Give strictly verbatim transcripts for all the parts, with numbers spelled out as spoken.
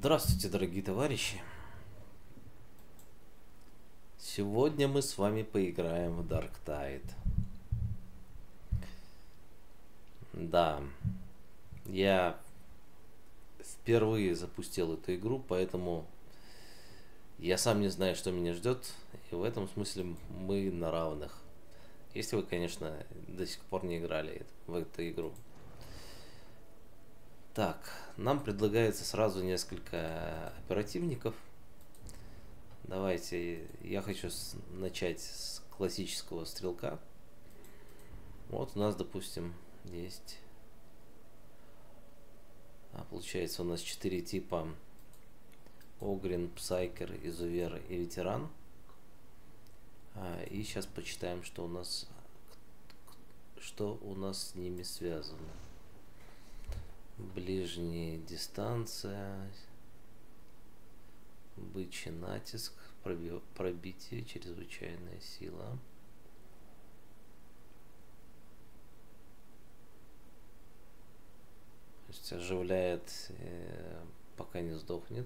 Здравствуйте, дорогие товарищи! Сегодня мы с вами поиграем в Dark Tide. Да, я впервые запустил эту игру, поэтому я сам не знаю, что меня ждет, и в этом смысле мы на равных. Если вы, конечно, до сих пор не играли в эту игру. Так, нам предлагается сразу несколько оперативников. Давайте, я хочу начать с классического стрелка. Вот у нас, допустим, есть... А, получается, у нас четыре типа: Огрин, Псайкер, Изувер и Ветеран. А, и сейчас почитаем, что у нас что у нас с ними связано. Ближняя дистанция, бычий натиск, проби пробитие, чрезвычайная сила. То есть оживляет, э, пока не сдохнет.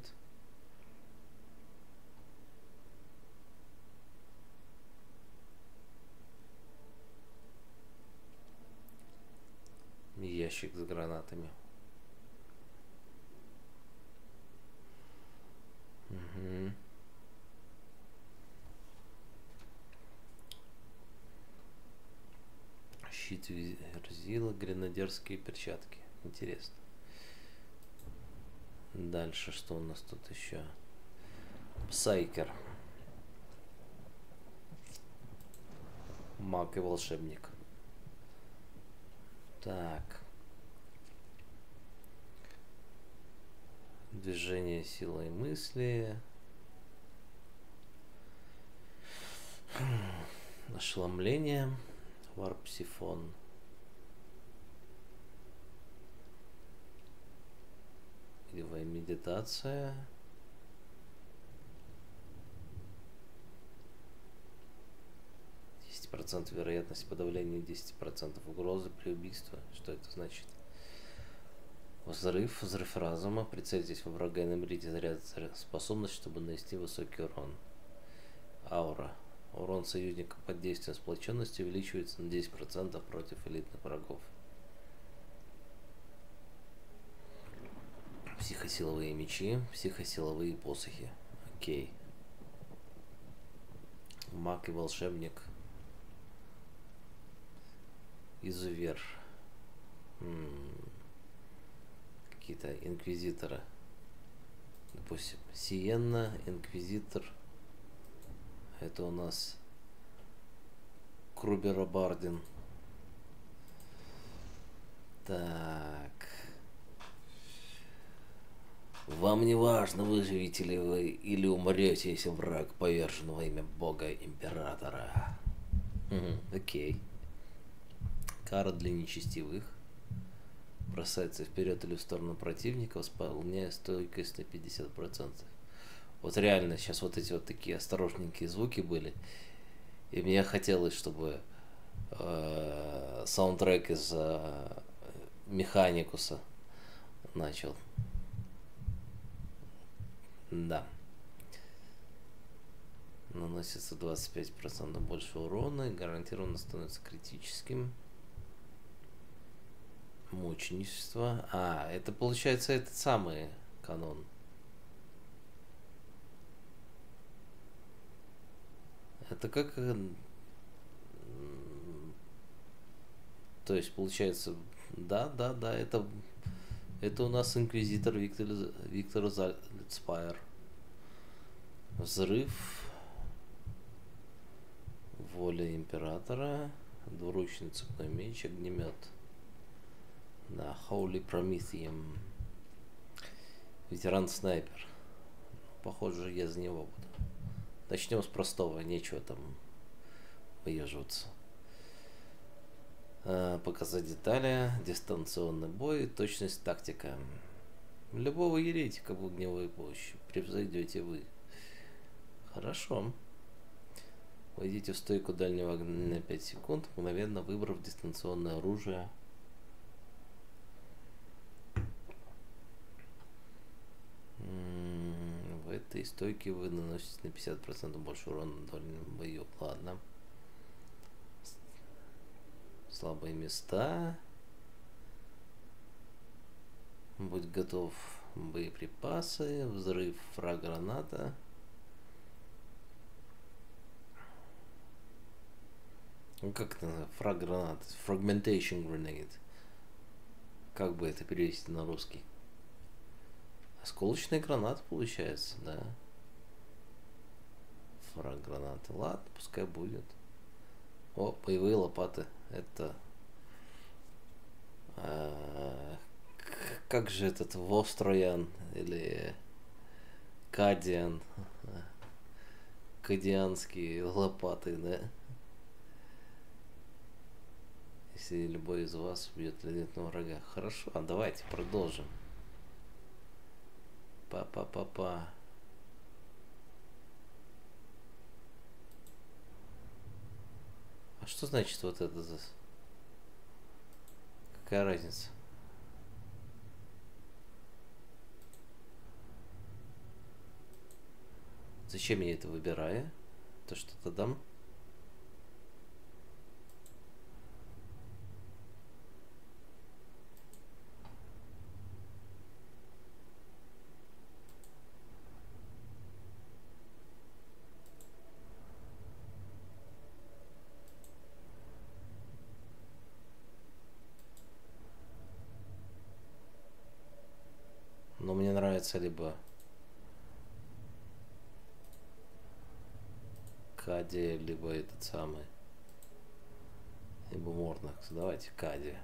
Ящик с гранатами. Угу. Щит Верзила, гренадерские перчатки. Интересно. Дальше что у нас тут еще? Псайкер. Маг и волшебник. Так. Движение силой мысли. Ошеломление. Варп-сифон. Игровая медитация. десять процентов вероятность подавления, десять процентов угрозы при убийстве. Что это значит? Взрыв, взрыв разума. Прицельтесь во врага и наберите заряд способность, чтобы нанести высокий урон. Аура. Урон союзника под действием сплоченности увеличивается на десять процентов против элитных врагов. Психосиловые мечи, психосиловые посохи. Окей. Маг и волшебник. Изувер. Какие-то инквизиторы. Допустим, Сиенна, инквизитор. Это у нас Крубера Бардин. Так. Вам не важно, выживете ли вы или умрете, если враг повержен во имя Бога Императора. Угу, окей. Кара для нечестивых. Бросается вперед или в сторону противника, восполняя стойкость на пятьдесят процентов. Вот реально сейчас вот эти вот такие осторожненькие звуки были. И мне хотелось, чтобы э, саундтрек из э, Механикуса начал. Да. Наносится двадцать пять процентов больше урона и гарантированно становится критическим. Мученичество. А, это получается этот самый канон. Это как... То есть, получается... Да, да, да, это... Это у нас инквизитор Виктор, Виктор Зальцпайер. Взрыв. Воля императора. Двуручный цепной меч, огнемет. Да, Holy Prometheum. Ветеран-снайпер. Похоже, я за него буду. Начнем с простого, нечего там выеживаться. А, показать детали, дистанционный бой, точность, тактика. Любого еретика в огневой площади превзойдете вы. Хорошо. Войдите в стойку дальнего огня на пять секунд, мгновенно выбрав дистанционное оружие. М этой стойки вы наносите на пятьдесят процентов больше урона на дальнем бою. Ладно. Слабые места. Будь готов. Боеприпасы. Взрыв фраг-граната. Ну как это? Фраг-гранат. Fragmentation grenade. Как бы это перевести на русский? Осколочный гранат получается, да. Фраг-гранаты. Ладно, пускай будет. О, боевые лопаты. Это... А, как же этот Востроян или Кадиан? Кадианские лопаты, да? Если любой из вас бьет ледяного врага. Хорошо, а давайте продолжим. Па-па-па-па. А что значит вот это? Какая разница? Зачем я это выбираю? То что-то дам? Но мне нравится либо Кадия, либо этот самый, либо Морнакс. Давайте Кадия.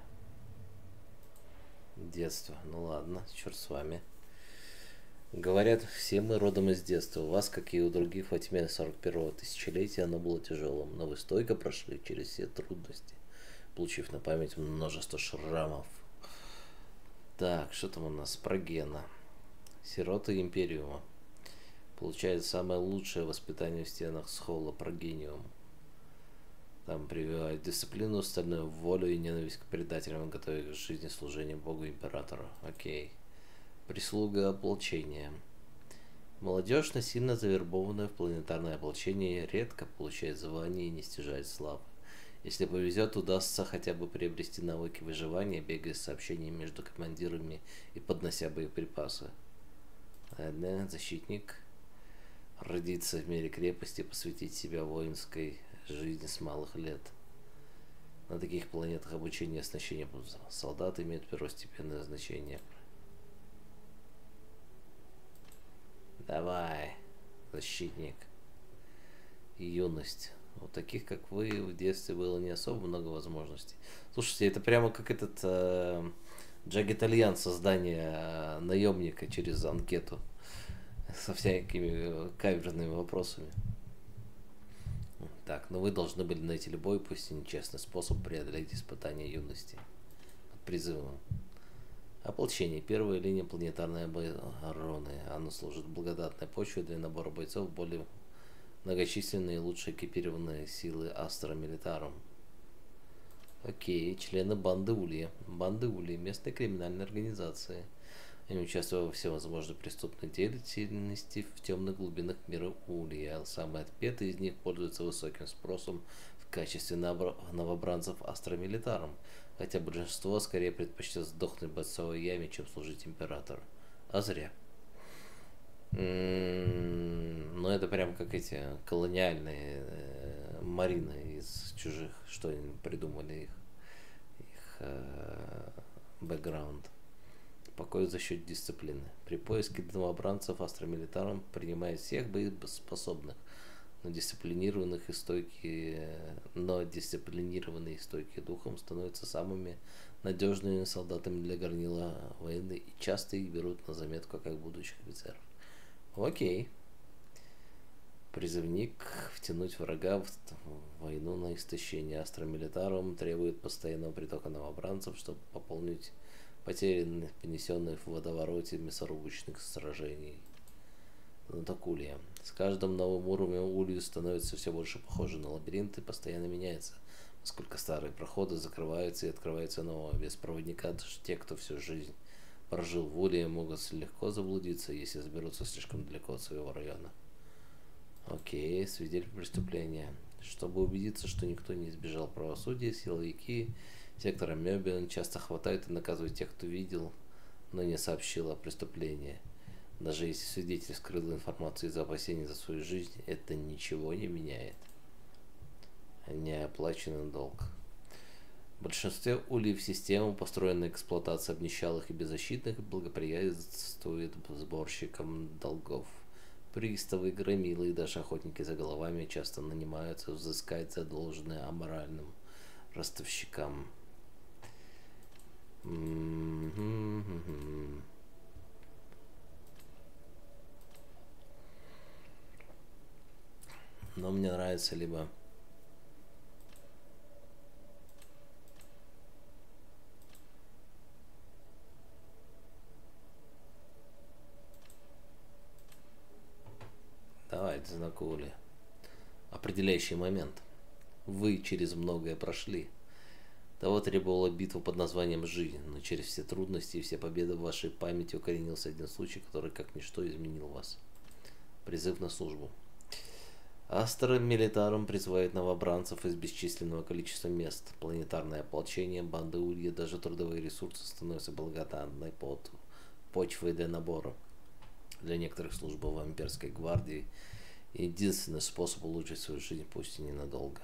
Детство. Ну ладно, черт с вами. Говорят, все мы родом из детства. У вас, как и у других, во тьме сорок первого тысячелетия оно было тяжелым, но вы стойко прошли через все трудности, получив на память множество шрамов. Так, что там у нас про Гена? Сироты Империума. Получает самое лучшее воспитание в стенах Схола Прогениум. Там прививает дисциплину, стальную волю и ненависть к предателям, готовя к жизни служения Богу Императору. Окей. Прислуга ополчения. Молодежь, насильно завербованная в планетарное ополчение, редко получает звание и не стяжает славы. Если повезет, удастся хотя бы приобрести навыки выживания, бегая с сообщениями между командирами и поднося боеприпасы. Ладно, защитник. Родиться в мире крепости, посвятить себя воинской жизни с малых лет. На таких планетах обучение и оснащение солдат имеют первостепенное значение. Давай, защитник. Юность. У таких, как вы, в детстве было не особо много возможностей. Слушайте, это прямо как этот э, Джаггед Альянс, создание э, наемника через анкету со всякими каверзными вопросами. Так, но вы должны были найти любой, пусть и нечестный способ преодолеть испытание юности. Под призывом. Ополчение. Первая линия планетарной обороны. Оно служит благодатной почвой для набора бойцов более многочисленные и лучше экипированные силы Астра Милитарум. Окей, члены банды Улья. Банды Улья – местной криминальной организации. Они участвуют во всевозможной преступной деятельности в темных глубинах мира Улья. Самые отпетые из них пользуются высоким спросом в качестве новобранцев Астра Милитарум, хотя большинство скорее предпочтет сдохнуть в бойцовой яме, чем служить императору. А зря. Но это прям как эти колониальные э, марины из чужих, что они придумали их, их э, бэкграунд. Покой за счет дисциплины. При поиске новобранцев Астра Милитарум принимает всех боеспособных, но дисциплинированных и стойкие, но дисциплинированные и стойкие духом становятся самыми надежными солдатами для горнила войны и часто их берут на заметку как будущих офицеров. Окей. Призывник. Втянуть врага в войну на истощение. Астра Милитарум требует постоянного притока новобранцев, чтобы пополнить потери, понесенные в водовороте мясорубочных сражений. Натакулья. С каждым новым уровнем Улью становится все больше похоже на лабиринт и постоянно меняется, поскольку старые проходы закрываются и открываются новые. Без проводника даже те, кто всю жизнь прожил в Улье, могут легко заблудиться, если заберутся слишком далеко от своего района. Окей, свидетель преступления. Чтобы убедиться, что никто не избежал правосудия, силовики сектора Мёбиан часто хватают и наказывают тех, кто видел, но не сообщил о преступлении. Даже если свидетель скрыл информацию из-за опасений за свою жизнь, это ничего не меняет. Неоплаченный долг. В большинстве ульев система, построенная эксплуатация обнищалых и беззащитных, благоприятствует сборщикам долгов. Приставы, громилы и даже охотники за головами часто нанимаются взыскать задолженные аморальным ростовщикам. Но мне нравится либо давайте знакомили. Определяющий момент. Вы через многое прошли. Того требовала битва под названием «Жизнь», но через все трудности и все победы в вашей памяти укоренился один случай, который как ничто изменил вас. Призыв на службу. Астра Милитарум призывает новобранцев из бесчисленного количества мест. Планетарное ополчение, банды Улья, даже трудовые ресурсы становятся благодатной под почвой для набора. Для некоторых служба в имперской гвардии единственный способ улучшить свою жизнь, пусть и ненадолго.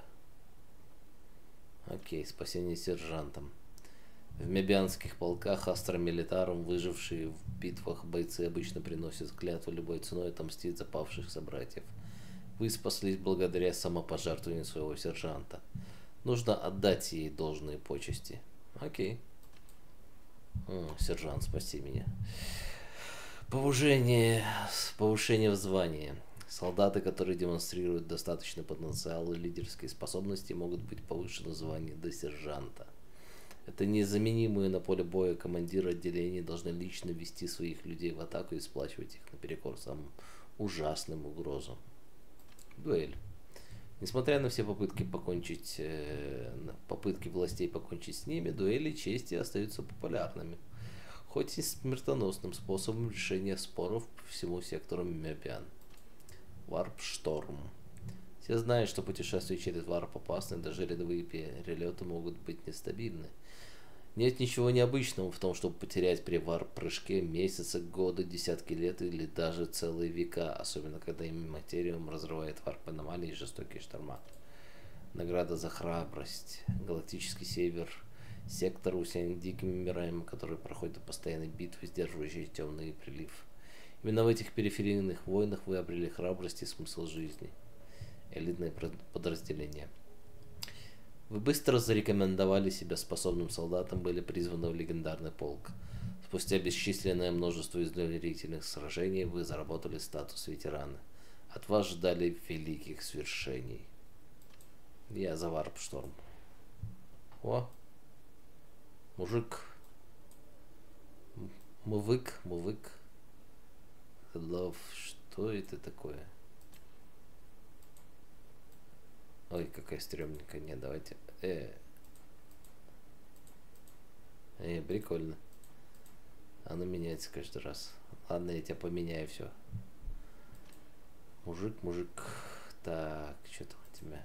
Окей, спасение сержантом. В мебианских полках Астра Милитарум выжившие в битвах бойцы обычно приносят клятву любой ценой отомстить за павших собратьев. Вы спаслись благодаря самопожертвованию своего сержанта. Нужно отдать ей должные почести. Окей. О, сержант, спаси меня. Повышение, повышение в звании. Солдаты, которые демонстрируют достаточный потенциал и лидерские способности, могут быть повышены в звании до сержанта. Это незаменимые на поле боя командиры отделений должны лично вести своих людей в атаку и сплачивать их наперекор самым ужасным угрозам. Дуэль. Несмотря на все попытки покончить, э, попытки властей покончить с ними, дуэли чести остаются популярными, хоть и смертоносным способом решения споров по всему сектору Мёбиан. Варп-шторм. Все знают, что путешествия через варп опасны, даже рядовые перелеты могут быть нестабильны. Нет ничего необычного в том, чтобы потерять при варп-прыжке месяцы, годы, десятки лет или даже целые века, особенно когда материум разрывает варп-аномалии и жестокие шторма. Награда за храбрость. Галактический север. Сектор усеян дикими мирами, которые проходят постоянные битвы, сдерживающие темный прилив. Именно в этих периферийных войнах вы обрели храбрость и смысл жизни. Элитное подразделение. Вы быстро зарекомендовали себя способным солдатом, были призваны в легендарный полк. Спустя бесчисленное множество изнурительных сражений вы заработали статус ветерана. От вас ждали великих свершений. Я за варп-шторм. О! Мужик. Мувык, мувык. Love. Что это такое? Ой, какая стрёмненькая. Не, давайте. Э. Э, прикольно. Оно меняется каждый раз. Ладно, я тебя поменяю, все. Мужик, мужик. Так, что там у тебя?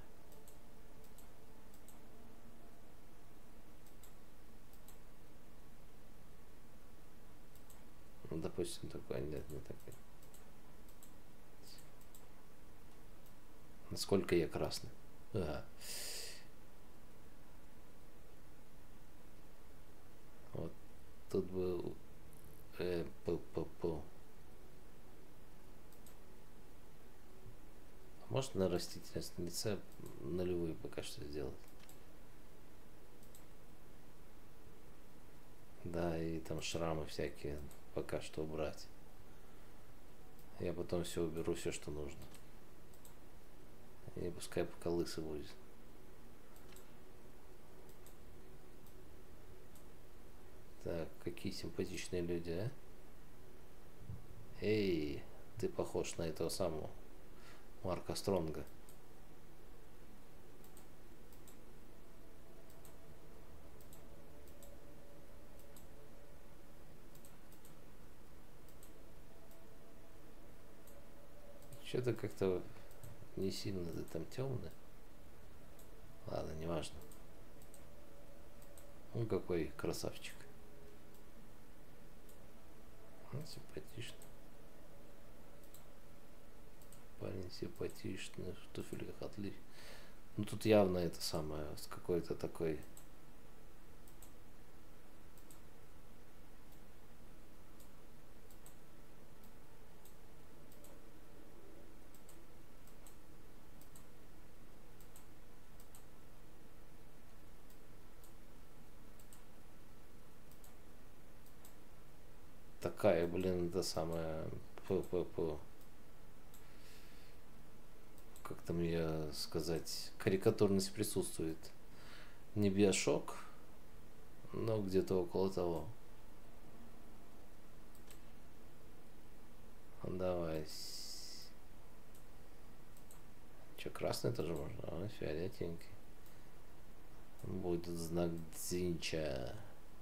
Ну, допустим, такой, нет, не такой. Насколько я красный? Ага. Вот тут был э, п -п -п. Можно на растительность на лице нулевую пока что сделать? Да, и там шрамы всякие пока что убрать. Я потом все уберу, все, что нужно. И пускай пока лысый будет. Так, какие симпатичные люди, а? Эй, ты похож на этого самого Марка Стронга. Что-то как-то не сильно ты там темный. Ладно, неважно. Он какой красавчик. Он симпатичный. Парень симпатичный, в туфельках отлично. Ну тут явно это самое, с какой-то такой... Такая, блин, это самая... П-п-п... Как там я сказать, карикатурность присутствует. Не Биошок, но где-то около того. Давай. Че, красный тоже можно? А, фиолетенький. Будет знак Дзинча.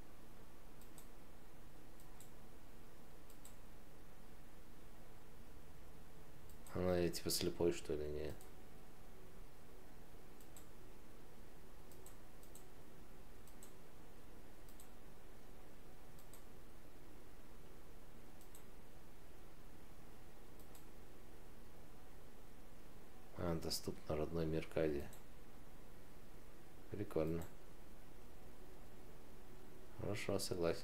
Она я типа слепой, что ли, не? А, доступно родной мир Кади. Прикольно. Хорошо, согласен.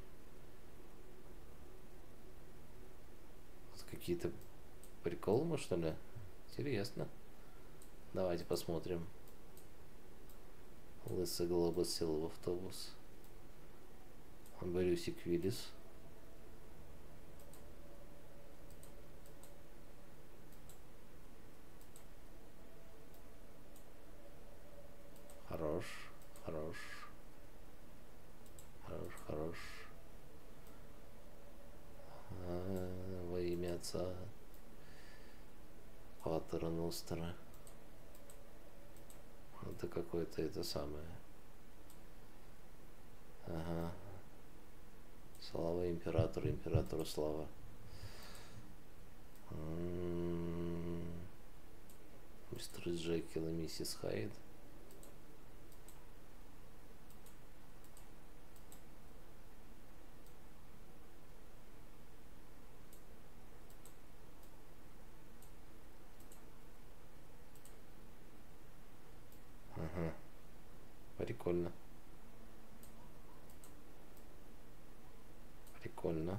Какие-то приколы, что ли? Интересно. Давайте посмотрим. Лысый глобус сел в автобус. Борюсик Виллис. Хорош, хорош. Хорош, хорош. А, во имя отца. Патера Ностра. Это какое-то это самое. Ага. Слава императору, императору слава. М-м-м. Мистер Джекил и миссис Хайд. Ага. Прикольно. Прикольно.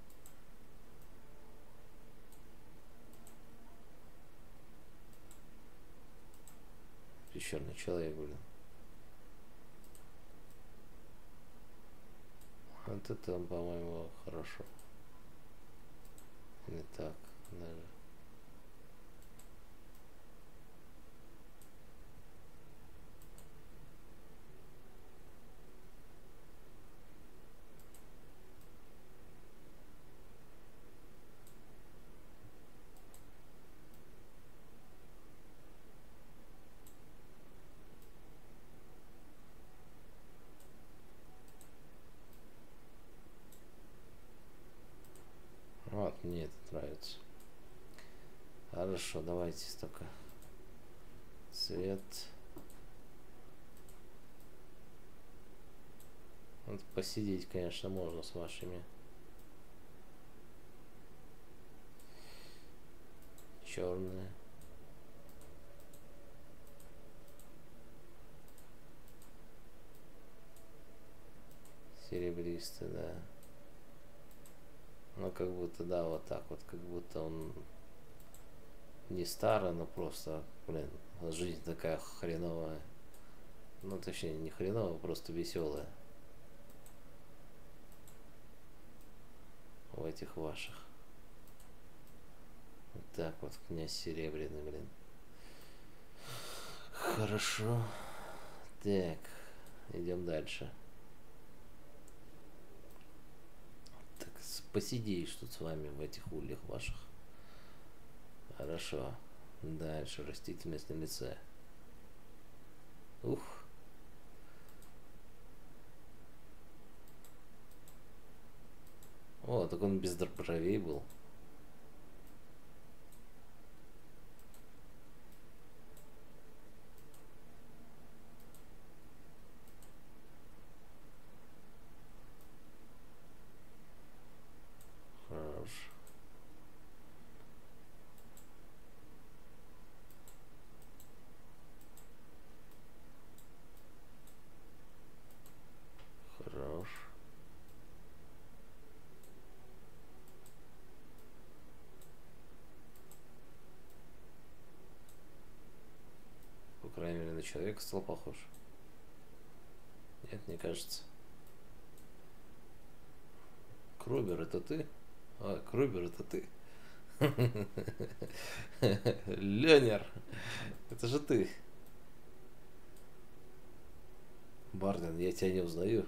Пещерный человек, блин. Вот это, по-моему, хорошо. Не так, даже. Вот, мне это нравится. Хорошо, давайте только цвет. Вот посидеть, конечно, можно с вашими. Черные. Серебристый, да. Ну, как будто, да, вот так вот, как будто он не старый, но просто, блин, жизнь такая хреновая. Ну, точнее, не хреновая, просто веселая. В этих ваших. Вот так вот, князь Серебряный, блин. Хорошо. Так, идем дальше. Так, посидишь тут с вами в этих ульях ваших. Хорошо. Дальше растительность на лице. Ух. О, так он без бровей был. человека стал похож. Нет, мне кажется. Крубер, это ты? А, Крубер, это ты? Ленер, это же ты. Барден, я тебя не узнаю.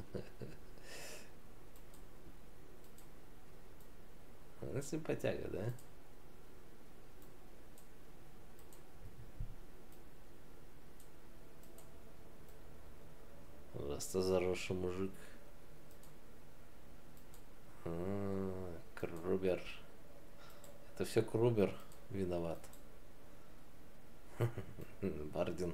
Ну, симпатяга, да? Просто заросший мужик. А, Крубер. Это все Крубер виноват. Барден.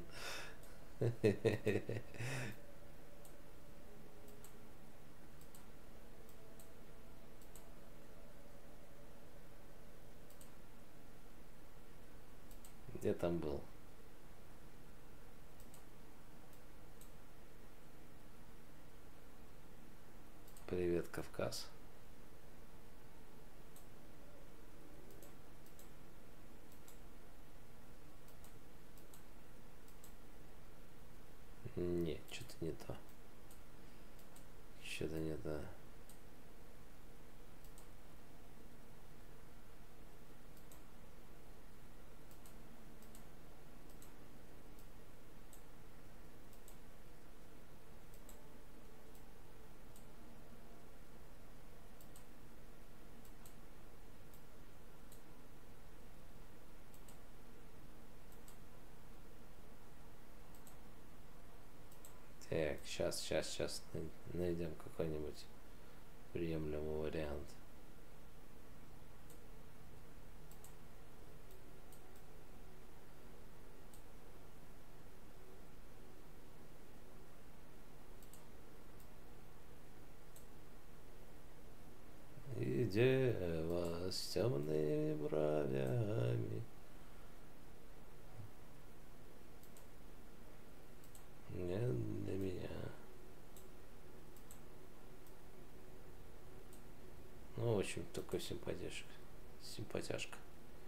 Где там был? Привет, Кавказ. Нет, что-то не то. Что-то не то. Так, сейчас, сейчас, сейчас найдем какой-нибудь приемлемый вариант. И дева с темными бровями. Не для меня. Ну, в общем, такой симпатяшка. Симпатяшка.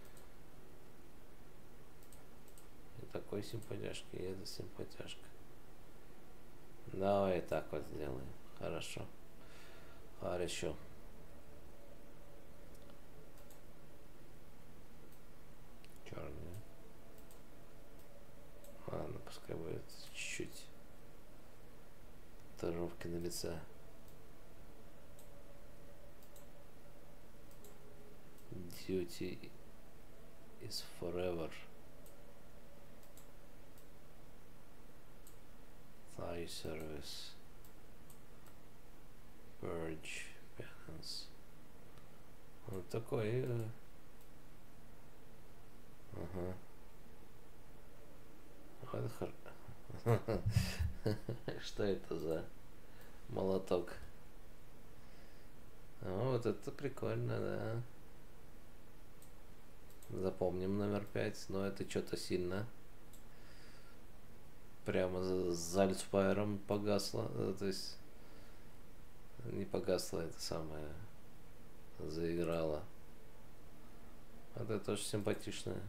И такой симпатяшка, и это симпатяшка. Давай так вот сделаем. Хорошо. Хорошо. Черный. Ладно, пускай будет чуть-чуть татуировки на лице. Duty is forever. Thigh service. Purge. Penance. Вот такой. Ага. Вот хор... Что это за молоток? А, вот это прикольно, да. Запомним номер пять, но это что-то сильно. Прямо за Зальцфайером погасло. То есть не погасло, это самое заиграло. Вот это тоже симпатичное.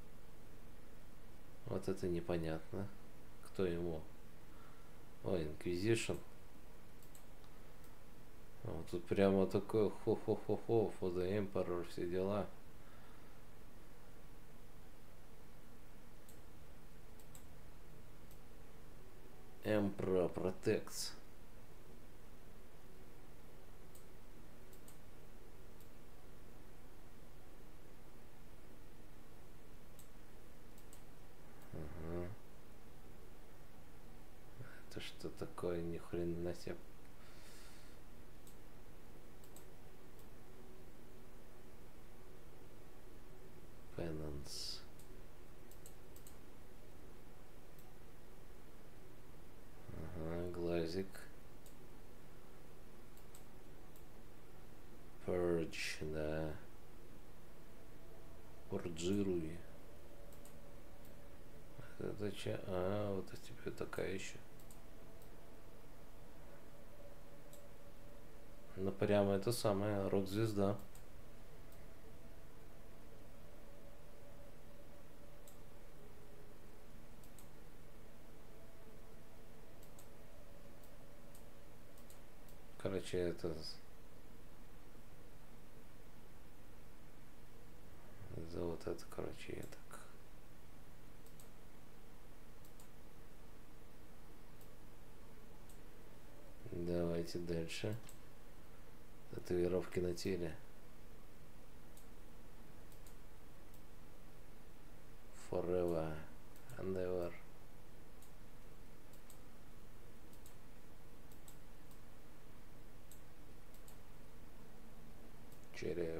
Вот это непонятно. Кто ему? Ой, Inquisition. Вот тут прямо такое хо-хо-хо-хо, for the Emperor, все дела. Emperor protects. Ага. Это что такое? Ни хрена себе. Penance. Ага, глазик. Purge, да. Пурджируй. Это че? А, вот у тебя такая еще. Ну прямо это самая рок-звезда. короче, это... За вот это, короче, я так... Давайте дальше. Татуировки на теле. Forever and ever. Череп.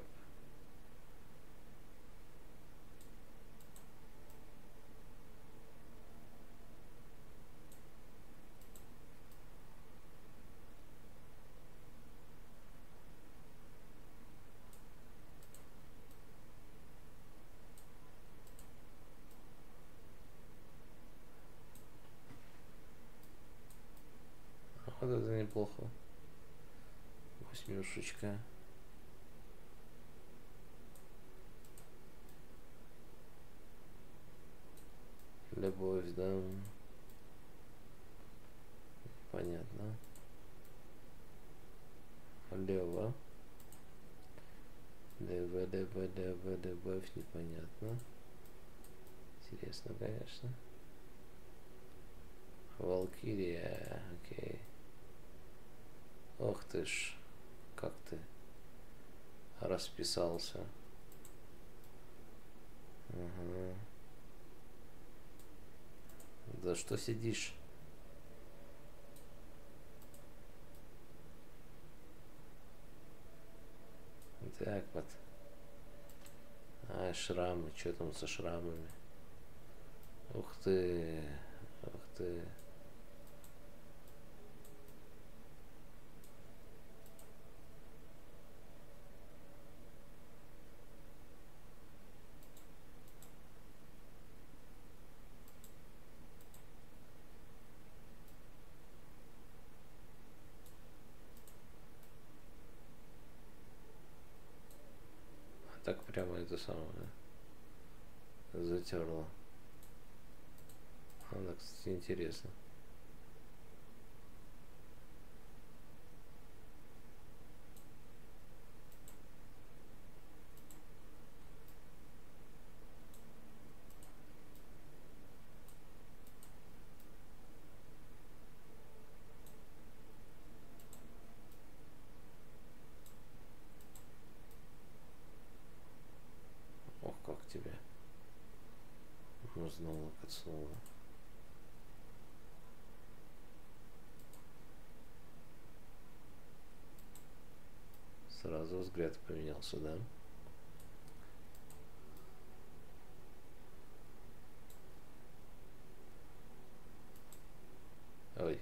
Вот это неплохо. Восьмершечка. Любовь, да. Понятно. Лева. Лева, лева, лева, любовь, непонятно. Интересно, конечно. Валкирия, окей. Ох ты ж, как ты расписался. Ага. За что сидишь? Так вот. А, шрамы, что там со шрамами? Ух ты, ух ты. Так прямо это самое, да? Затерла. Она, кстати, интересно. Ох, как тебя узнала, кацнула. Сразу взгляд поменялся, да? Ой.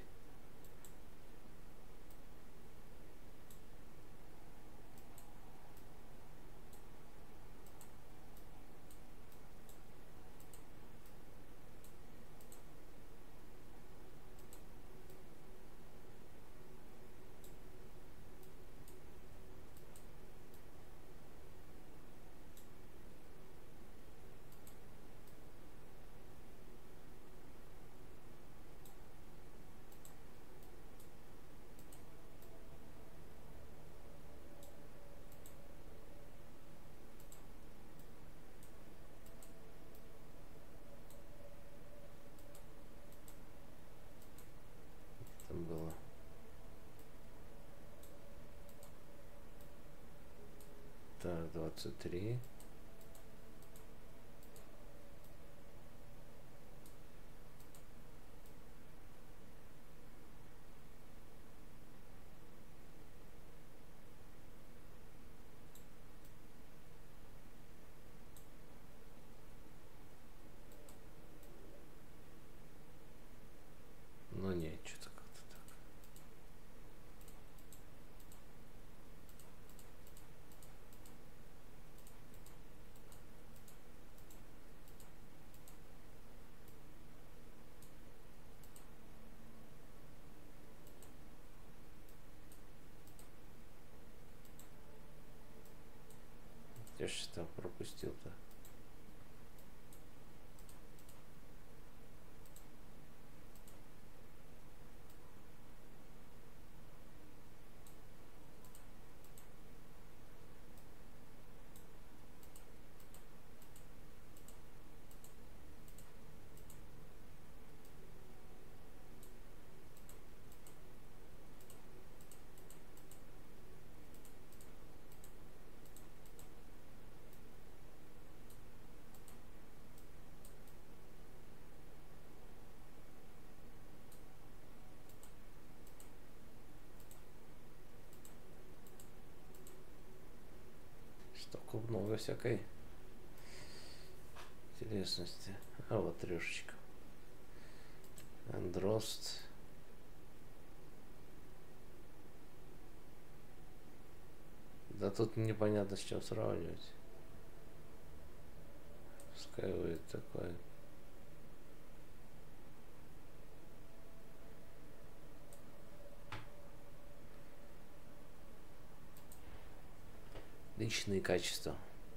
Там было. Так, двадцать три. Ну нет, что-то как-то так. Я же там пропустил-то. Столько много всякой интересности. А вот трешечка. Андрост. Да тут непонятно с чем сравнивать. Пускай будет такое. Личные качества.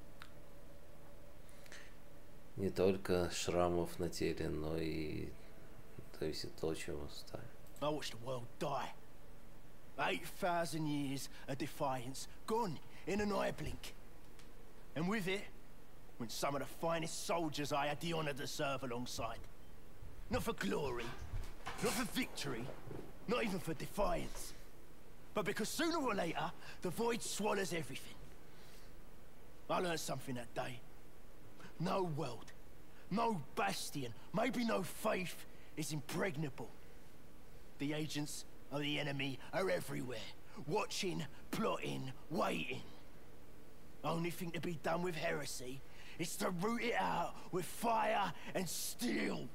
Не только шрамов на теле, но и зависит от того, чего ставим. I watched the world die. Eight thousand years of defiance gone in an eye blink. And with it went some of the finest soldiers I had the honor to serve alongside. Not for glory, not for victory, not even for defiance. But because sooner or later, the void swallows everything. I learned something that day. No world, no bastion, maybe no faith is impregnable. The agents of the enemy are everywhere, watching, plotting, waiting. Only thing to be done with heresy is to root it out with fire and steel.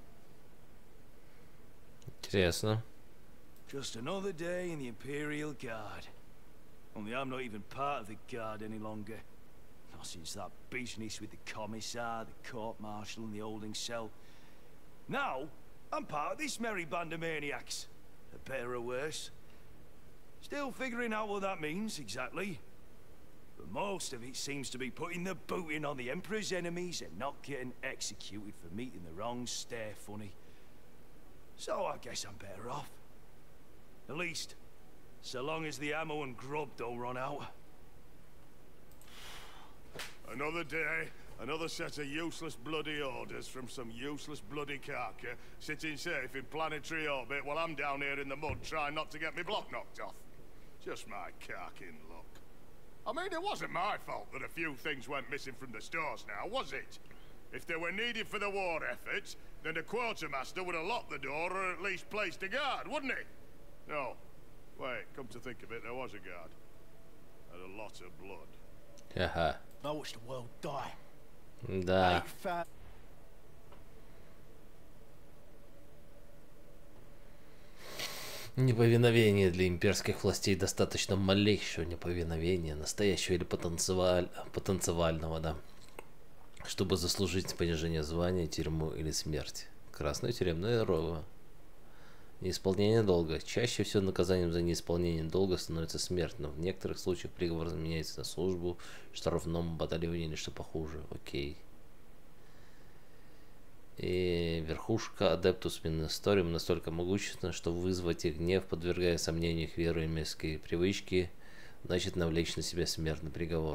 Интересно. Just another day in the Imperial Guard. Only I'm not even part of the Guard any longer. Not since that business with the Commissar, the Court-Martial and the holding cell. Now, I'm part of this merry band of maniacs. For better or worse. Still figuring out what that means, exactly. But most of it seems to be putting the boot in on the Emperor's enemies and not getting executed for meeting the wrong stare funny. So I guess I'm better off. At least, so long as the ammo and grub don't run out. Another day, another set of useless bloody orders from some useless bloody carker sitting safe in planetary orbit while I'm down here in the mud trying not to get me block knocked off. Just my carking luck. I mean, it wasn't my fault that a few things went missing from the stores now, was it? If they were needed for the war effort, then the quartermaster would have locked the door or at least placed a guard, wouldn't he? No. Wait, come to think of it, there was a guard. Had a lot of blood. Ага. I watched the world die. Да. Eight fa- Неповиновение для имперских властей достаточно малейшего неповиновения, настоящего или потенциаль... потенциального, да, чтобы заслужить понижение звания, тюрьму или смерть. Красная тюремная роба. Неисполнение долга. Чаще всего наказанием за неисполнение долга становится смерть, но в некоторых случаях приговор заменяется на службу в штрафном батальоне или что похуже. Окей. И верхушка Адептус Минесториум настолько могущественна, что вызвать их гнев, подвергая сомнению их веру и мирские привычки, значит навлечь на себя смертный приговор.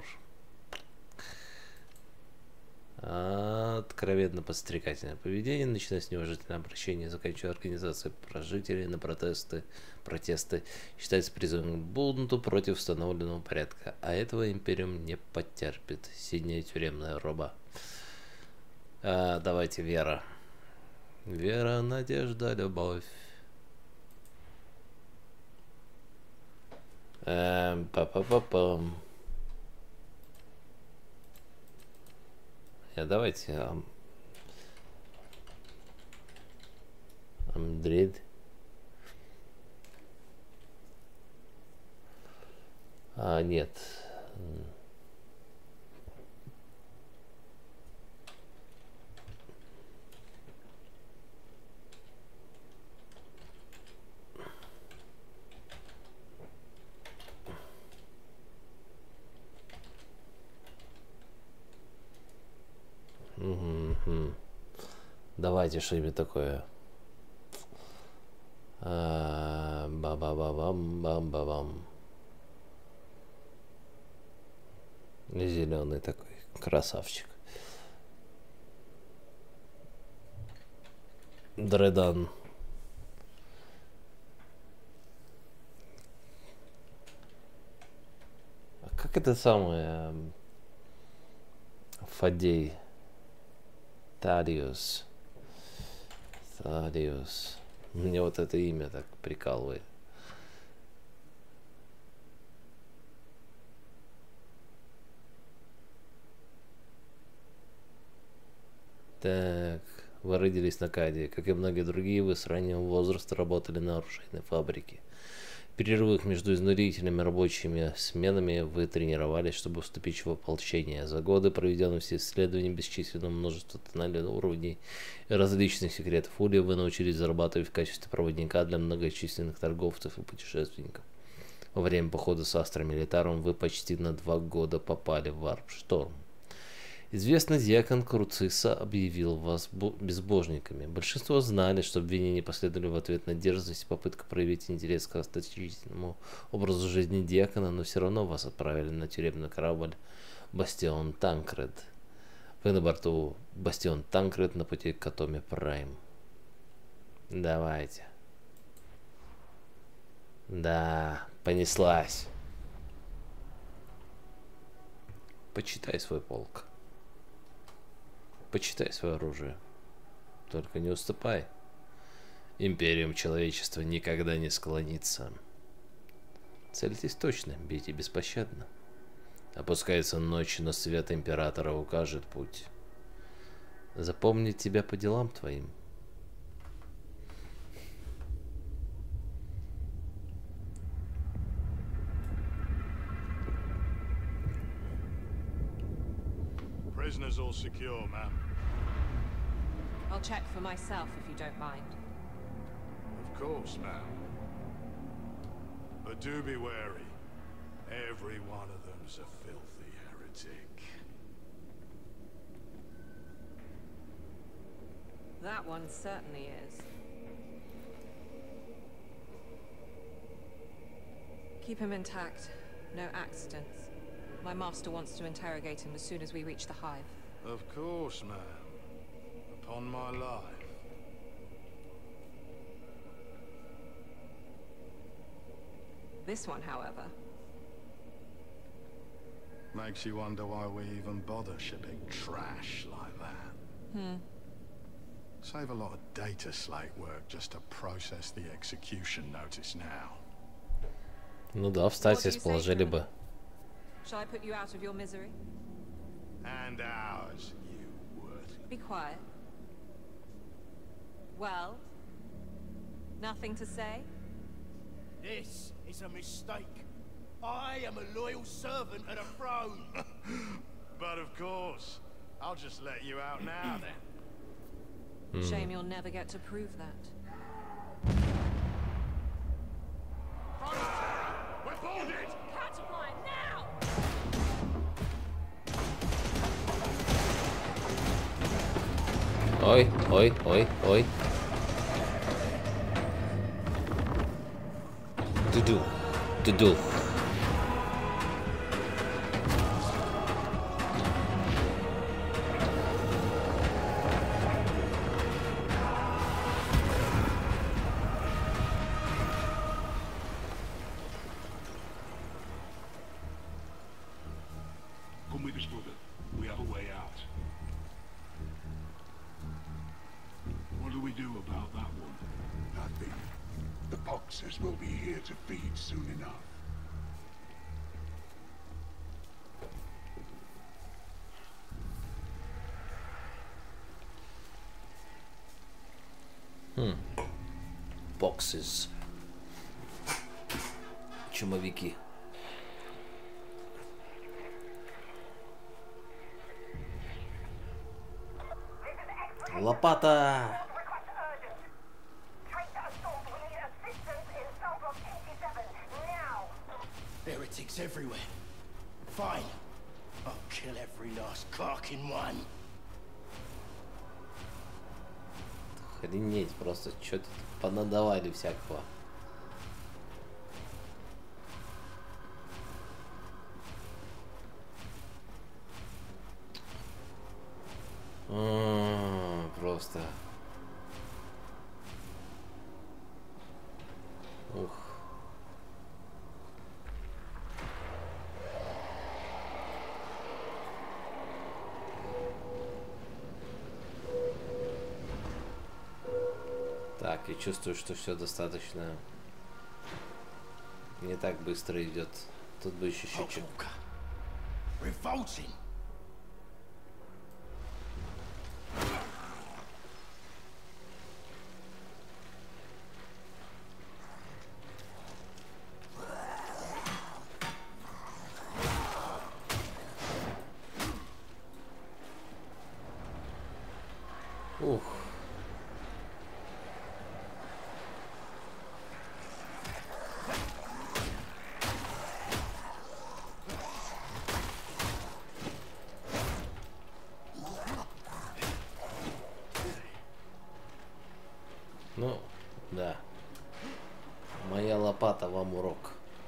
Откровенно подстрекательное поведение, начиная с неуважительного обращения, заканчивая организацией прожителей на протесты, протесты, считается призывом к бунту против установленного порядка, а этого Империум не потерпит. Синяя тюремная роба. А, давайте вера. Вера, надежда, любовь. Эм, па-па-па-пам. А давайте ам... Амдрид. А, нет. Угу. Давайте что-нибудь такое. А, ба-ба-ба-бам-бам-ба-бам. Зеленый такой красавчик. Дредан. А как это самое? Фадей. Тариус. Тариус. Мне вот это имя так прикалывает. Так, вы родились на Каде. Как и многие другие, вы с раннего возраста работали на оружейной фабрике. В перерывах между изнурительными рабочими сменами вы тренировались, чтобы вступить в ополчение. За годы, проведенные все исследования бесчисленного множества тоннелей уровней и различных секретов Улья, вы научились зарабатывать в качестве проводника для многочисленных торговцев и путешественников. Во время похода с Астромилитаром вы почти на два года попали в Варп-шторм. Известный диакон Круциса объявил вас безбожниками. Большинство знали, что обвинения последовали в ответ на дерзость и попытку проявить интерес к остаточному образу жизни диакона, но все равно вас отправили на тюремный корабль Бастион Танкред. Вы на борту Бастион Танкред на пути к Атоме Прайм. Давайте. Да, понеслась. Почитай свой полк. Почитай свое оружие. Только не уступай. Империум человечества никогда не склонится. Цельтесь точно, бейте беспощадно. Опускается ночь, но свет императора укажет путь. Запомнить тебя по делам твоим. Prisoners all secure, ma'am. I'll check for myself if you don't mind. Of course, ma'am. But do be wary. Every one of them's a filthy heretic. That one certainly is. Keep him intact. No accidents. My master wants to interrogate him as soon as we reach the hive. Of course, ma'am. Upon my life. This one, however... Makes you wonder why we even bother shipping trash like that. Hmm. Save a lot of data slate work just to process the execution notice now. Ну да, встать здесь положили бы. Shall I put you out of your misery? And ours, you would. Be quiet. Well? Nothing to say? This is a mistake. I am a loyal servant of the throne. But of course, I'll just let you out now then. Mm. Shame you'll never get to prove that. We're boarded! Catapult now! Ой, ой, ой, ой. Дуду, дуду. Come with us, brother. We have a way out. What do we do about that one? Nothing. The boxers will be here to feed soon enough. Hmm. Boxes. Чумовики. Лопата! Heretics everywhere. Fine. I'll kill every last clerk in one. Охренеть, просто что-то понадавали всякого. А, просто. Ух. Так, я чувствую, что все достаточно не так быстро идет. Тут бы еще чуть-чуть. Revolting. Ух. Ну, да. Моя лопата вам урок.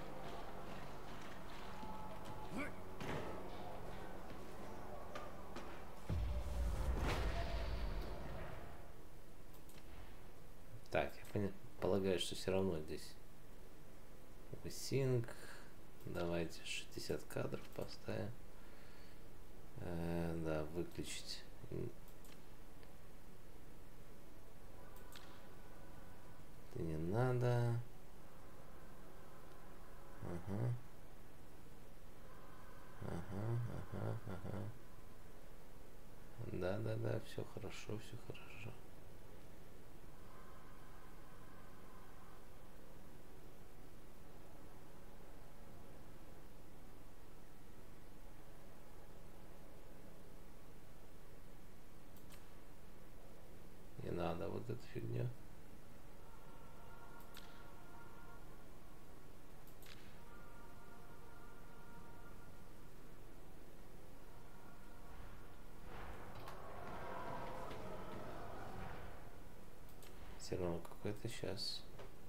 Так, я поня- полагаю, что все равно здесь синк. Давайте шестьдесят кадров поставим. Э, да, выключить. Это не надо. Ага. Ага, ага, ага. Да, да, да, все хорошо, все хорошо. Не надо вот эту фигню. Все равно какой-то сейчас.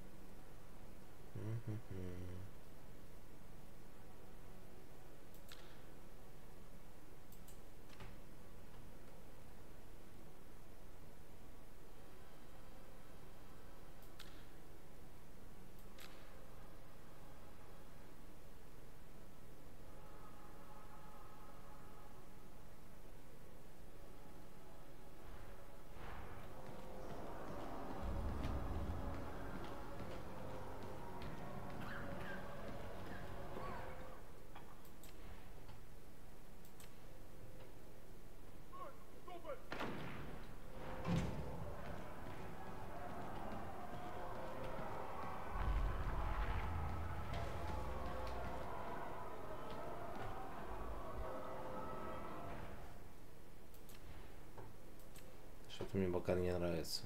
Что-то мне пока не нравится.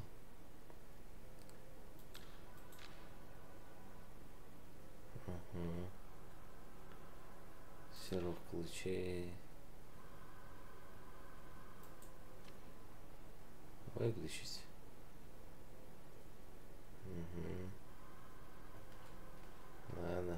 Угу. Серых лучей. Выключить. Угу. Надо.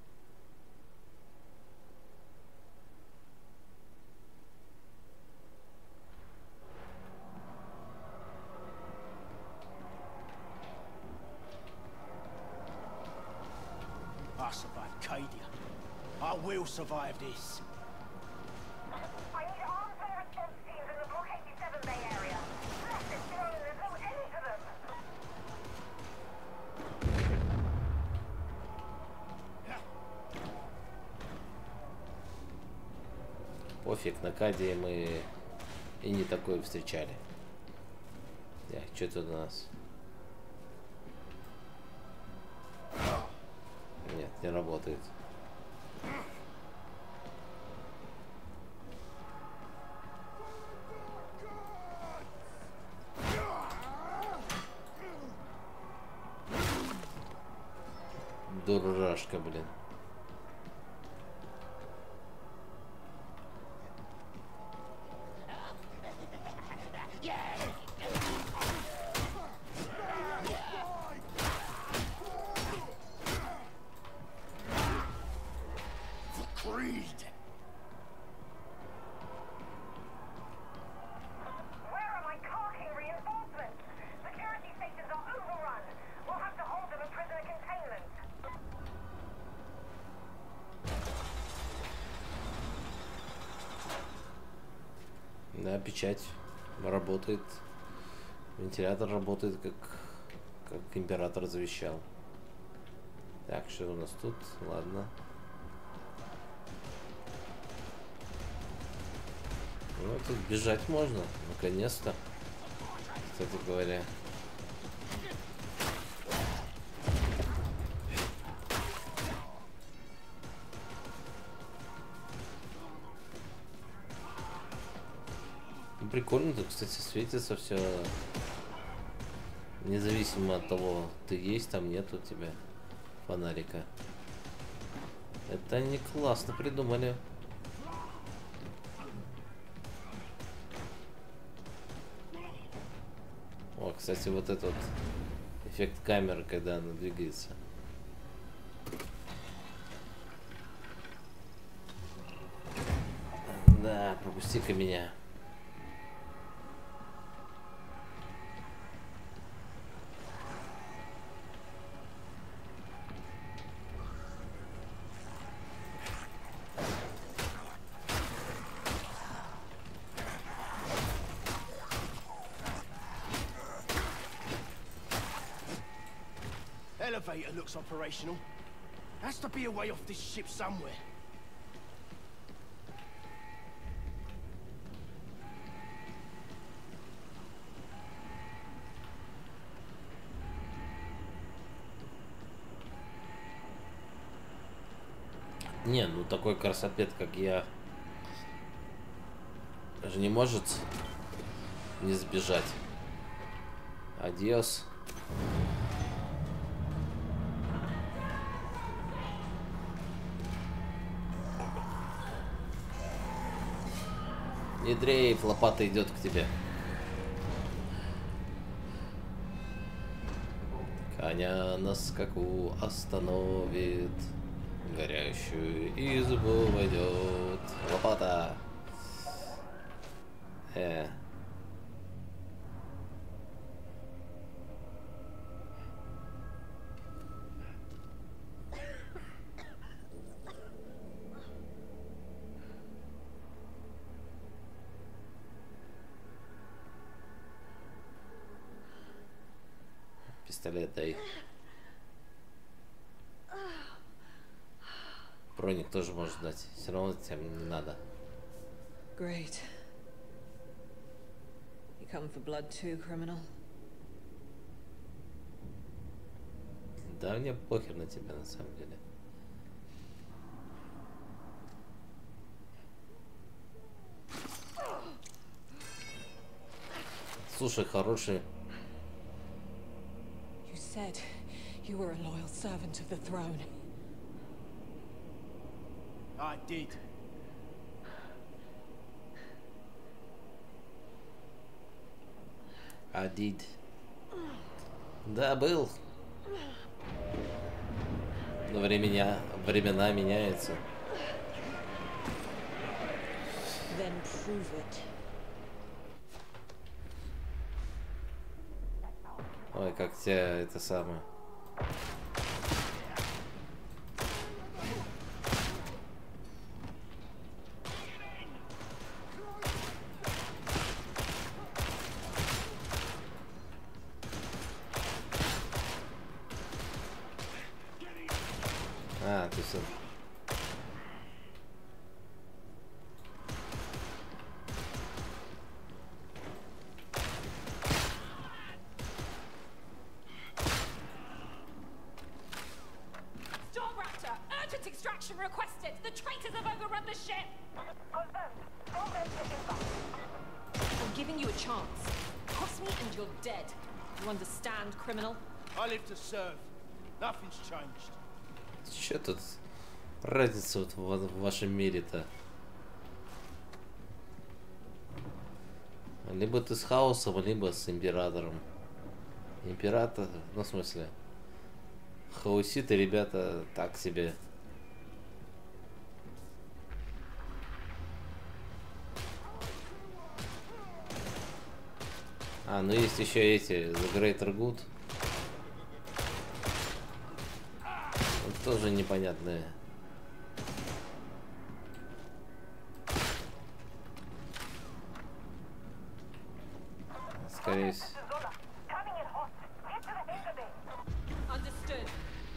I survived Cadia. I will survive this. I need arms and response teams in the Block eighty-seven Bay area. Left is thrown, there's no end to them. Пофиг, на Каде мы и не такое встречали. Так, что тут у нас? Нет, не работает. Дурашка, блин. Да, печать работает. Вентилятор работает, как, как император завещал. Так, что у нас тут? Ладно. Ну, тут бежать можно, наконец-то. Кстати говоря. Прикольно, тут, кстати, светится все. Независимо от того, ты есть там, нет у тебя фонарика. Это они классно придумали. О, кстати, вот этот вот эффект камеры, когда она двигается. Да, пропусти-ка меня. Elevator looks operational. Has to be a way off this ship somewhere. Не, ну такой красопед, как я, же не может не сбежать. Адиос. Не дрейф, лопата идет к тебе. Коня на скаку остановит, горящую избу войдет. Лопата. Э. Пистолет дай. Броник тоже может дать. Все равно тем не надо. Great. You come for blood too, criminal? Да, мне похер на тебя на самом деле. Слушай, хороший. You said you were a loyal servant of the throne. I did. I did. Да, был. Но времена, времена меняются. Then prove it. Ой, как тебя это самое. А, ты все. Stormraptor, urgent extraction requested. The traitors have overrun the ship. Confirmed. I'm giving you a chance. Cross me and you're dead. You understand, criminal? I live to serve. Nothing's changed. Че тут разница вот в, в вашем мире-то? Либо ты с хаосом, либо с императором. Император, ну в смысле, хаоситы, ребята, так себе. А, ну есть еще эти, The Greater Good. Вот тоже непонятные. Скорее всего. Understood.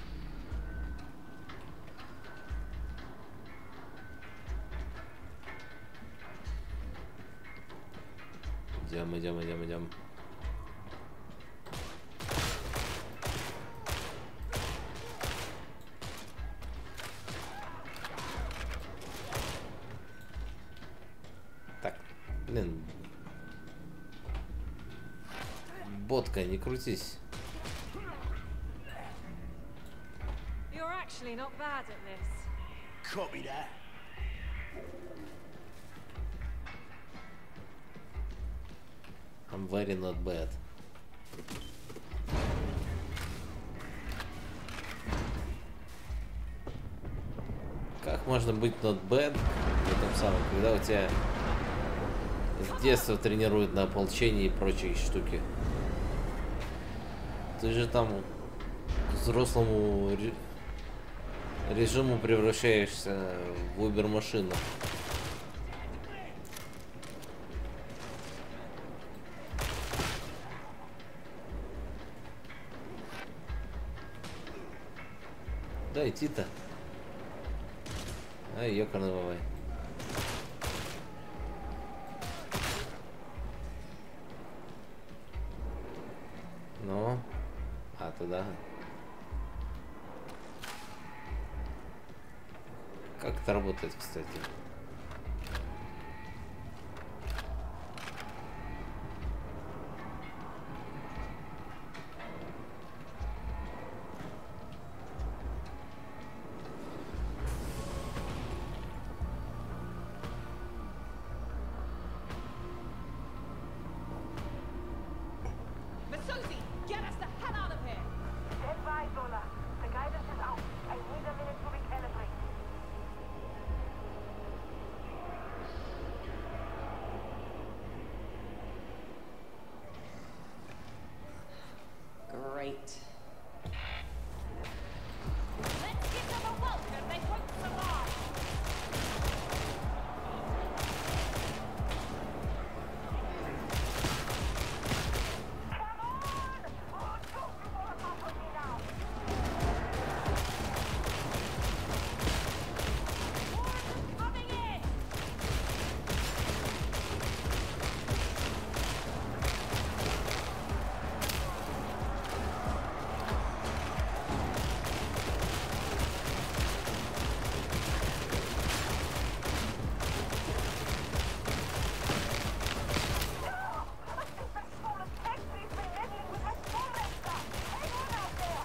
Идем, идем, идем, идем. Так, блин, Ботка, не крутись. You're actually not bad at this. Copy that. I'm very not bad. Как можно быть not bad в этом самом, когда у тебя с детства тренируют на ополчении и прочие штуки? Ты же там к взрослому ре... режиму превращаешься в убер-машину. Да, идти-то. Ай, ёкарный бабай. Ну, а туда. Как это работает, кстати? Masozi, get us the hell out of here! Stand by, Zola. The guidance is out. I need a minute to recalibrate. Great. Let's give them a welcome they won't survive. Come on! Oh, don't you want off of me now? Morton's coming in! I think that stolen taxi's been living with that Forrester. Hang on out there!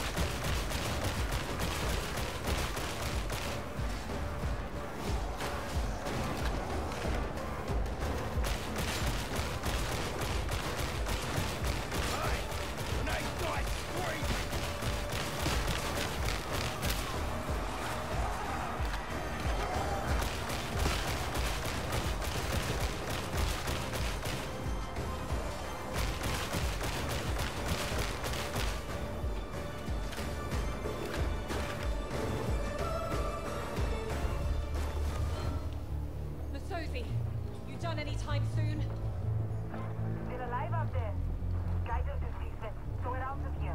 Masozi, you done any time soon? Still alive out there? Guidance is reset, so we're out of here.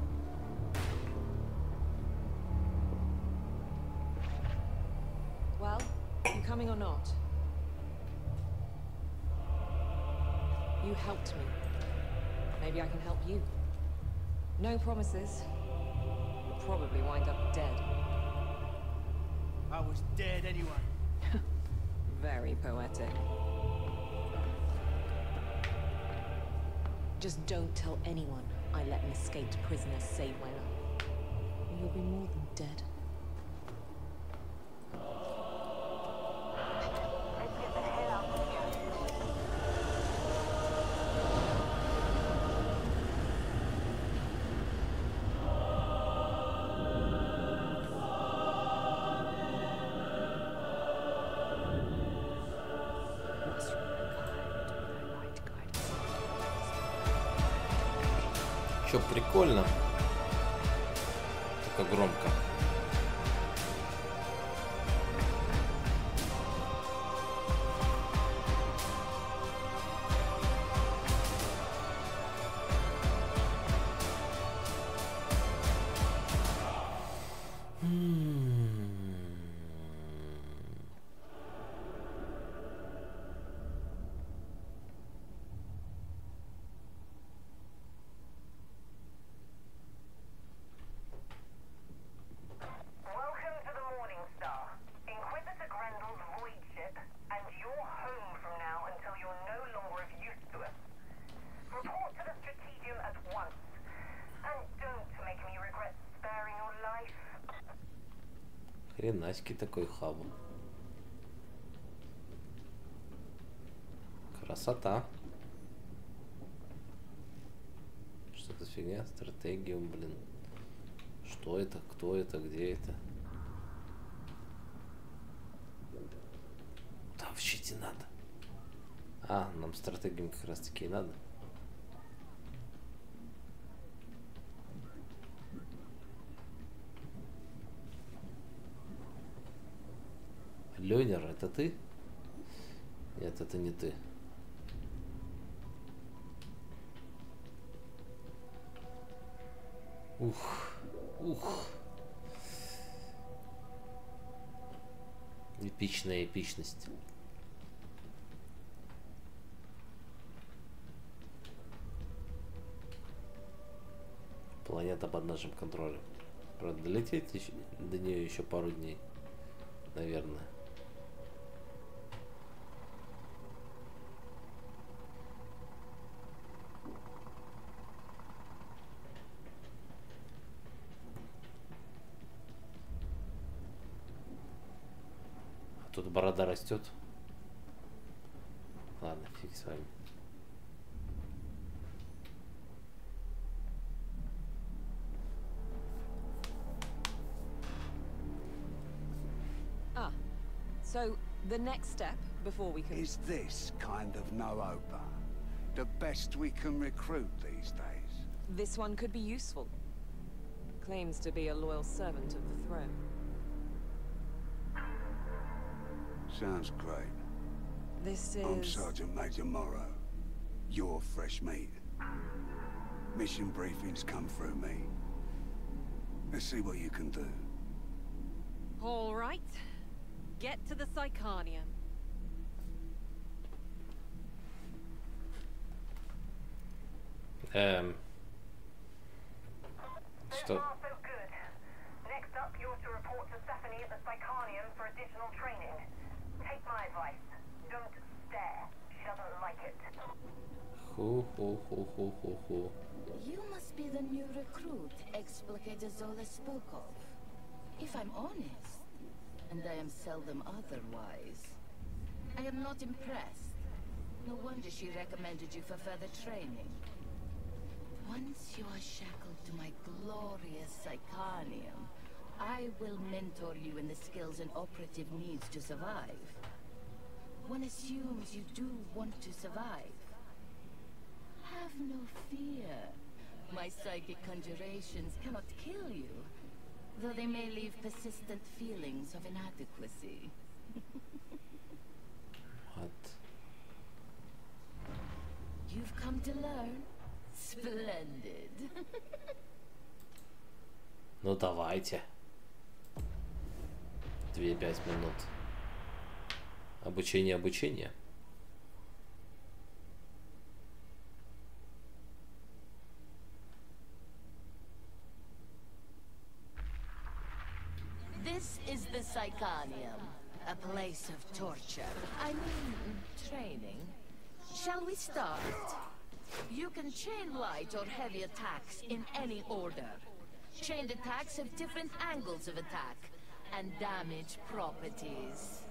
Well, you coming or not? You helped me. Maybe I can help you. No promises. You'll probably wind up dead. I was dead anyway. Very poetic. Just don't tell anyone I let an escaped prisoner save my life. Or you'll be more than dead. Let's get the hell out of here. Чё, прикольно. Только громко. Хренаськи такой хаб. Красота. Что это фигня? Стратегиум, блин. Что это? Кто это? Где это? Там в щите надо. А, нам стратегиум как раз таки и надо. Ленер, это ты? Нет, это не ты. Ух, ух. Эпичная эпичность. Планета под нашим контролем. Правда, долететь еще, до нее еще пару дней, наверное. Тут борода растет. Ладно, фиг с вами. Ah, so the next step before we can... Is this kind of no-opa the best we can recruit these days? This one could be useful. Claims to be a loyal servant of the throne. Sounds great. This is... I'm Sergeant Major Morrow. You're fresh meat. Mission briefings come through me. Let's see what you can do. All right. Get to the Psychanium. Um. So far, so good. Next up, you're to report to Stephanie at the Psychanium for additional training. Take my advice. Don't stare. She doesn't like it. Ху ху ху ху ху ху. You must be the new recruit Explicator Zola spoke of. If I'm honest, and I am seldom otherwise, I am not impressed. No wonder she recommended you for further training. Once you are shackled to my glorious Psychanium, I will mentor you in the skills an operative needs to survive. One assumes you do want to survive. Have no fear. My psychic conjurations cannot kill you, though they may leave persistent feelings of inadequacy. What? You've come to learn? Splendid. Ну давайте. Две-пять минут. Обучение, обучение. This is the Psychanium, a place of torture. I mean, training. Shall we start? You can chain light or heavy attacks in any order. Chained attacks have different angles of attack and damage properties.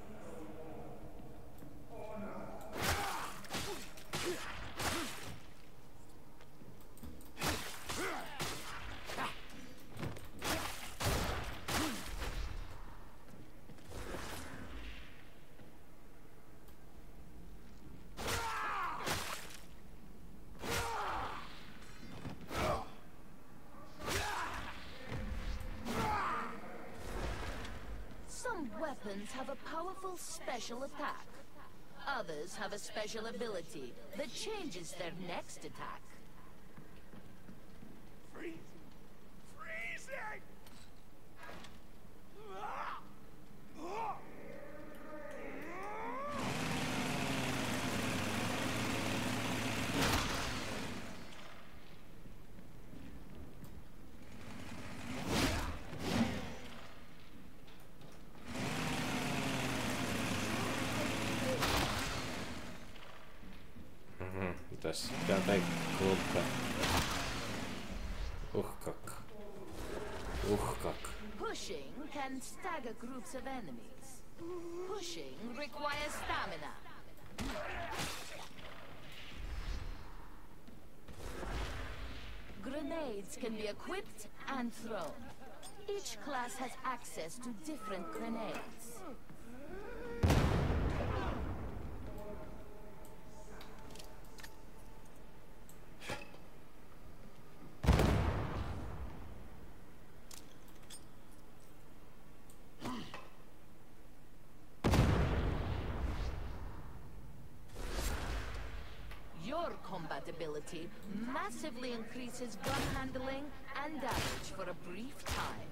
Weapons have a powerful special attack. Others have a special ability that changes their next attack. Freeze! Freezing! То есть пятая кнопка. Ух как. Ух как. Rushing can stagger groups of enemies. Pushing requires stamina. Grenades can be equipped and thrown. Each class has access to different grenades. Your combat ability massively increases gun handling and damage for a brief time.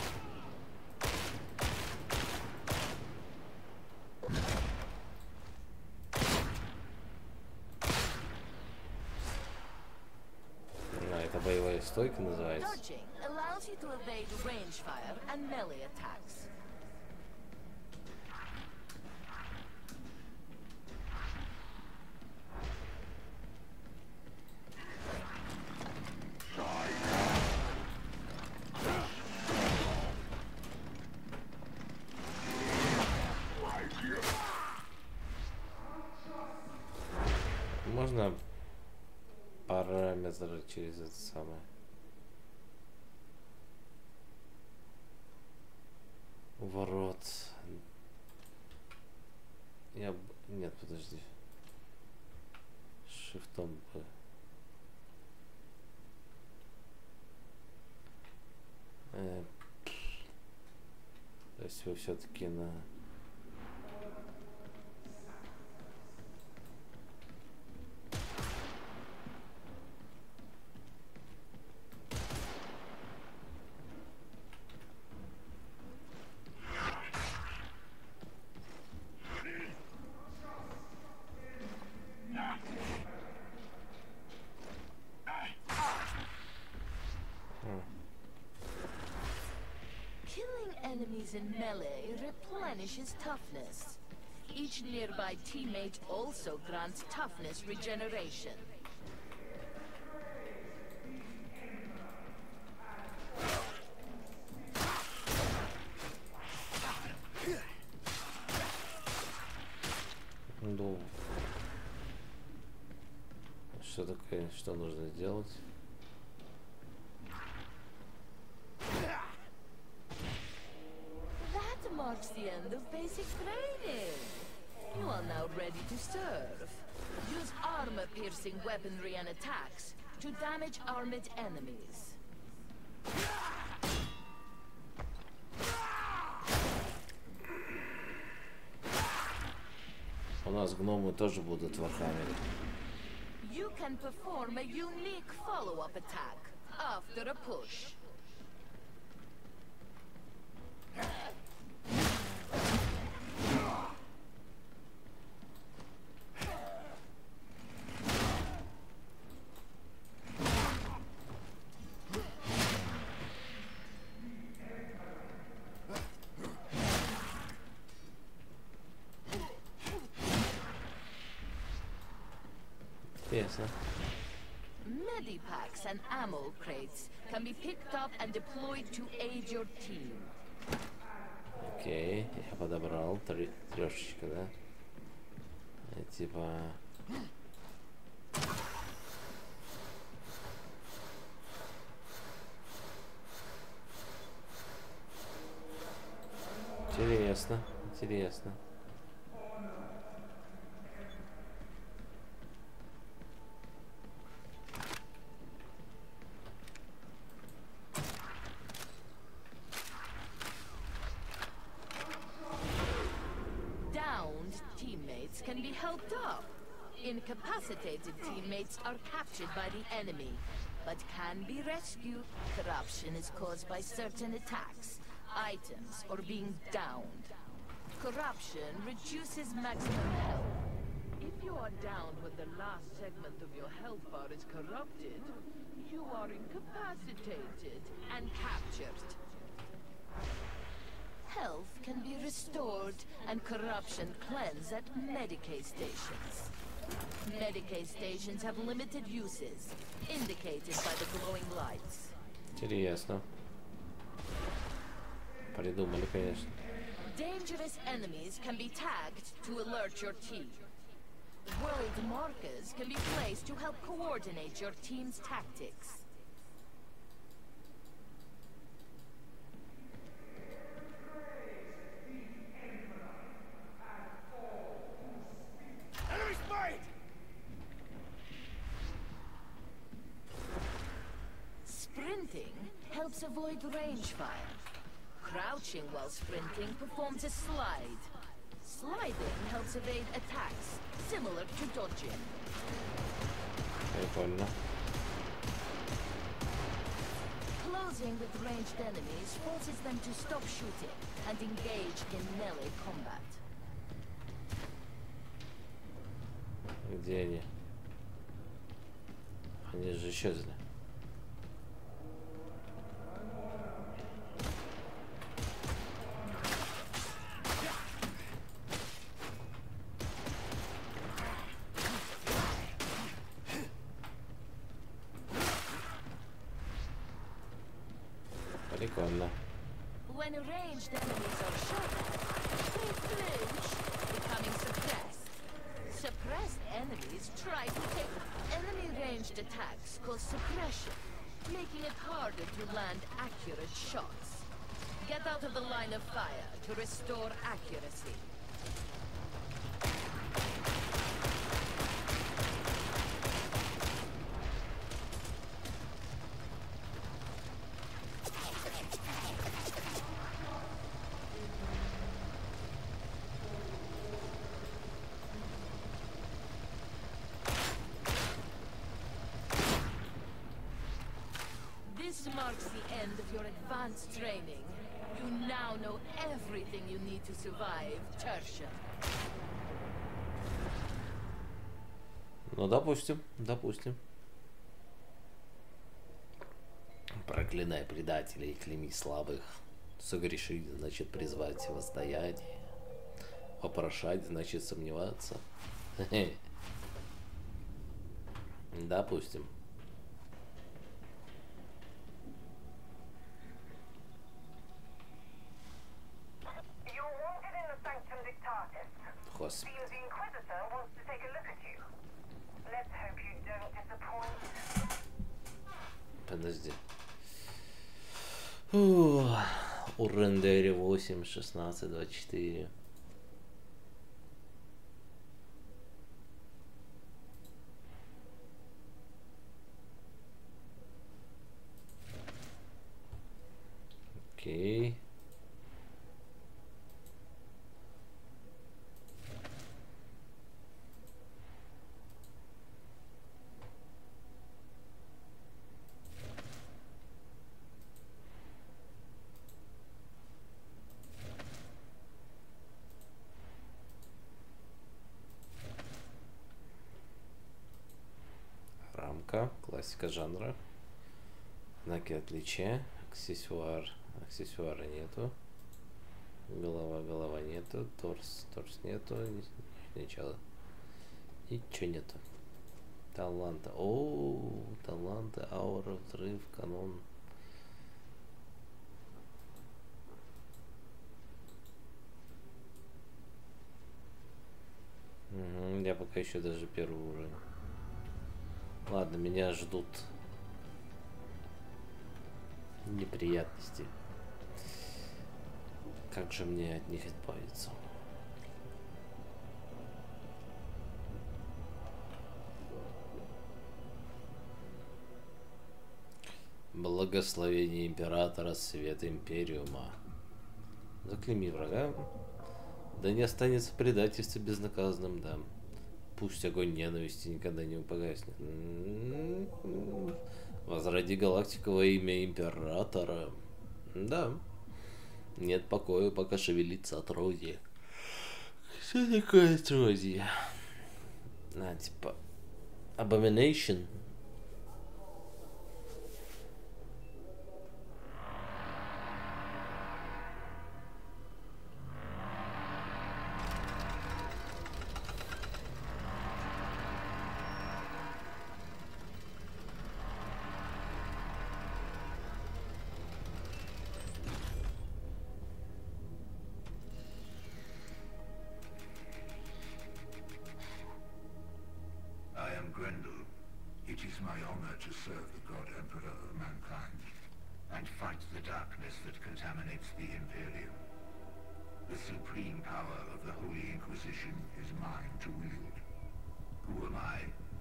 А, это боевая стойка называется. Dodging allows you to evade range fire and melee attacks. Можно параметры через это самое. Ворот. Я... Нет, подожди. Шифтом бы. Э, то есть вы все-таки на... Enemies in melee replenishes toughness. Each nearby teammate also grants toughness regeneration. Ну, что такое, что нужно сделать? Marks the end of basic training. You are now ready to serve. Use armor-piercing weaponry and attacks to damage armored enemies. У нас гномы тоже будут в Вархаммере. You can perform a unique follow-up attack after a push. Интересно. Medipacks and ammo crates can be picked up and deployed to aid your team. Окей, я подобрал три трешечка, да? И типа... Интересно, интересно. Can be helped up. Incapacitated teammates are captured by the enemy, but can be rescued. Corruption is caused by certain attacks, items, or being downed. Corruption reduces maximum health. If you are downed when the last segment of your health bar is corrupted, you are incapacitated and captured. Health can be restored and corruption cleansed at Medicaid stations. Medicaid stations have limited uses, indicated by the glowing lights. Интересно. Придумали, конечно. Dangerous enemies can be tagged to alert your team. World markers can be placed to help coordinate your team's tactics. Enemy spotted! Sprinting helps avoid range fire. Crouching while sprinting performs a slide. Sliding helps evade attacks, similar to dodging. Прикольно. Closing with ranged enemies forces them to stop shooting and engage in melee combat. Где они? Они же исчезли. Прикольно. When ranged enemies are shot at, they flinch, becoming suppressed. Suppressed enemies try to take enemy ranged attacks cause suppression, making it harder to land accurate shots. Get out of the line of fire to restore accuracy. This marks the end of your advanced training. You now know everything you need to survive Tertian. Ну, допустим, допустим. Проклинай предателей, клейми слабых. Согрешить, значит призвать воздаяние. Вопрошать, значит сомневаться. Допустим. Господи. Подожди. Фу. У рендере восемь, шестнадцать, двадцать четыре. Окей. Классика жанра. Знаки отличия. Аксессуар. Аксессуара нету. Голова, голова нету. Торс, торс нету. Ничего. Ничего нету. Таланта. О, таланты, аура, взрыв, канон. Угу, я пока еще даже первый уровень. Ладно, меня ждут неприятности. Как же мне от них избавиться? Благословение императора, свет империума. Заклейми врага. Да не останется предательство безнаказанным, да. Пусть огонь ненависти никогда не погаснет. Возроди галактику во имя императора. Да. Нет покоя, пока шевелится отродье. Что такое отродье? А, типа... Abomination. Grendel, it is my honor to serve the God Emperor of mankind, and fight the darkness that contaminates the Imperium. The supreme power of the Holy Inquisition is mine to wield. Who am I?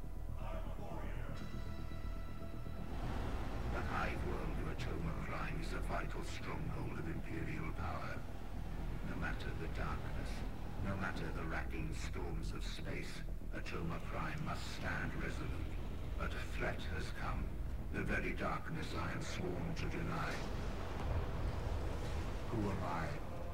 The hive world of Atoma Prime is a vital stronghold of Imperial power. No matter the darkness, no matter the racking storms of space, Atoma Prime must stand resolute. But a threat has come, the very darkness I am sworn to deny. Who am I?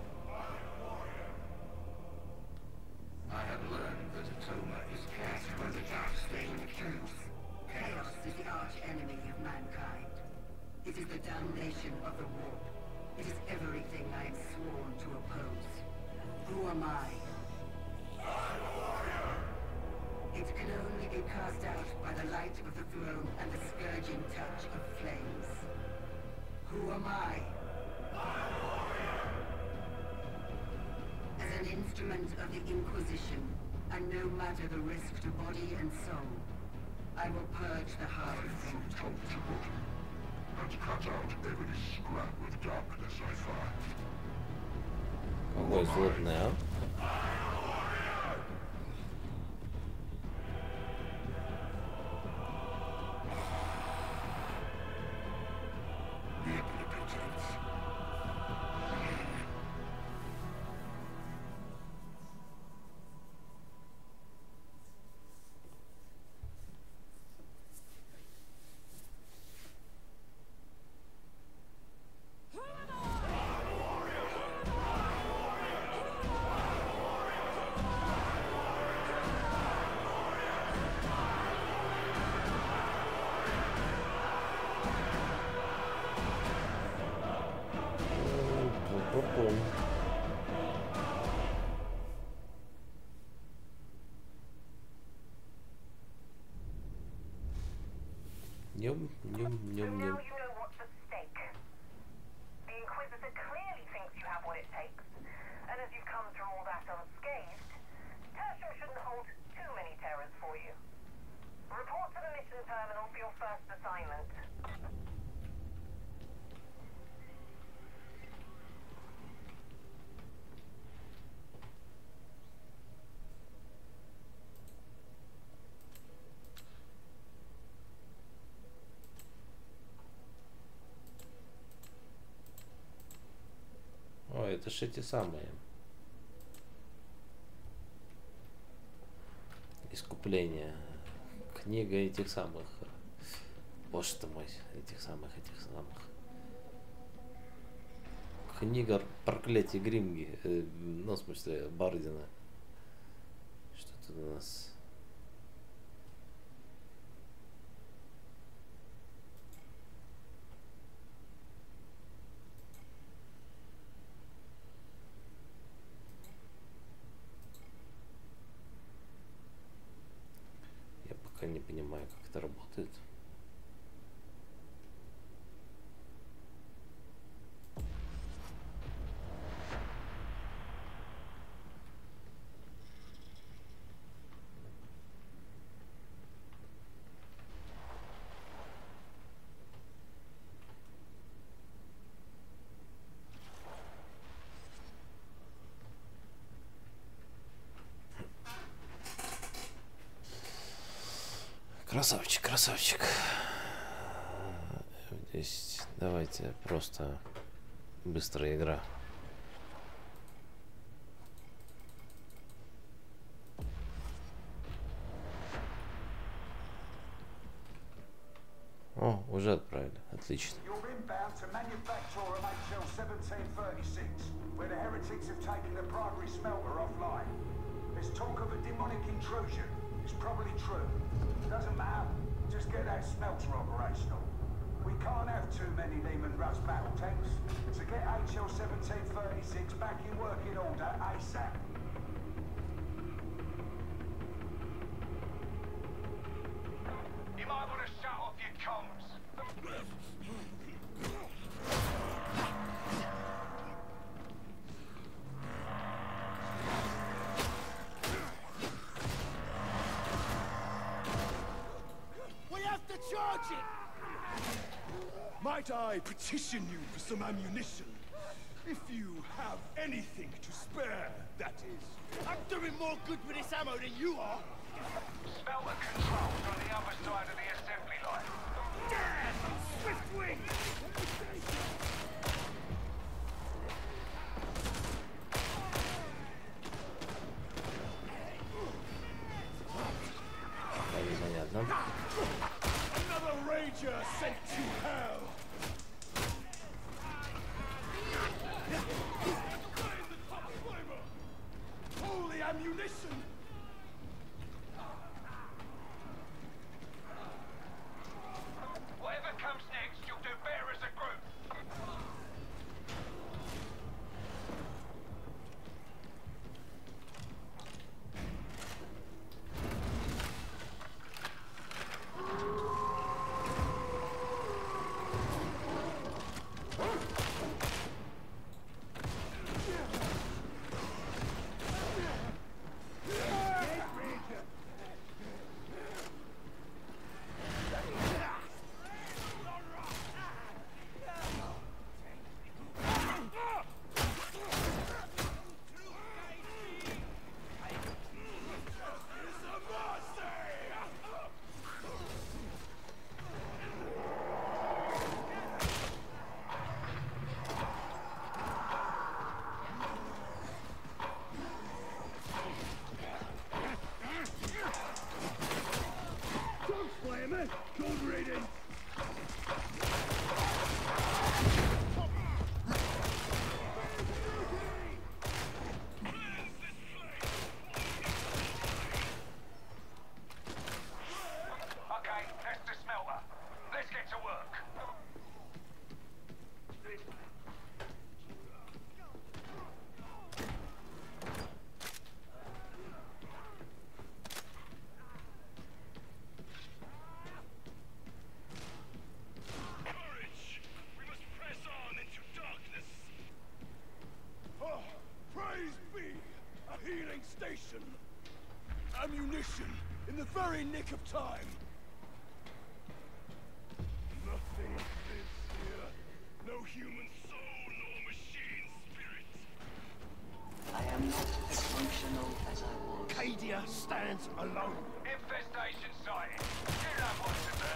I have learned that Atoma is cast by the dark stain of truth. Chaos is the arch-enemy of mankind. It is the damnation of the warp. It is everything I am sworn to oppose. Who am I? It can only be cast out by the light of the throne and the scourging touch of flames. Who am I? As an instrument of the Inquisition, and no matter the risk to body and soul, I will purge the hive from top to bottom, and cut out every scrap of darkness I find. Какой злобный, а? Нем, нем, нем, нем. Ой, это ж эти самые. Искупление. Книга этих самых. Боже ты мой, этих самых, этих самых. Книга проклятия Гримги. Э, ну, в смысле, Бардина. Что тут у нас? Я не понимаю, как это работает. Красавчик, красавчик. Здесь давайте просто быстрая игра. О, уже отправили. Отлично. It's probably true. Doesn't matter. Just get that smelter operational. We can't have too many Lehman Russ battle tanks. So get H L seventeen thirty-six back in working order ASAP. You might want to shut off your comms. Charge it! Might I petition you for some ammunition? If you have anything to spare, that is. I'm doing more good with this ammo than you are! Smelter controls on the other side of the assembly line. Damn! Swift wing! Непонятно. Another ranger sent to hell. Holy ammunition! Whatever comes next, you'll do better as a group. Station. Ammunition in the very nick of time. Nothing lives here. No human soul nor machine spirit. I am not as functional as I was. Cadia stands alone. Infestation sighted. You know what to do.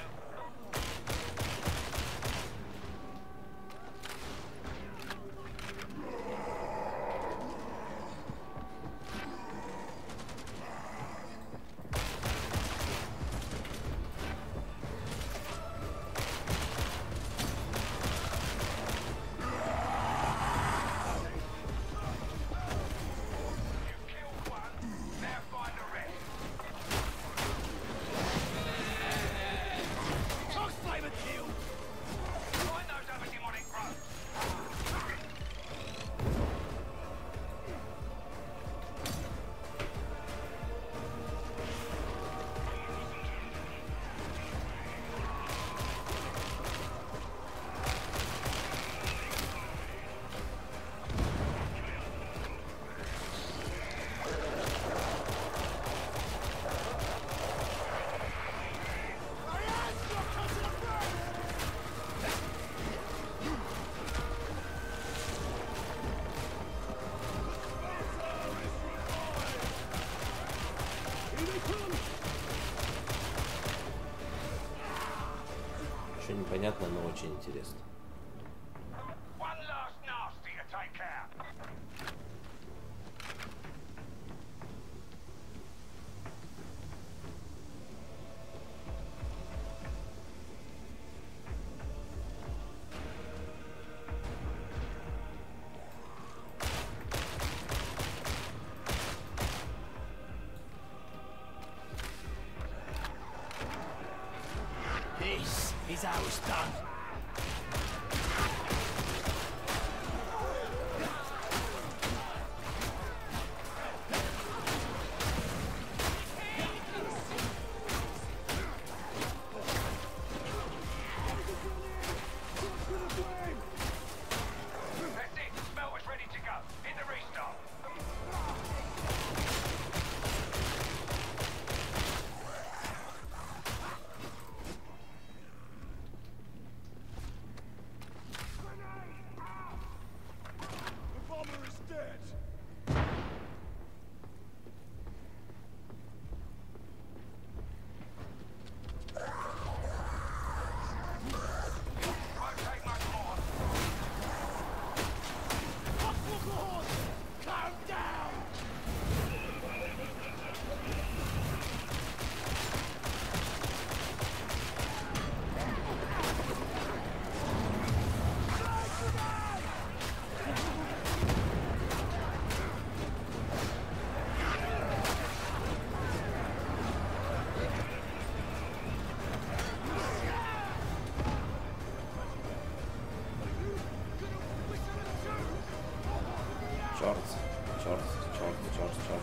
Непонятно, но очень интересно. This is how it's done. остров.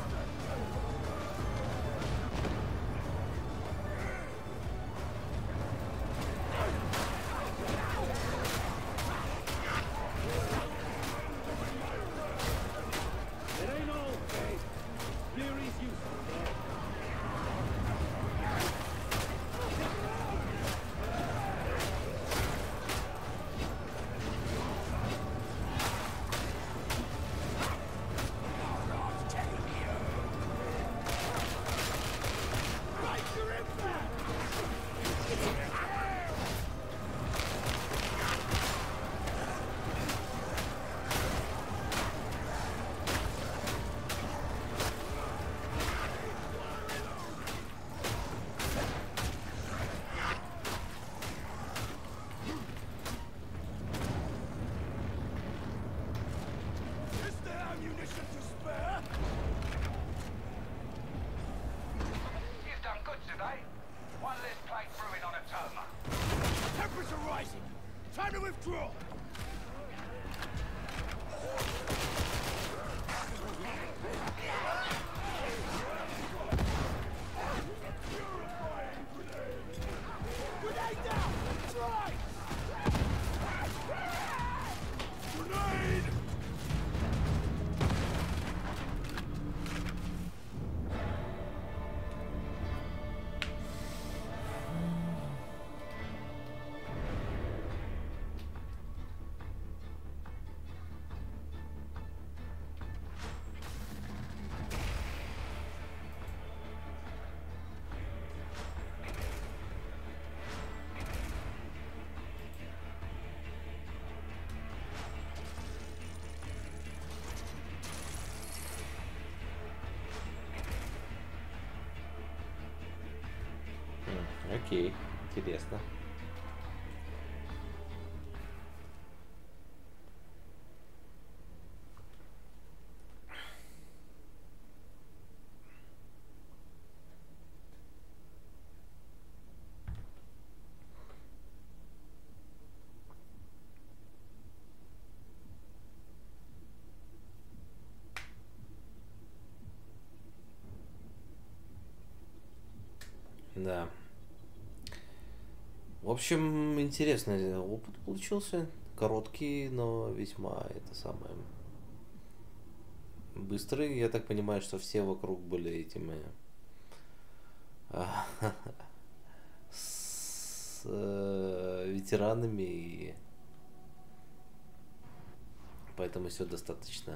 Окей, интересно. Да. В общем, интересный опыт получился. Короткий, но весьма это самое быстрый. Я так понимаю, что все вокруг были этими а, с э, ветеранами, и поэтому все достаточно.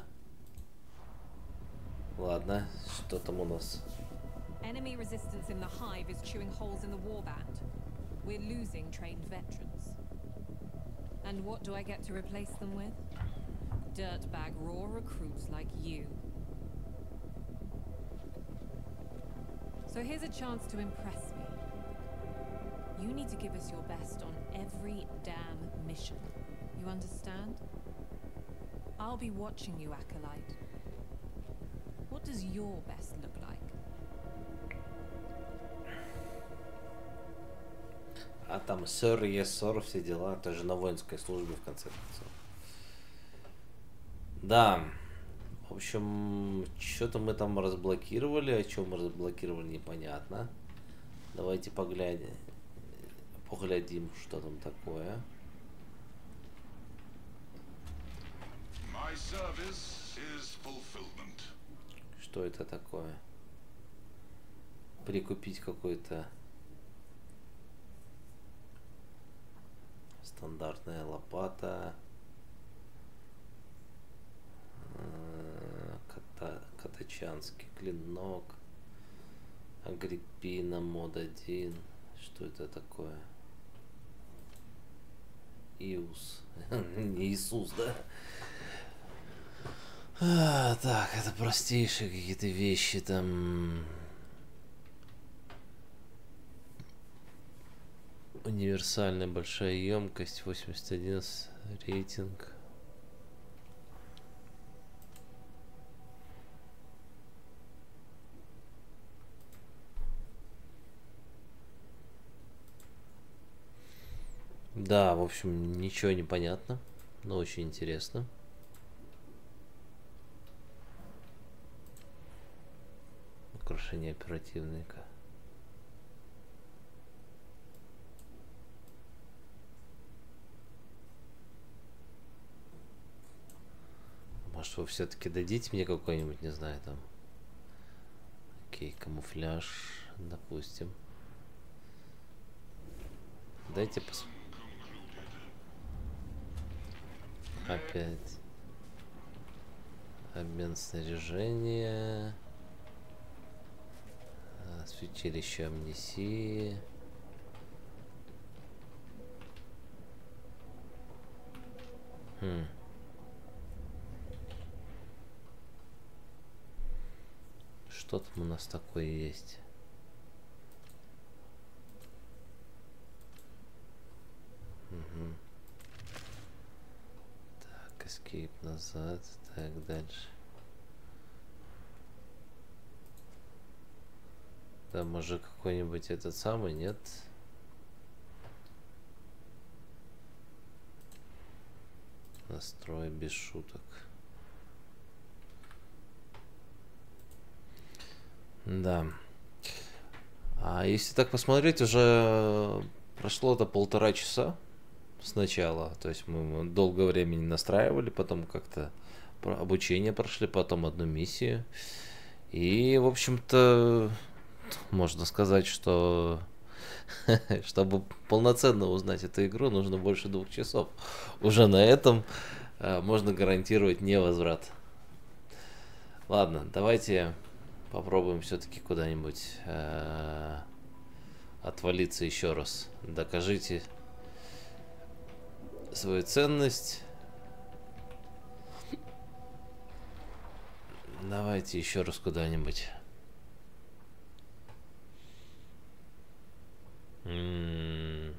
Ладно, что там у нас? Enemy resistance in the hive is chewing holes in the warband. We're losing trained veterans. And what do I get to replace them with? Dirtbag raw recruits like you. So here's a chance to impress me. You need to give us your best on every damn mission. You understand? I'll be watching you, Acolyte. What does your best look like? А там сэр, yes, сэр, все дела. Это же на воинской службе, в конце концов. Да. В общем, что-то мы там разблокировали. О чем мы разблокировали, непонятно. Давайте поглядим. Поглядим, что там такое. My service is fulfillment. Что это такое? Прикупить какой-то стандартная лопата, ката, катачанский клинок, Агриппина мод один. Что это такое? Иус. Не Иисус, да? А, так, это простейшие какие-то вещи там. Универсальная большая емкость, восемьдесят один рейтинг. Да, в общем, ничего не понятно, но очень интересно. украшение оперативника. Может, вы все-таки дадите мне какой-нибудь, не знаю, там. Окей, камуфляж, допустим. Дайте посмотреть. Опять. Обмен снаряжения. Святилище амнисии. Хм. Что там у нас такое есть? Угу. Так, escape назад. Так, дальше. Да, может какой-нибудь этот самый, нет? Настрой без шуток. Да. А если так посмотреть, уже прошло-то полтора часа сначала. То есть мы долгое время не настраивали, потом как-то обучение прошли, потом одну миссию. И, в общем-то, можно сказать, что чтобы полноценно узнать эту игру, нужно больше двух часов. Уже на этом э, можно гарантировать невозврат. Ладно, давайте попробуем все-таки куда-нибудь э, отвалиться еще раз. Докажите свою ценность. Давайте еще раз куда-нибудь. М-м-м.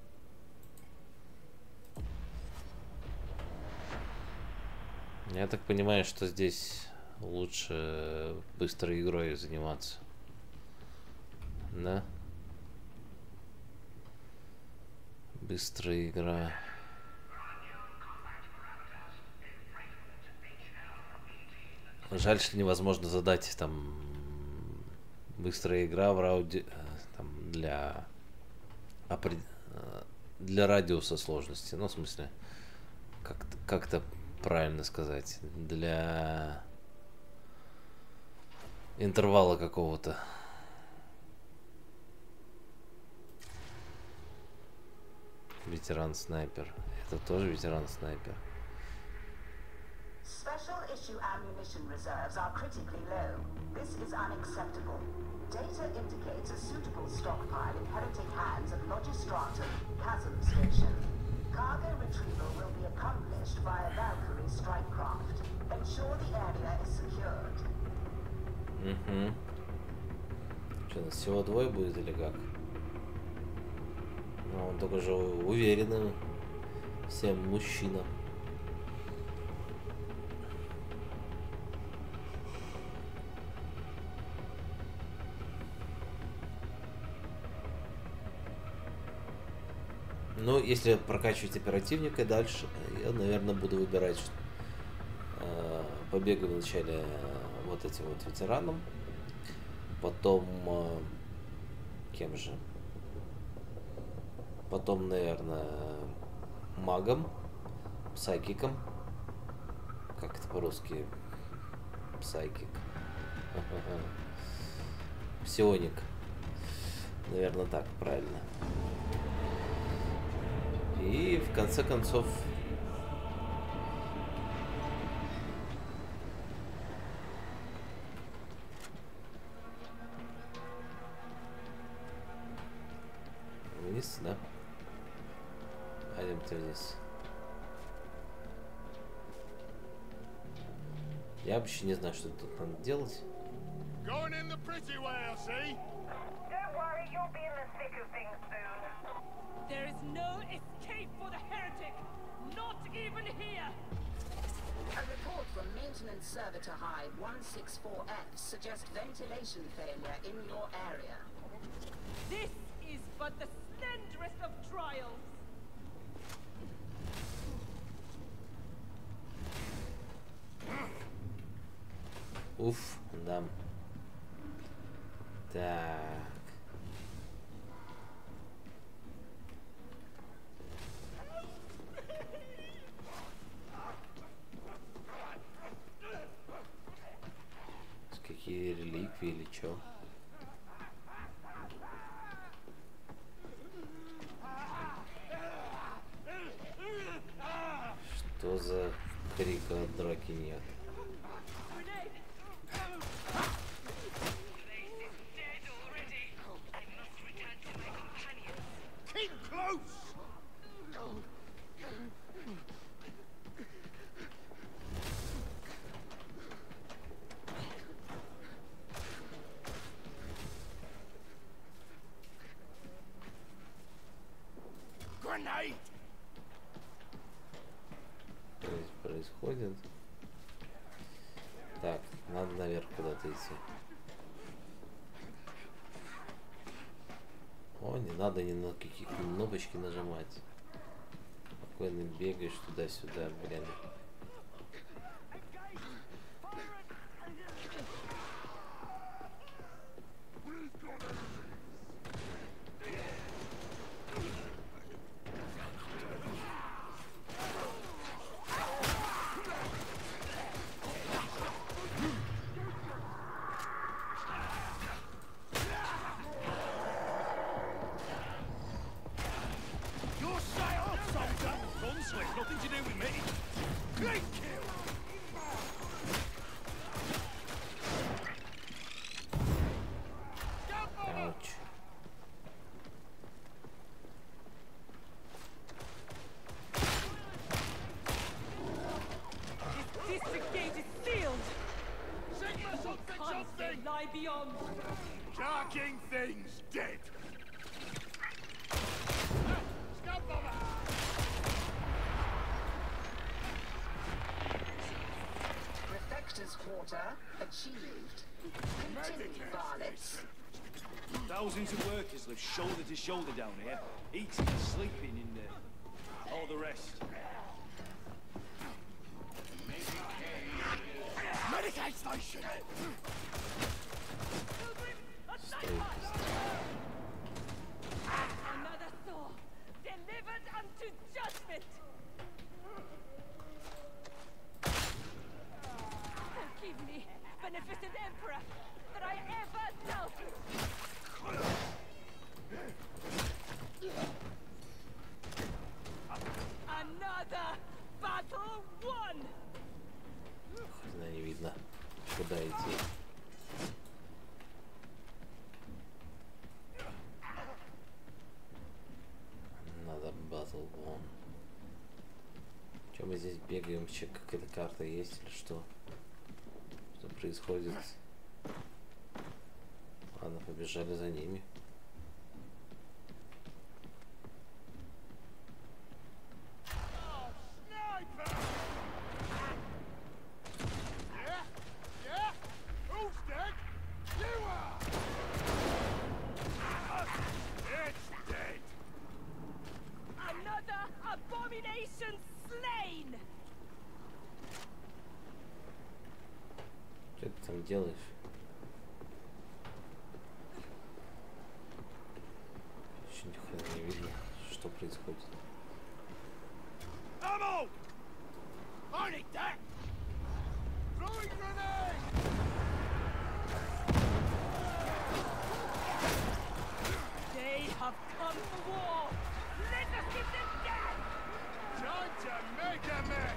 Я так понимаю, что здесь лучше быстрой игрой заниматься. Да? Быстрая игра. Жаль, что невозможно задать там быстрая игра в раунде там, для для радиуса сложности. Ну, в смысле, как-то, как-то правильно сказать, для интервала какого-то. Ветеран-снайпер. Это тоже ветеран-снайпер. Special issue ammunition reserves are critically low. This is unacceptable. Data indicates a suitable stockpile in heretic hands at Logistratum Chasm Station. Cargo retrieval will be accomplished via Valkyrie strike craft. Ensure the area is secured. Угу. Что, нас всего двое будет или как? Ну, он только же уверенный всем мужчинам. Ну, если прокачивать оперативника дальше, я, наверное, буду выбирать э, побегу вначале э, вот этим вот ветераном, потом э, кем же? Потом, наверное, магом, псайкиком. Как это по-русски? Псайкик. Псионик. Наверное, так правильно. И в конце концов вниз, да? Пойдемте вниз. Я вообще не знаю, что тут надо делать. Going in the pretty way, I see. Don't worry, you'll be in the thick of things soon. There is no escape for the heretic, not even here. A report from maintenance servitor hive one six four F suggests ventilation failure in your area. This is but the slenderest of trials. Уф, да. Так. Какие реликвии или чё? Что за крика от драки нет? Что здесь происходит? Так, надо наверх куда-то идти. О, не надо ни на какие кнопочки нажимать. Спокойно бегаешь туда-сюда, блин. Darking things dead. Reflector's quarter achieved. Continue, varlets. Thousands of workers live shoulder to shoulder down here, eating and sleeping in the... all the rest. Medicaid station! Another soul delivered unto judgment. Forgive me, beneficent Emperor, that I ever doubted. Another battle won. Хрена не видно, куда идти. Надо батл вон. Чем мы здесь бегаем? Че, какая-то карта есть или что? Что происходит? Ладно, побежали за ними. Abomination slain! Что ты там делаешь? Еще ни хрена не видно, что происходит. Ammo! I need that! Throwing grenade! They have come for war! Let us give them death! Time to make a mess!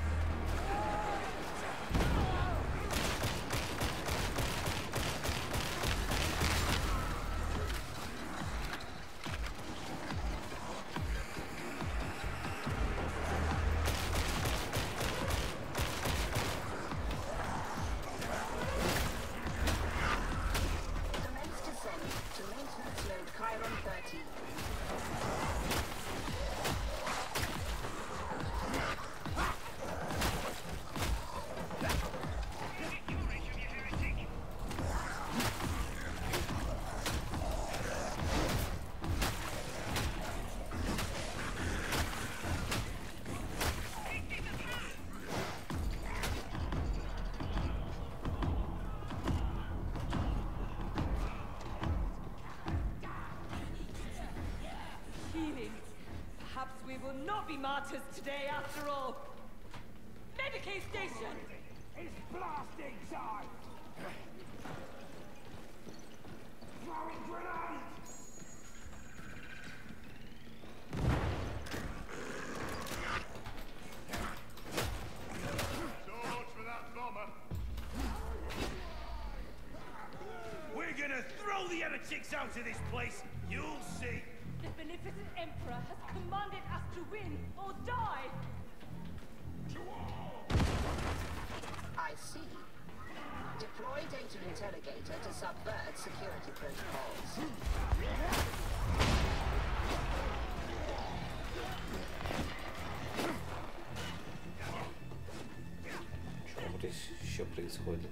Commence descent to maintenance load Chiron thirty. Perhaps we will not be martyrs today after all. Medicaid station! It's blasting time! Throwing grenades! So much for that bomber. We're gonna throw the heretics out of this place. You'll see. The beneficent Emperor has commanded us to win or die! I see. Deploy data interrogator to subvert security protocols. Что здесь еще происходит?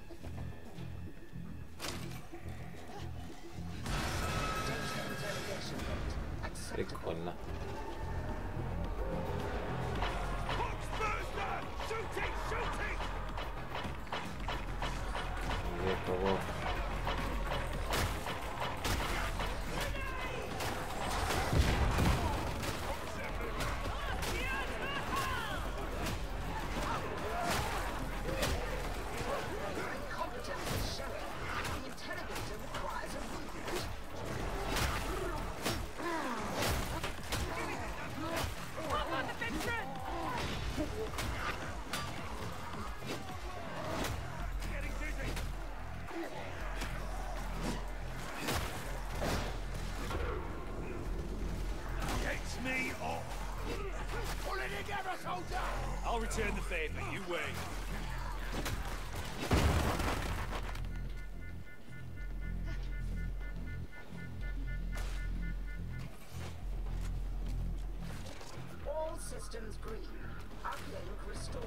Прикольно. Где кого? I'll return the favor, you wait. All systems green. Uplink restored.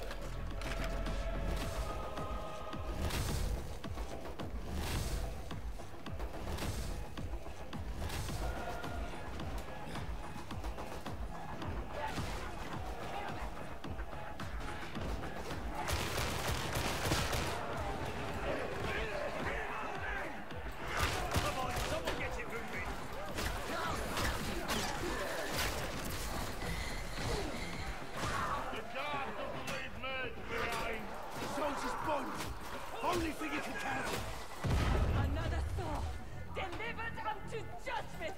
Only thing you can carry. Another soul, delivered unto judgment!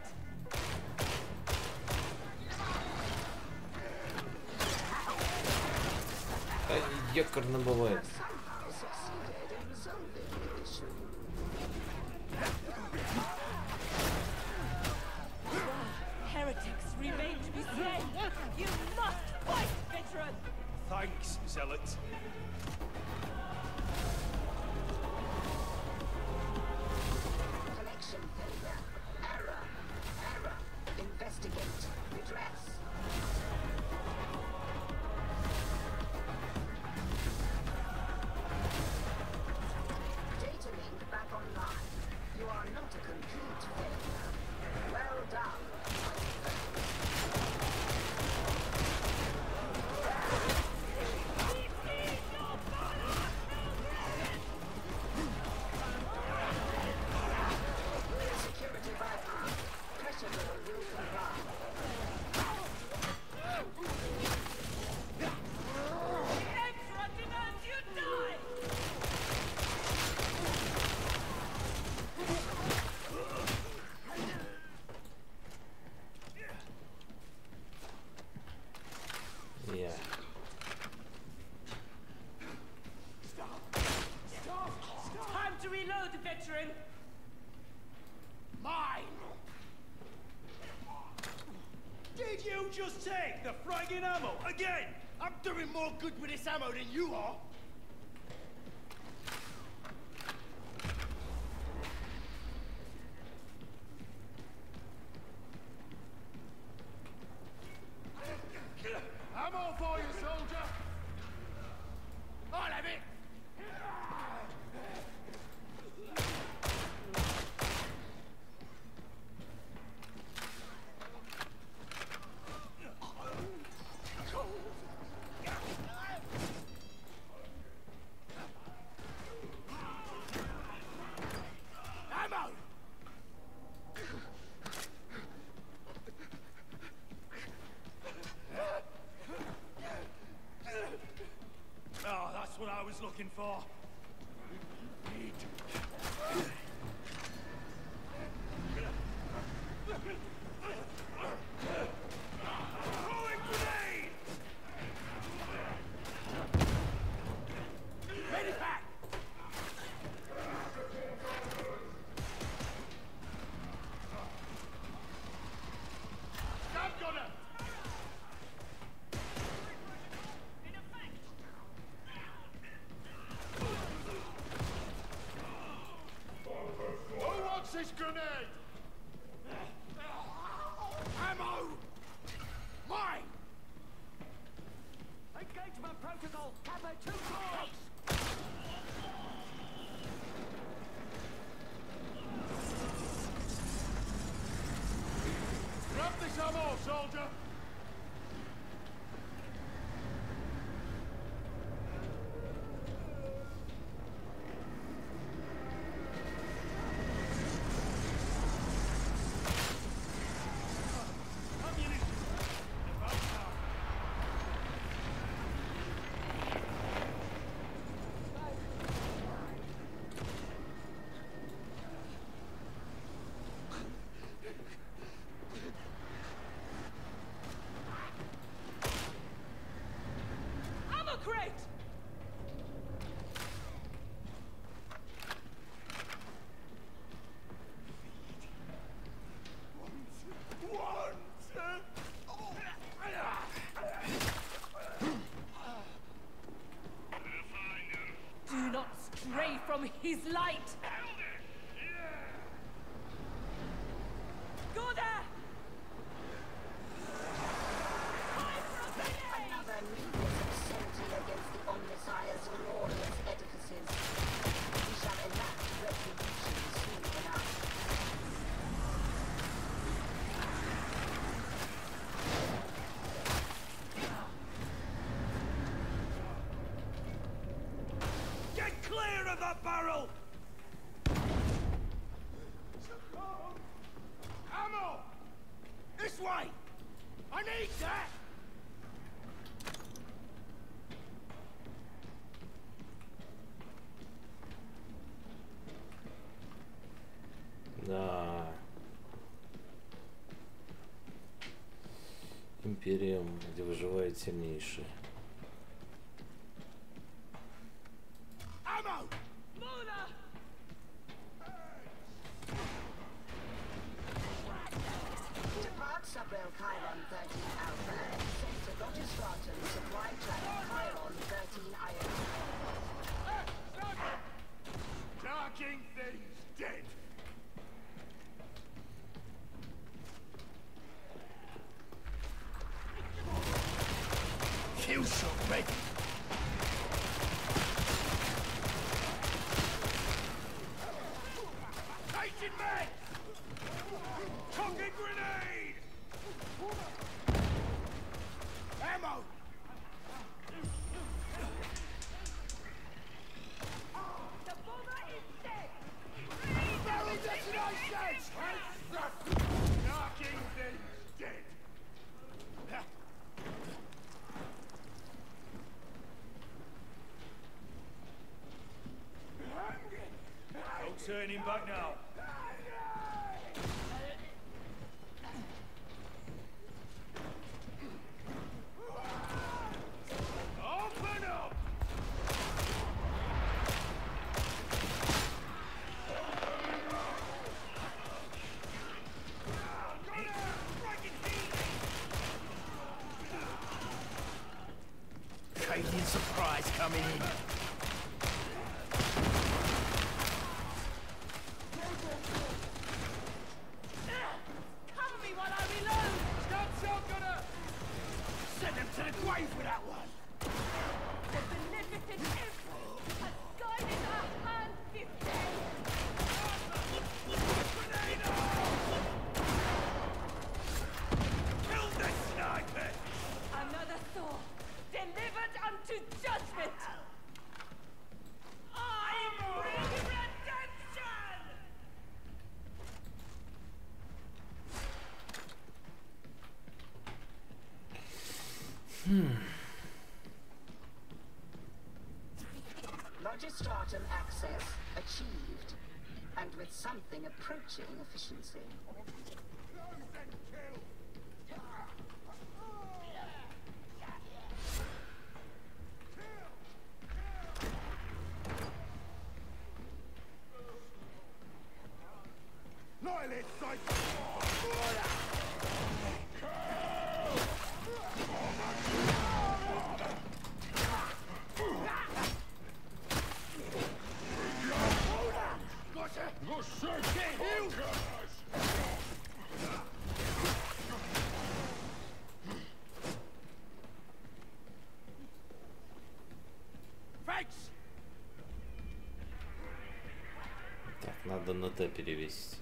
А ёкарно бывает. Heretics remain to be slain! You must fight, veteran! Thanks, zealot. Connection failure. Error. Error. Investigate. Redress. Data link back online. You are not a complete failure. Well done. Security bypass. Pressure level will comply. The Emperor demands you die! Я. Time to reload, veteran! Mine! Did you just take the fragging ammo again? I'm doing more good with this ammo than you are. Ammo for you, soldier! I'll have it. grenade! Ammo! Mine! Engagement protocol! Kappa two dogs! Grab this ammo, soldier! Crate! Do not stray from his light! Go there! Against the Omnissiah's glorious edifices. We shall enact retribution soon enough. Get clear of that barrel! Ammo! This way! I need that! Да. Империя, где выживает сильнейший. Ammo! Mona! Depart Subrail Chiron thirteen Alpha and send to Logistratum Supply Track Chiron thirteen Iron. Darking things dead! You shook me! Taking me! Cocking grenade! Ammo! The bomber is dead! Barrel detonation! Darking things dead! No turning back now. Open up! Cajun surprise coming in. Cover me while I reload! Stop shotgunner! Send them to the grave with that one. The beneficent Emperor has guided our hand this day! Kill the sniper! Another Thor, delivered unto judgment! I bring redemption! Hmm. Logistratum access achieved, and with something approaching efficiency. Annihilate sight! Gotcha! Go search! Get healed! надо на Т перевесить.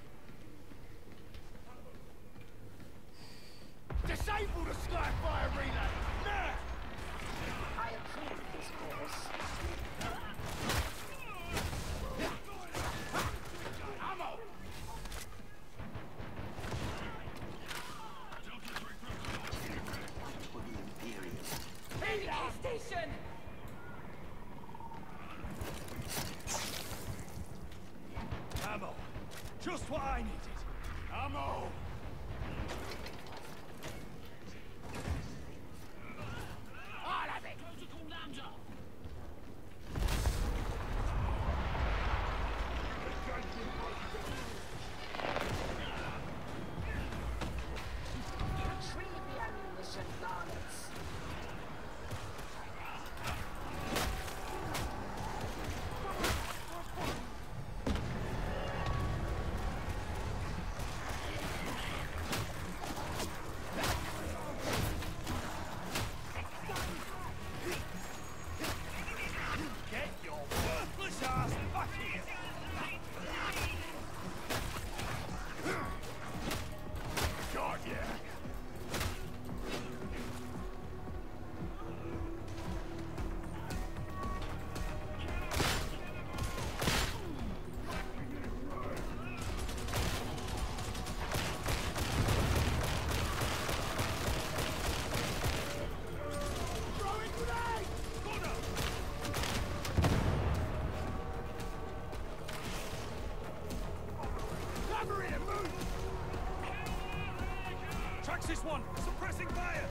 Disable the Skyfire relay! Now! I approve this course. Ammo! Air station! Ammo. Just what I needed. Ammo! All of it! Retrieve the ammunition, Lance. Get your worthless ass back here! God, yeah! Throwing grenade! Cover it and move! Traxxas one, suppressing fire!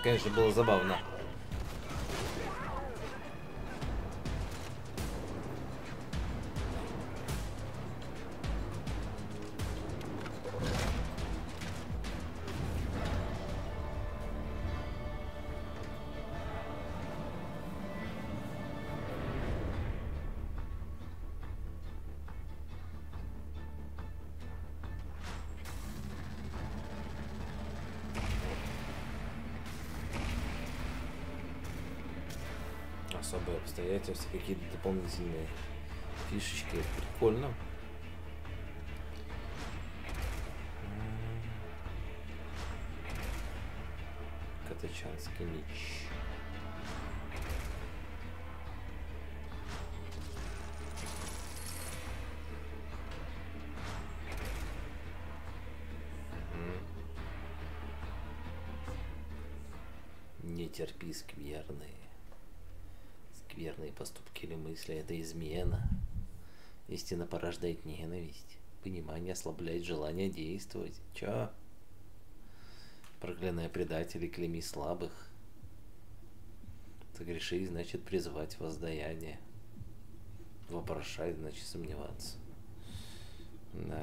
конечно, было забавно. Особые обстоятельства, какие-то дополнительные фишечки. Прикольно. Катачанский меч. Не терпи скверные. Скверные поступки или мысли — это измена. Истина порождает ненависть. Понимание ослабляет желание действовать. Чё? Проклиная предателей, клейми слабых. Согреши, значит призывать воздаяние. Вопрошай, значит сомневаться. Да.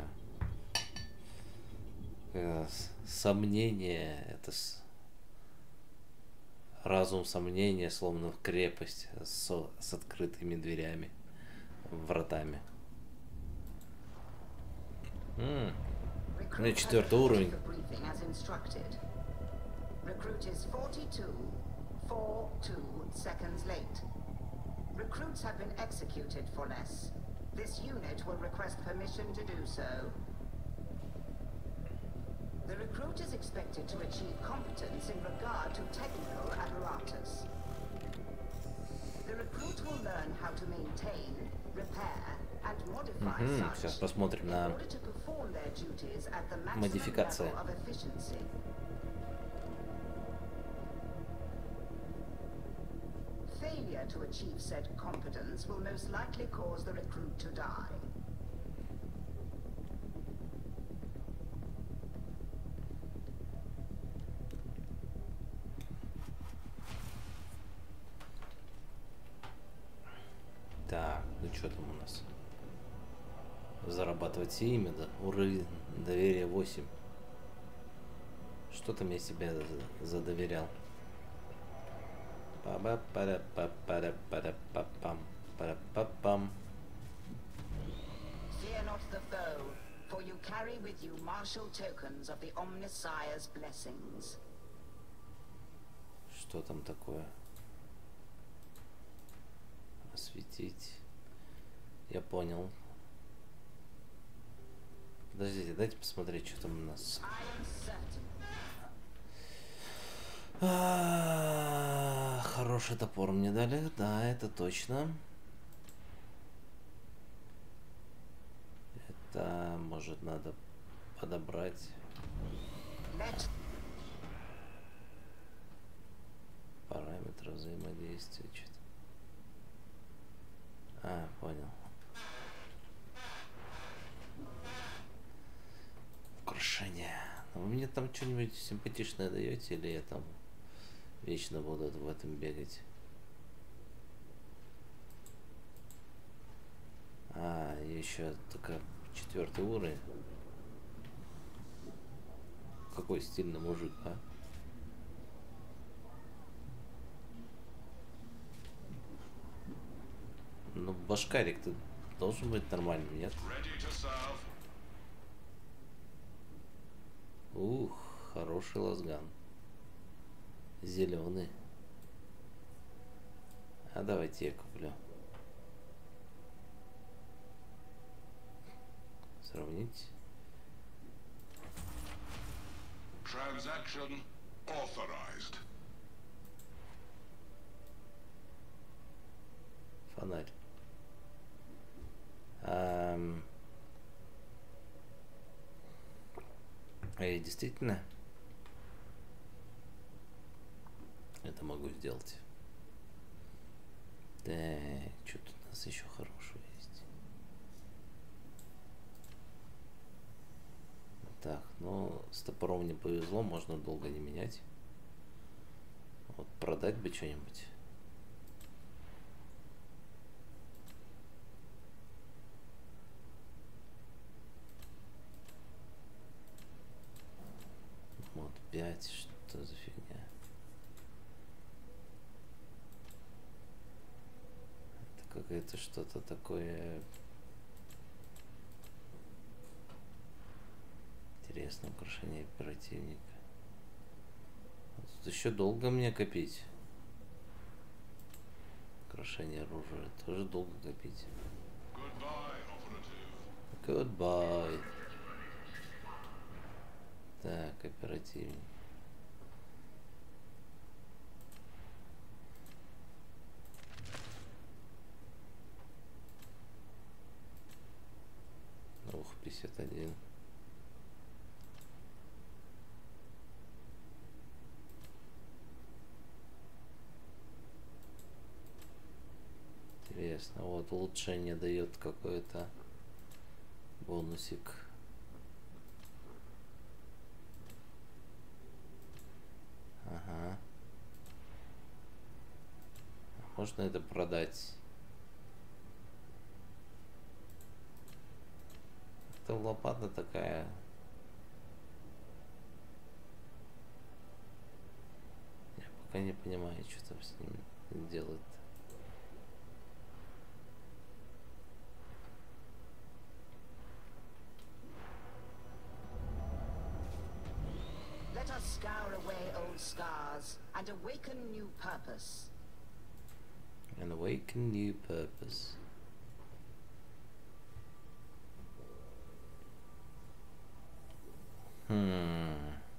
Сомнение — это с... разум сомнения, словно в крепость с, с открытыми дверями, вратами. М-м. Ну и четвертый уровень. Recruit is forty-two, forty-two seconds late. Recruits have been executed for less. This unit will request permission to do so. The recruit is expected to achieve competence in regard to technical apparatus. The recruit will learn how to maintain, repair, and modify Mm-hmm. Сейчас посмотрим на модификации. Failure to achieve said competence will most likely cause the recruit to die. Так, ну что там у нас? Зарабатывать семь, да? Уровень доверия восемь. Что там я себе задоверял? Па-ба-пара-па-пара-пара-па-пам. Пара-па-пам. Fear not the foe, for you carry with you martial tokens of the Omnissiah's blessings. Что там такое? Осветить. Я понял. Подождите, дайте посмотреть, что там у нас. А-а-а, хороший топор мне дали, да, это точно. Это, может, надо подобрать. Параметры взаимодействия, что-то. А, понял. Украшение. Вы мне там что-нибудь симпатичное даете, или я там вечно буду в этом бегать? А, еще только четвертый уровень. Какой стильный мужик, а? Ну, башкарик, ты должен быть нормальным, нет? Ух, хороший лазган. Зеленый. А давайте я куплю. Сравнить. Transaction authorized. Фонарь. Эм... А я действительно это могу сделать. Так, что тут у нас еще хорошего есть? Так, ну, с топором не повезло, можно долго не менять. Вот продать бы что-нибудь. Вот пять, что за фигня? Это какое-то что-то такое интересное, украшение оперативника. Тут еще долго мне копить. Украшение оружия тоже долго копить. Goodbye. Так, оперативник. Ух, пятьдесят один. Интересно, вот улучшение дает какой-то бонусик. Ага. Можно это продать? Это лопата такая. Я пока не понимаю, что там с ним делать. Let us scour away old scars and awaken new purpose. And awaken new purpose. Hmm.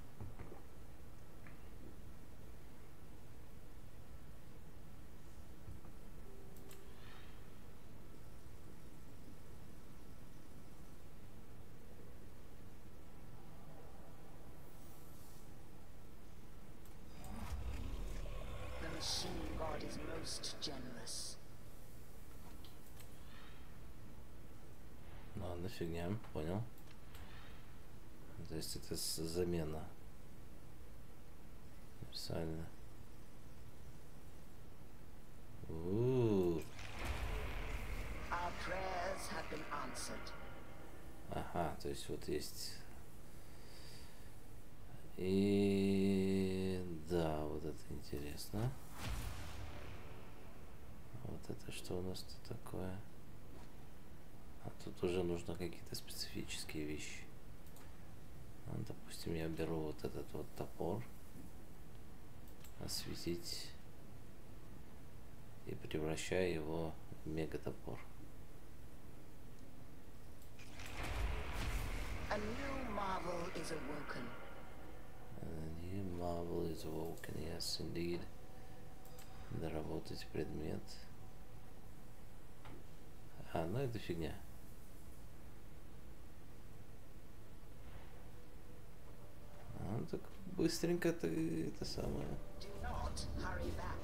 The machine god is most generous. Ладно, фигня, понял. То есть это замена. Универсально. У-у-у. Our prayers have been answered. Ага, то есть вот есть. И да, вот это интересно. Вот это что у нас тут такое? А тут уже нужно какие-то специфические вещи. Ну, допустим, я беру вот этот вот топор, осветить и превращаю его в мегатопор. A new marvel is awoken. A new marvel is awoken, yes, indeed. Доработать предмет. А, ну это фигня. А, так быстренько ты это самое. Do not hurry back.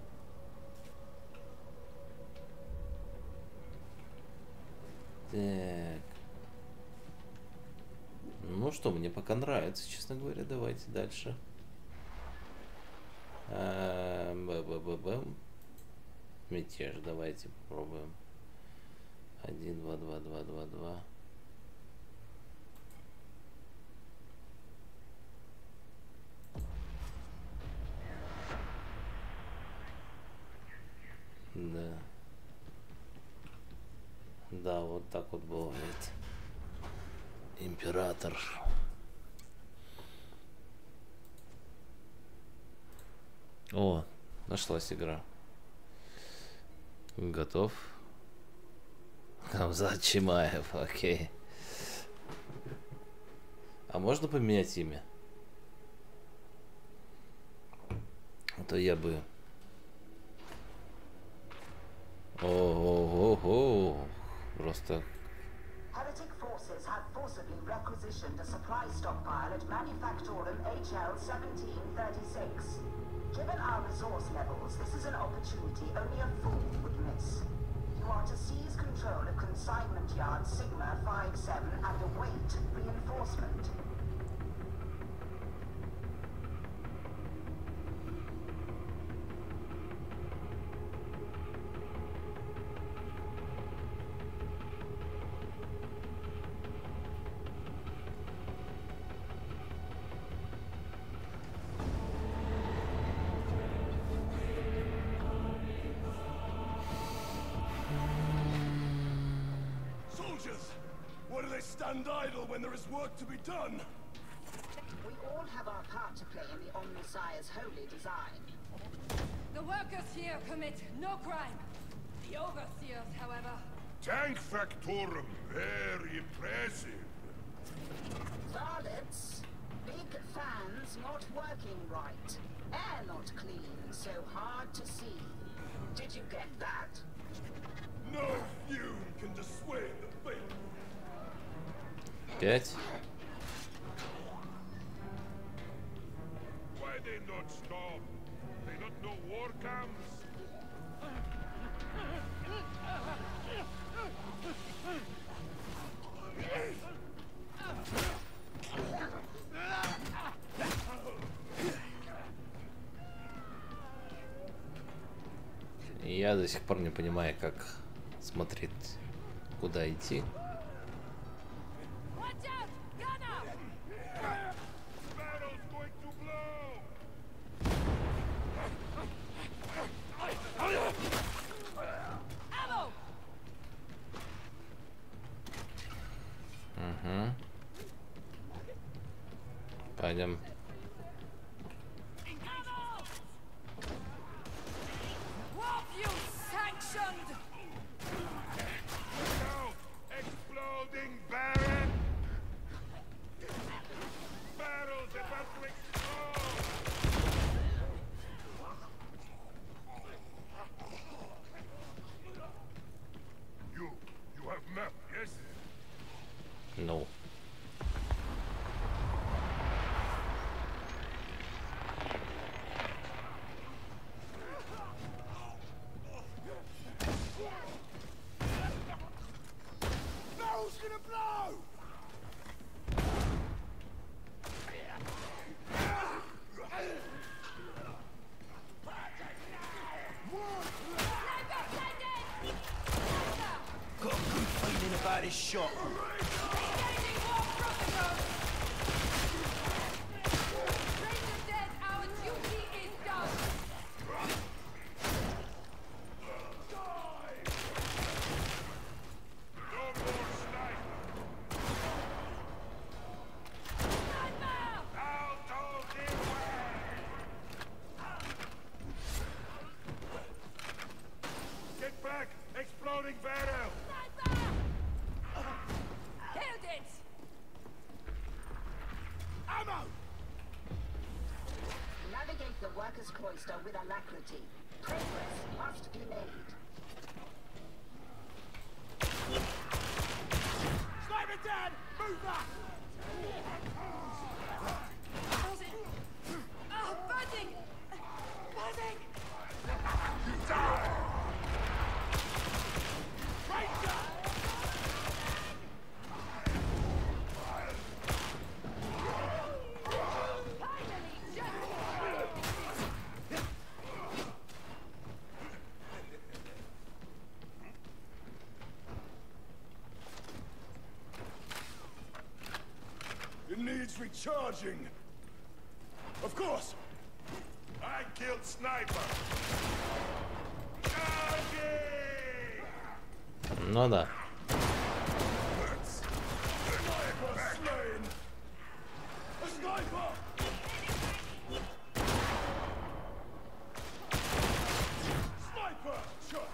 Так. Ну что, мне пока нравится, честно говоря. Давайте дальше. А, б-б-б-бэм. Мятеж, давайте попробуем. Один, два, два, два, два, два. Да. Да, вот так вот бывает. Император. О, нашлась игра. Готов? Камзат Чимаев, окей. А можно поменять имя? А то я бы... О-о-о-о, просто... Heretic forces have forcibly requisitioned a supply stockpile at Manufactorum H L seventeen thirty-six. Given our resource levels, this is an opportunity only a fool would miss. You are to seize control of Consignment Yard Sigma five seven and await reinforcement. soldiers? Why do they stand idle when there is work to be done? We all have our part to play in the Omnissiah's holy design. The workers here commit no crime. The overseers, however... Tank Factorum, very impressive. Varlets, big fans not working right. Air not clean, so hard to see. Did you get that? No fume can dissuade the fate. Пять. Why they not stop? They not know war comes. Я до сих пор не понимаю, как смотреть, куда идти. Угу. Пойдем. Exploding barrel! Barrels about to explode! You, you have map, yes? No. Barrel's gonna blow! Got a good feeling about this shot. Get back! Exploding barrel! Killed it! Ammo! Navigate the workers' cloister with alacrity. Progress must be made. Sniper down! Move back! Buzzing! Oh, buzzing! Buzzing! You die! Ranger! Finally, just... It needs recharging. Of course. I killed Sniper! Charging! Ну да. Sniper slain! A sniper! Sniper shot!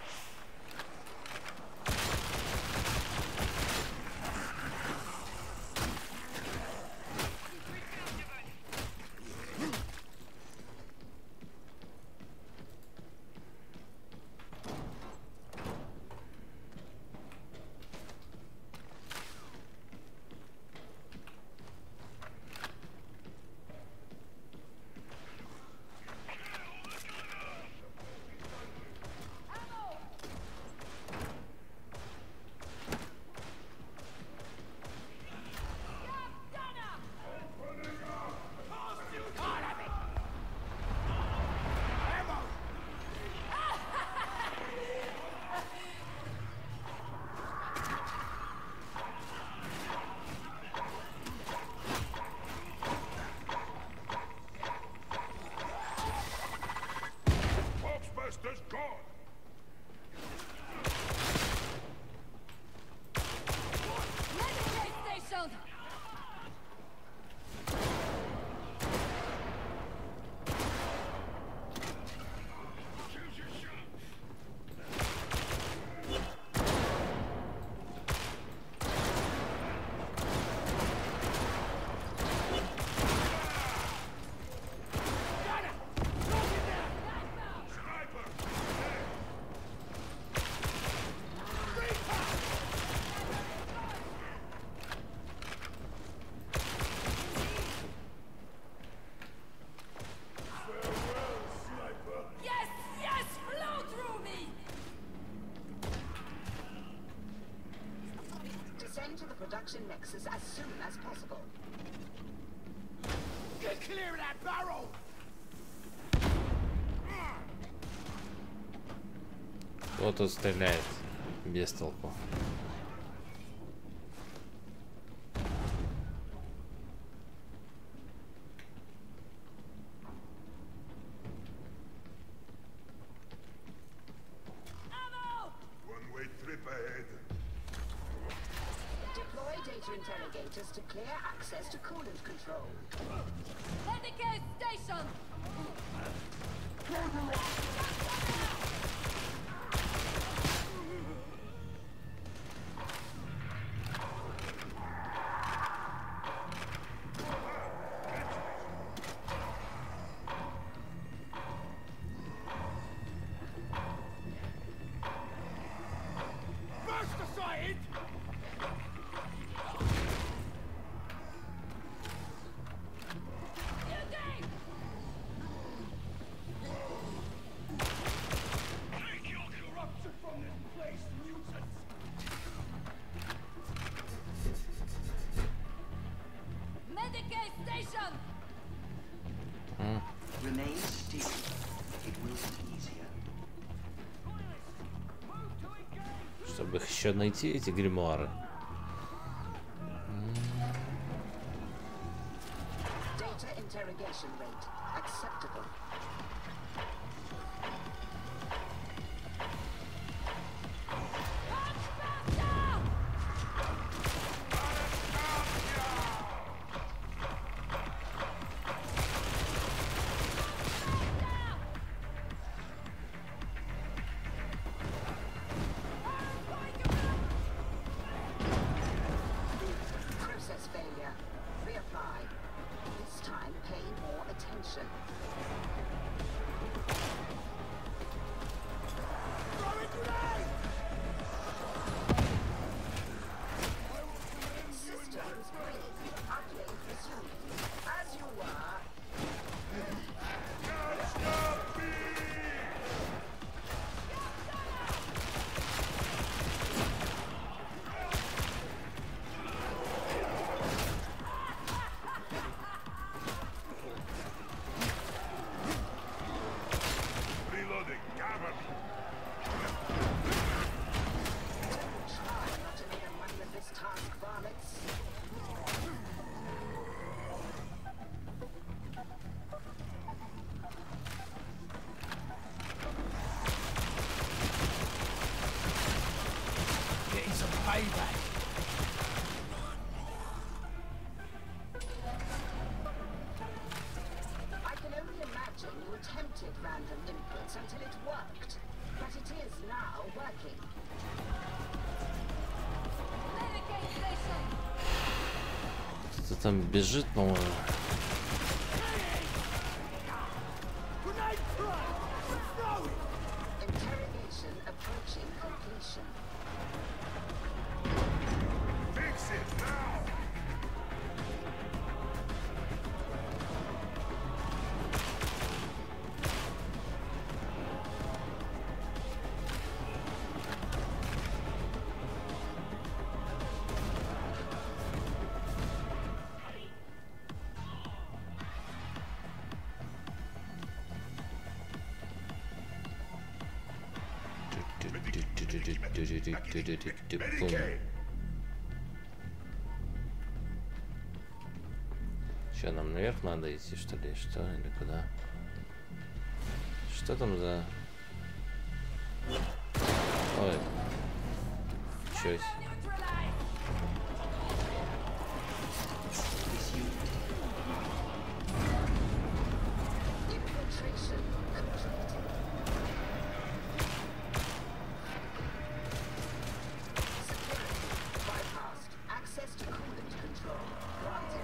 Foxbuster's gone! communication nexus as soon as possible. Get clear of that barrel! Кто тут стреляет без толку? One-way trip ahead. Deploy data interrogators to clear access to coolant control. Medicaid station! Burst aside! Take your corruption from this place, mutants! Medicaid station! Remain still. It will be easier. Чтобы их еще найти, эти гримуары. Data interrogation rate acceptable. Process failure. Reapply. This time pay more attention. Systems green. Update resumed. As you were. Reloading. Cover me. Try not to make money with this task, varmints. Getting some payback. I can only imagine you attempted random inputs until it worked. But it is now working. Medicaid station! Кто там бежит, по-моему. Grenade throw! Throw it! Interrogation approaching completion. Fix it now! Бум. Че, нам наверх надо идти, что ли? Что или куда? Что там за... Ой. Чё себе. Infiltration completed. Security bypassed. Access to coolant control granted.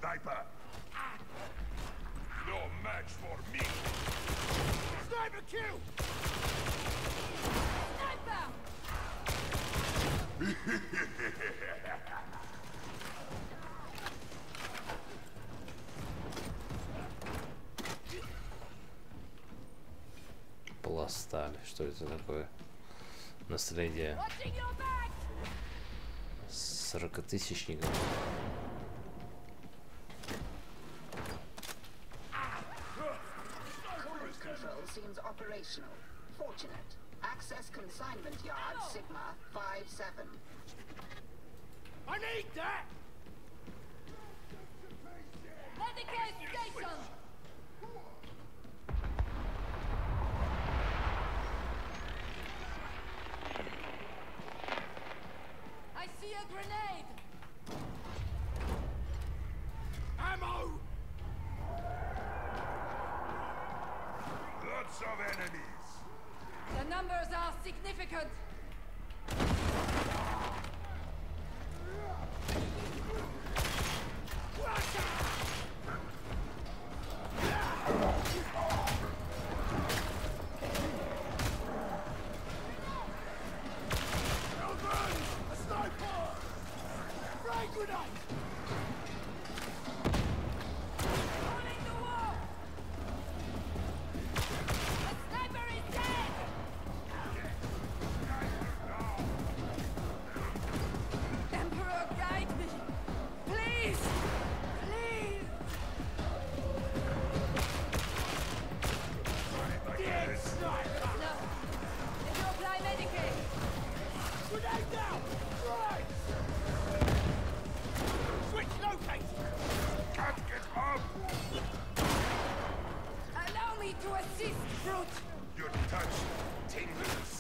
sniper. No match for me. Sniper kill! Sniper! Пластали. Что это такое? Наследие сорокатысячников. Cruise control seems operational. Fortunate. Access consignment yard Sigma five seven. I need that! Medicaid station! I see a grenade! Ammo! Lots of enemies. The numbers are significant! A sniper! Frag grenade! Holding the wall! The sniper is dead! Emperor, guide me! Please! Please! Dead sniper! No! Did you apply Medicaid? Grenade down! Right! Switch located! Can't get up. Allow me to assist, brute! Your touch tingles.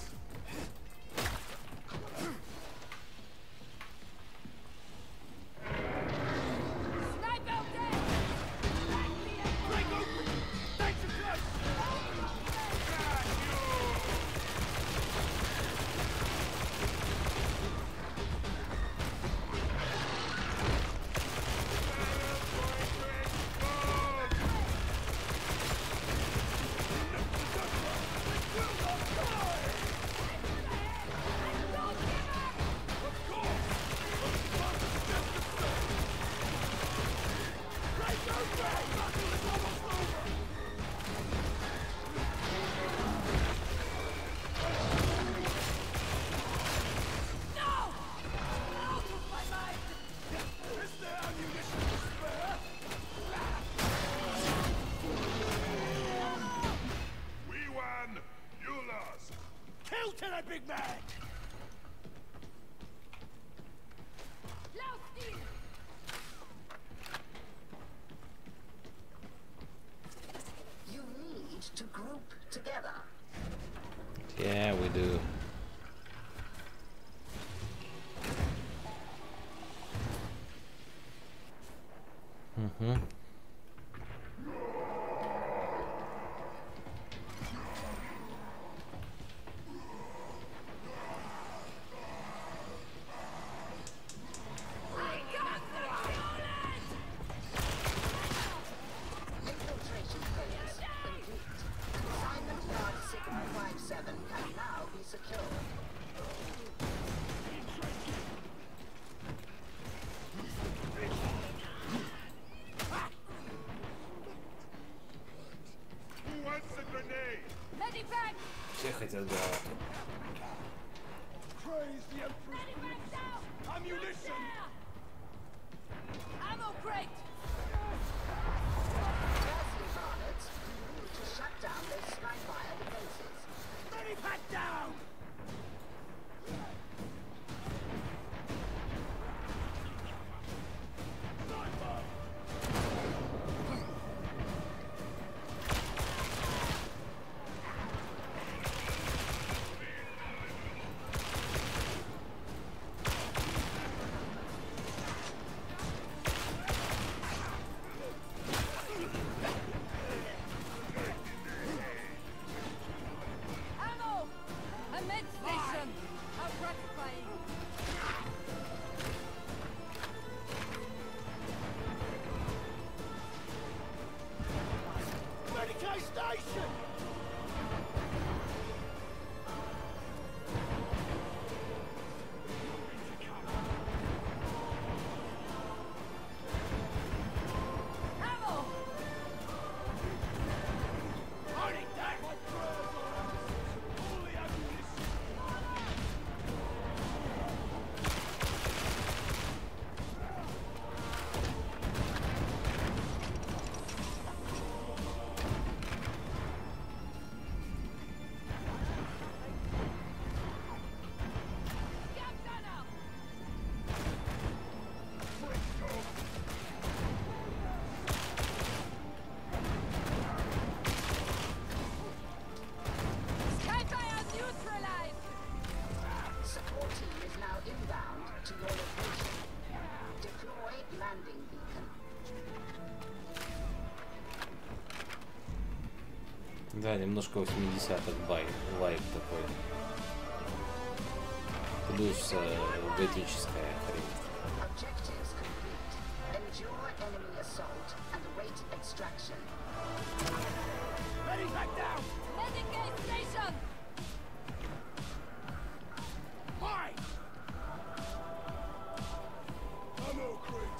Sniper dead! Break open! Thanks for close! We won. You lost. Kill to that big man! You need to group together. Yeah, we do. Mm-hmm. Infiltration phase complete. Consignment yard Sigma five seven can now be secured. Who wants a grenade? Medipack! Все хотят гранату. Praise the Emperor's Medipack down! ammunition. Ammo crate! Firstly, Barnett, you need to shut down those Skyfire defenses. Medipack down! Formation! Ammo! Already done! My prayers are answered. Only ammunition. Skyfire neutralized! Support team is now inbound to your location. Deploy landing beacon. Да, немножко восьмидесятых вайб, вайб такой. Плюс э, готическая хрень. Objectives complete. Endure enemy assault and await extraction. Ready back down! Medicaid station! Mine! Ammo crate!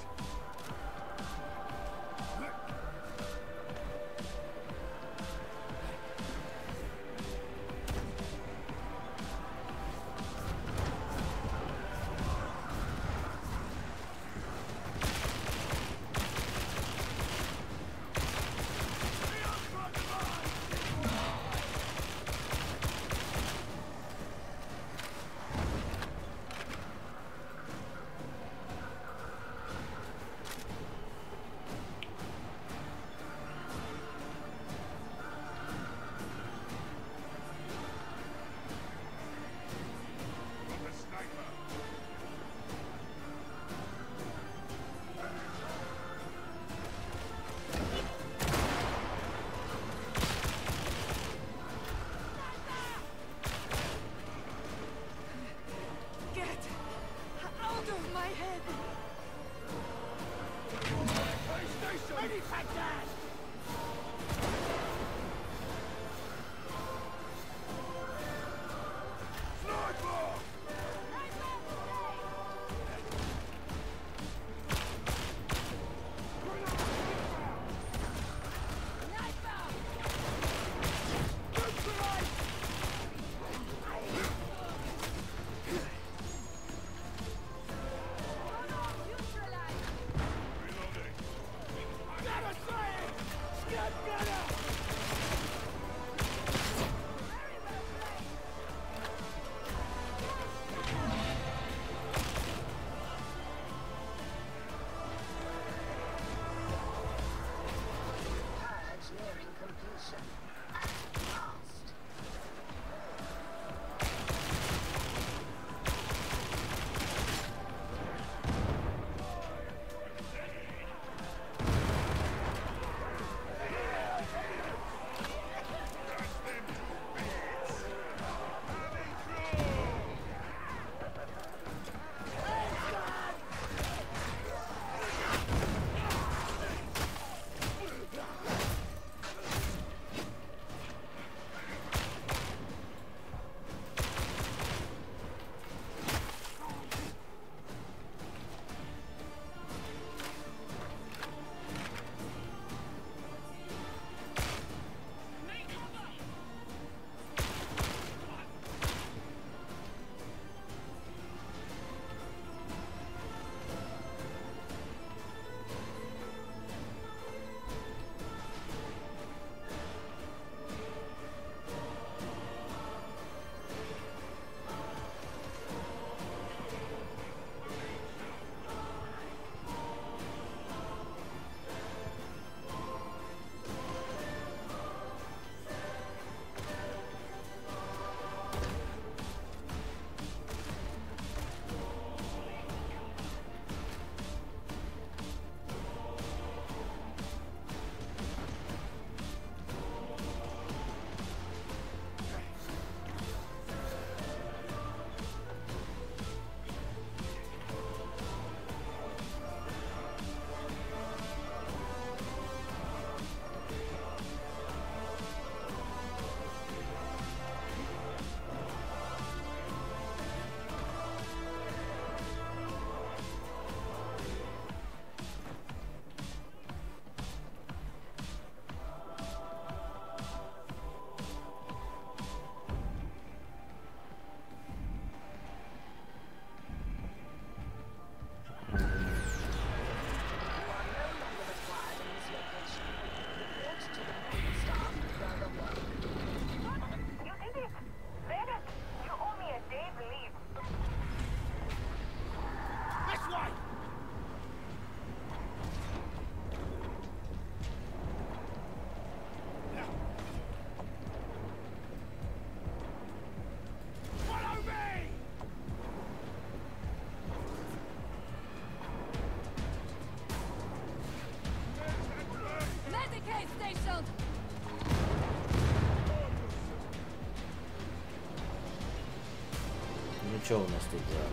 Что у нас тут за...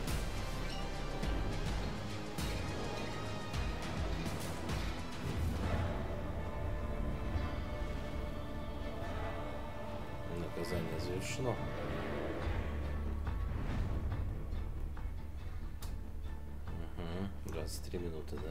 Наказание завершено. Угу. двадцать три минуты, да?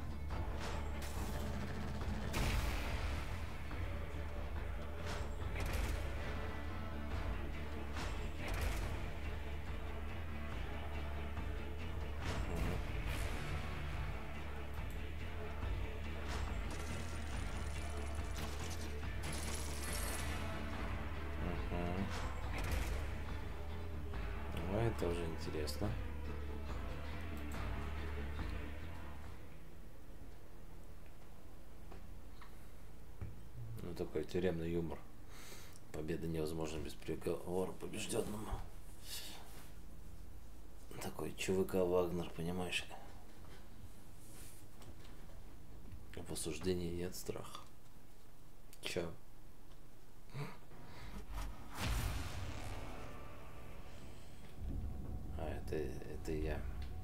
Это уже интересно. Ну, такой тюремный юмор. Победа невозможна без приговора побежденному. Такой ЧВК Вагнер, понимаешь ли? В осуждении нет страха. Чё? Это, это я.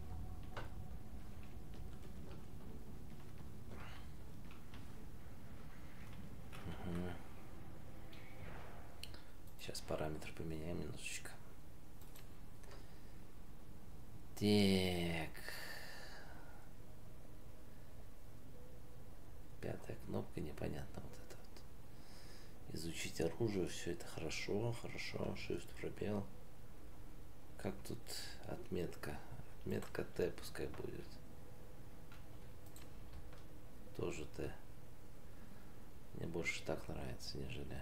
Угу. Сейчас параметр поменяем немножечко. Так. Пятая кнопка, непонятно вот это вот. Изучить оружие, все это хорошо, хорошо. Shift пробел. Как тут отметка? Отметка Т пускай будет. Тоже Т. Мне больше так нравится, нежели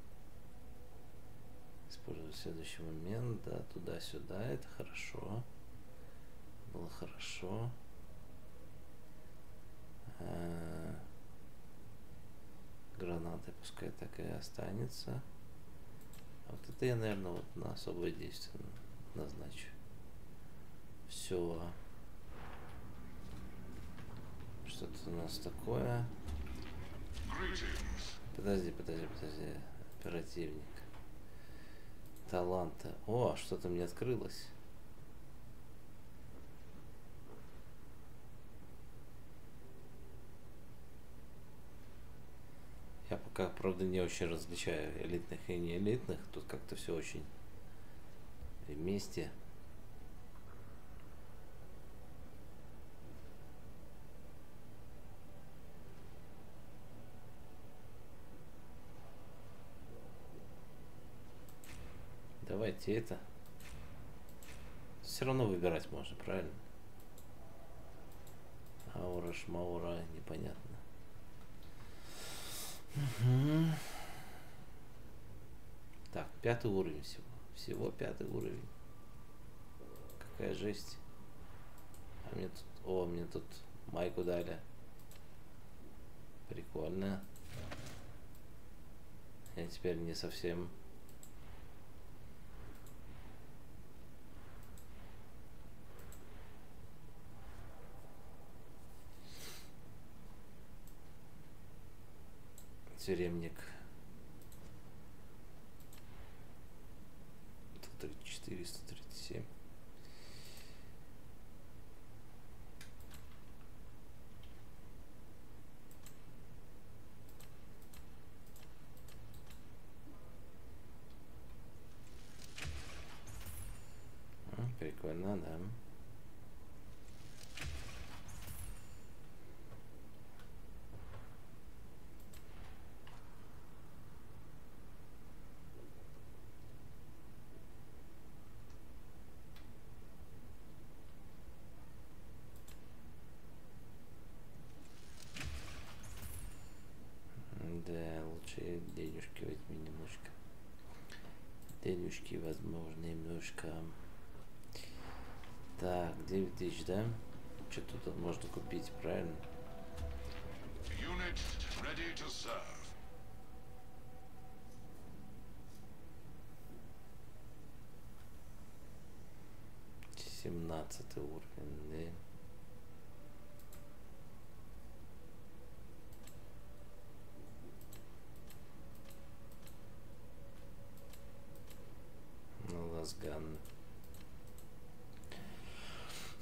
использовать следующий момент. Да, туда-сюда. Это хорошо. Было хорошо. А, гранаты пускай так и останется. А вот это я, наверное, вот на особое действие назначу. Все. Что-то у нас такое. Подожди, подожди, подожди. Оперативник. Таланты. О, что-то мне открылось. Я пока, правда, не очень различаю элитных и не элитных. Тут как-то все очень вместе. Давайте это. Все равно выбирать можно, правильно? Аура, шмаура, непонятно. Угу. Так, пятый уровень всего. Всего пятый уровень. Какая жесть. А мне тут... О, мне тут майку дали. Прикольно. Я теперь не совсем... Тюремник. сто тридцать четыре, сто тридцать семь. Прикольно, да. Денежки возьми немножко. Денежки, возможно, немножко. Так, девять тысяч, да? Что тут можно купить, правильно? семнадцатый уровень, да? Лазган.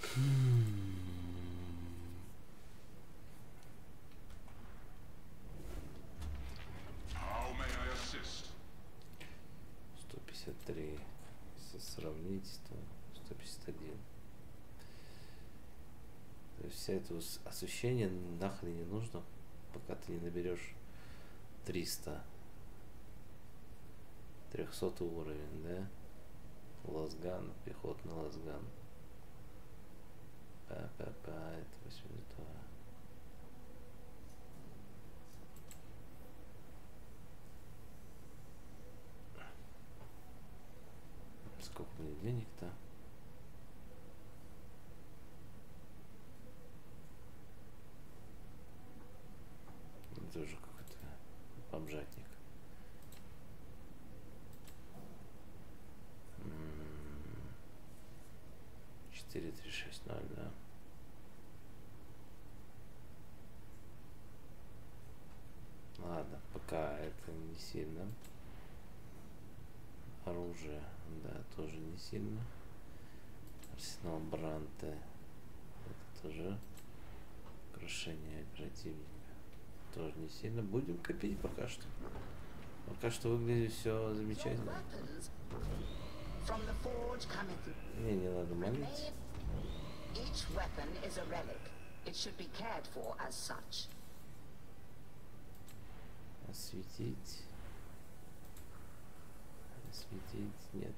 сто пятьдесят три. Если сравнить, то сто пятьдесят один. То есть вся это освещение нахрен не нужно, пока ты не наберешь триста. трехсотый уровень, да? Лазган, пехотный лазган. Па-па-па, это восемьдесят два. Сколько мне денег-то? Это уже какой-то бомжатник. четыре три шесть ноль, да. Ладно, пока это не сильно. Оружие, да, тоже не сильно. Арсенал Бранте, это тоже украшение оперативника, тоже не сильно. Будем копить пока что. Пока что выглядит все замечательно. Не, не надо молиться. Осветить. Осветить нет.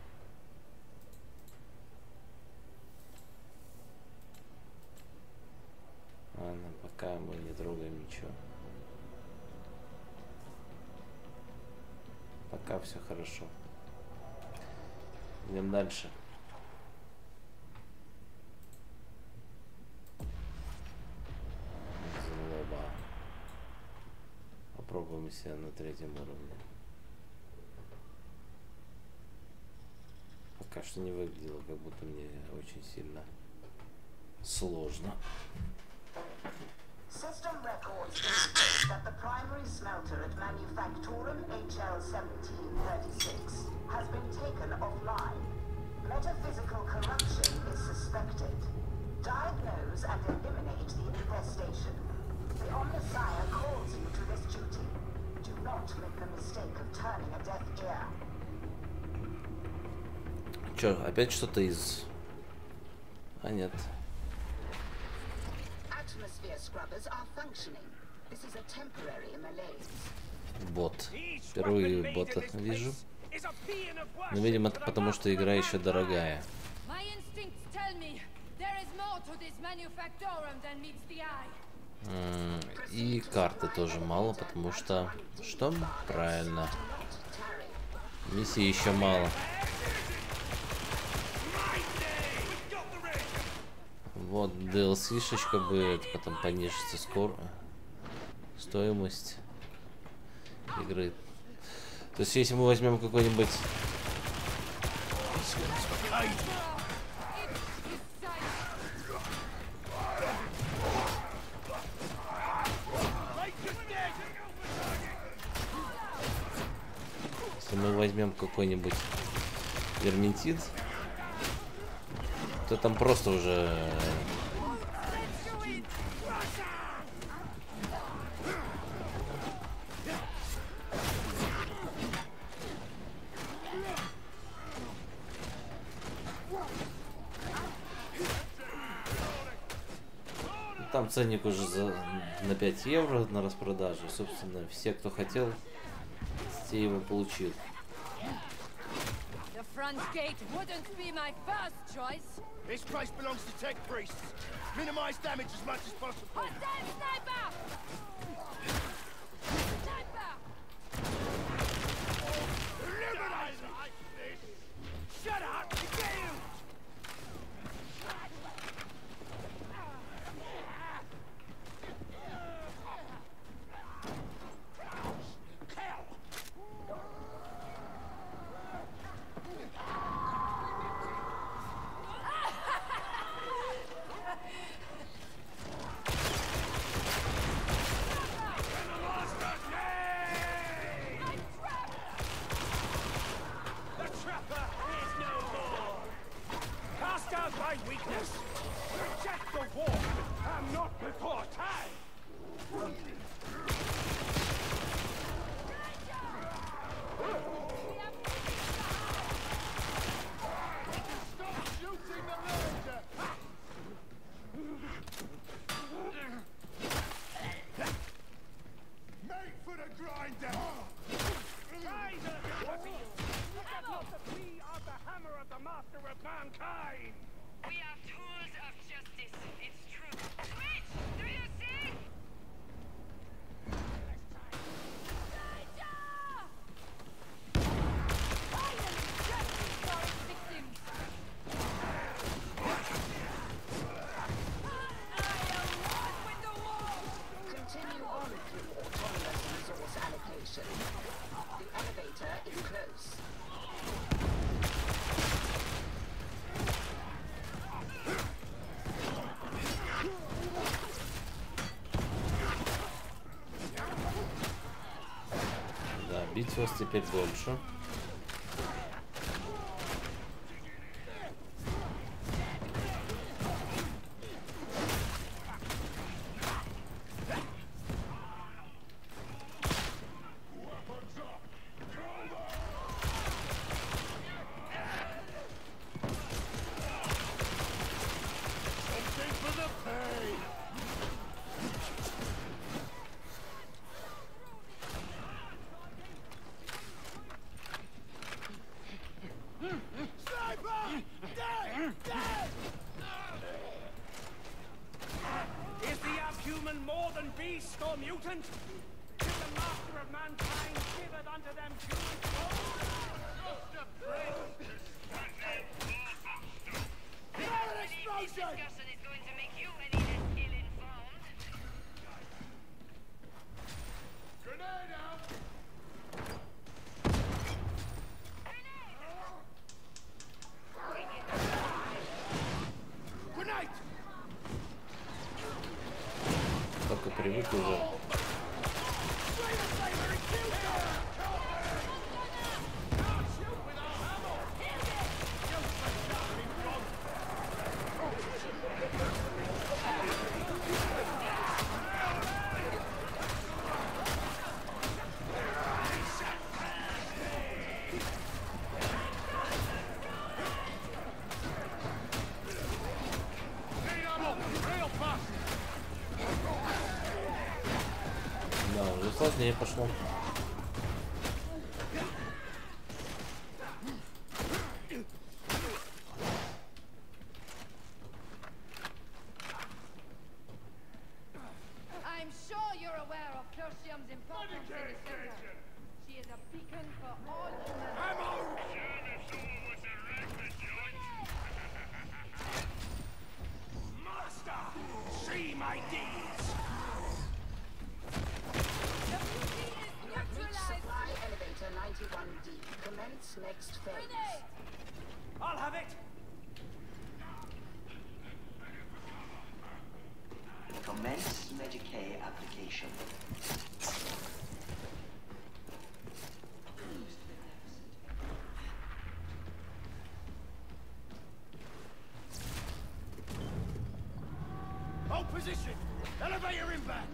Ладно, пока мы не трогаем ничего. Пока все хорошо. Идем дальше. Злоба. Попробуем себя на третьем уровне. Пока что не выглядело, как будто мне очень сильно сложно. System records indicate that the primary smelter at Manufactorum H L seventeen thirty-six has been taken offline. Metaphysical corruption is suspected. Diagnose and eliminate the infestation. The Omnissiah calls you to this duty. Do not make the mistake of turning a deaf ear. Чё, опять что-то из... А, нет. Бот. Впервые бота вижу. Но, видимо, это потому, что игра еще дорогая. И карты тоже мало, потому что... Что? Правильно. Миссии еще мало. Вот ди эл си-шечка будет, потом понижится скоро стоимость игры. То есть если мы возьмем какой-нибудь... Если мы возьмем какой-нибудь верментид, то там просто уже... Там ценник уже за, на пять евро на распродаже. Собственно, все, кто хотел, те его получил. Front gate wouldn't be my first choice. This place belongs to tech priests. Minimize damage as much as possible. Hostile sniper! Sniper! Eliminate like this! Shut up! Get him! Да, бить вас теперь дольше. Is the abhuman more than beast or mutant? Is the master of mankind shivered under them human bones? Just a prince! Fire explosion! Discussion is going to make you any less ill-informed. Grenade out! Grenade! Только привык уже. Да, уже сложнее пошло. I'm sure you're aware of Tertium's importance in the center. She is a beacon for all humans. Master! See my deeds! The beauty is neutralized. Supply elevator ninety-one D. Commence next phase. Grenade! I'll have it! Commence Medicae application. Hold position! Elevator inbound!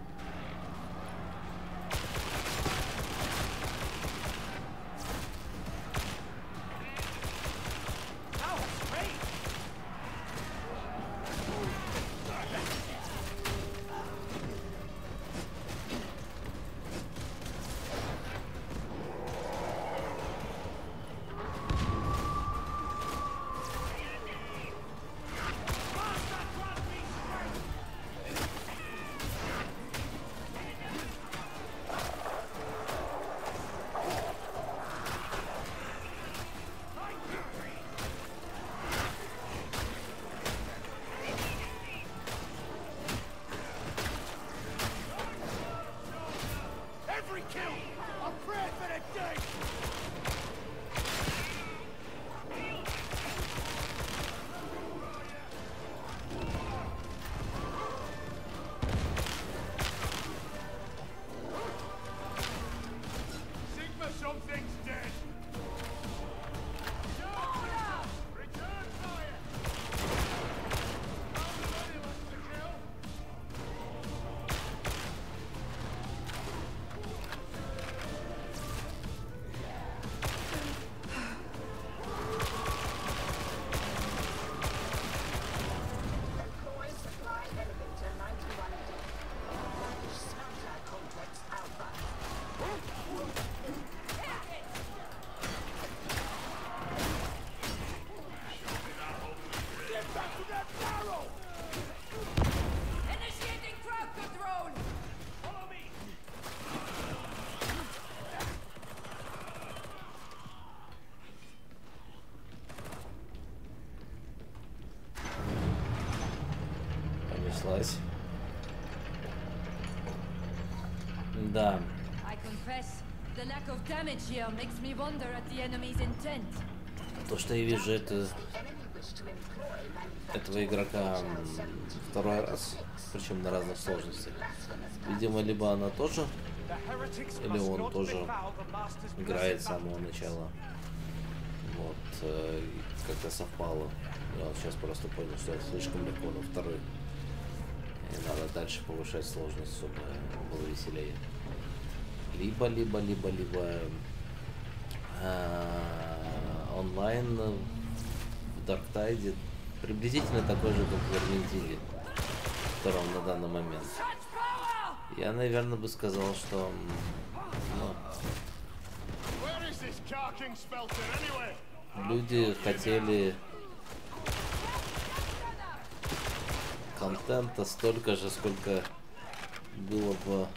Now, straight! Every kill! A prayer for the dead! Sigma, something's dead! Return fire! Nobody wants to kill! Employ supply elevator ninety-one D. Establish smelter complex Alpha. Get back to that barrel! Initiating crowd control! Follow me! Понеслась. Да. I confess, The lack of damage here makes me wonder at the enemy's intent. То, что я вижу, это этого игрока второй раз, причем на разных сложностях. Видимо, либо она тоже, или он тоже играет с самого начала. Вот, как-то совпало. Я вот сейчас просто понял, что я слишком легко на второй. И надо дальше повышать сложность, чтобы было веселее. Либо, либо, либо, либо а, онлайн в Дарктайде приблизительно такой же, как в Верминтиде, втором на данный момент. Я, наверное, бы сказал, что ну, люди хотели контента столько же, сколько было бы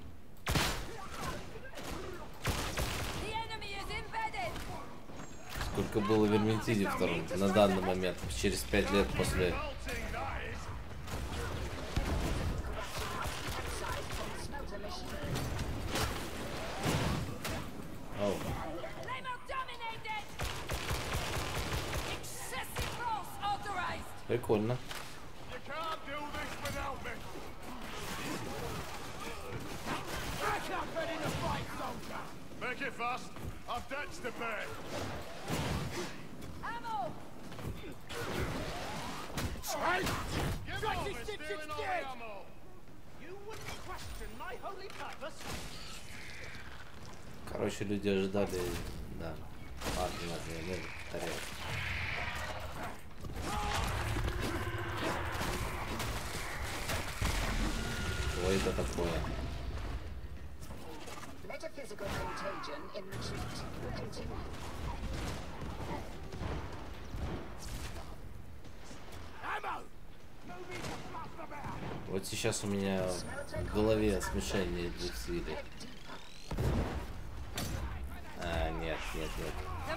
сколько было в Верминтиде втором на данный момент, через пять лет после. Oh. Прикольно. Make it fast. I've debts to pay. Ammo! Right! Strike this dipshit's dead! You wouldn't question my holy purpose? Короче, люди ожидали, да. Ладно, ладно, я не повторяю. Что это такое? Metaphysical contagion in retreat. Continue. Вот сейчас у меня в голове смешение двух стилей. А, нет, нет, нет.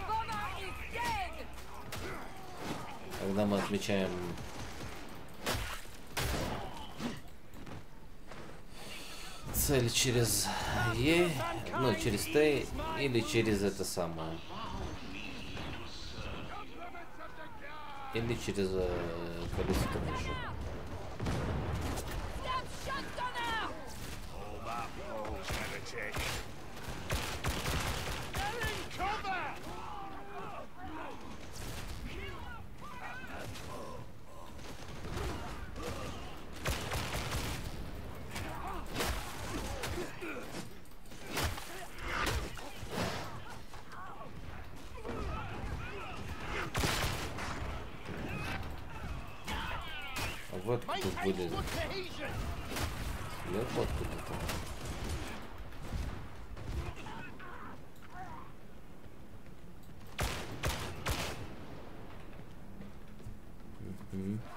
Когда мы отмечаем цель через Е, ну, через Т или через это самое. Или через э, колесико мыши. Вот тут вылезет. Легко откуда-то. Угу.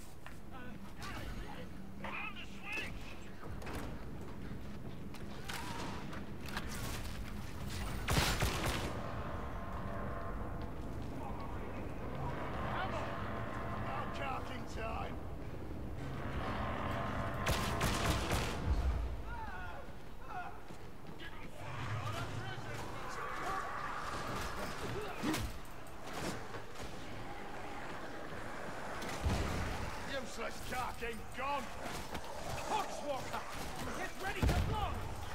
Gone! Poxwalker! Get ready to blow!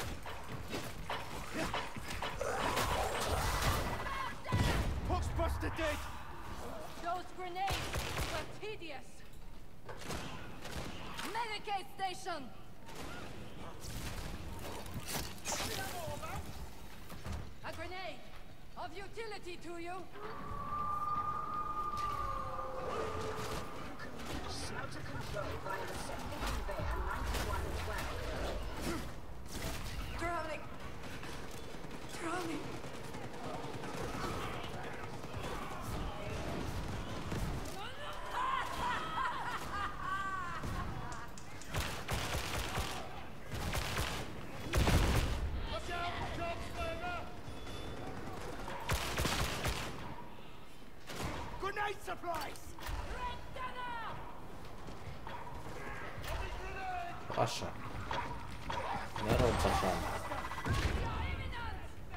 Poxbuster dead! Those grenades were tedious! Medicate station! A grenade! Of utility to you! Smelter control via the second conveyor ninety-one twelve. Drowning! Drowning! Grenade supplies! Паша. Здорово, Паша.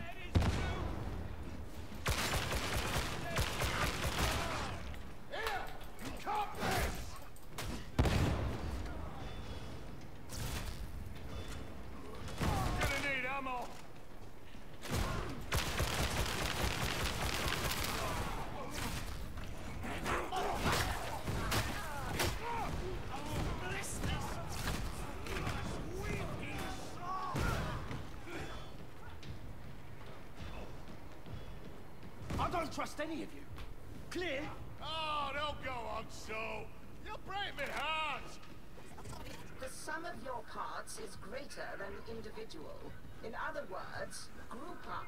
don't trust any of you. Clear? Oh, don't go on so. You'll break me heart. The sum of your parts is greater than the individual. In other words, group up.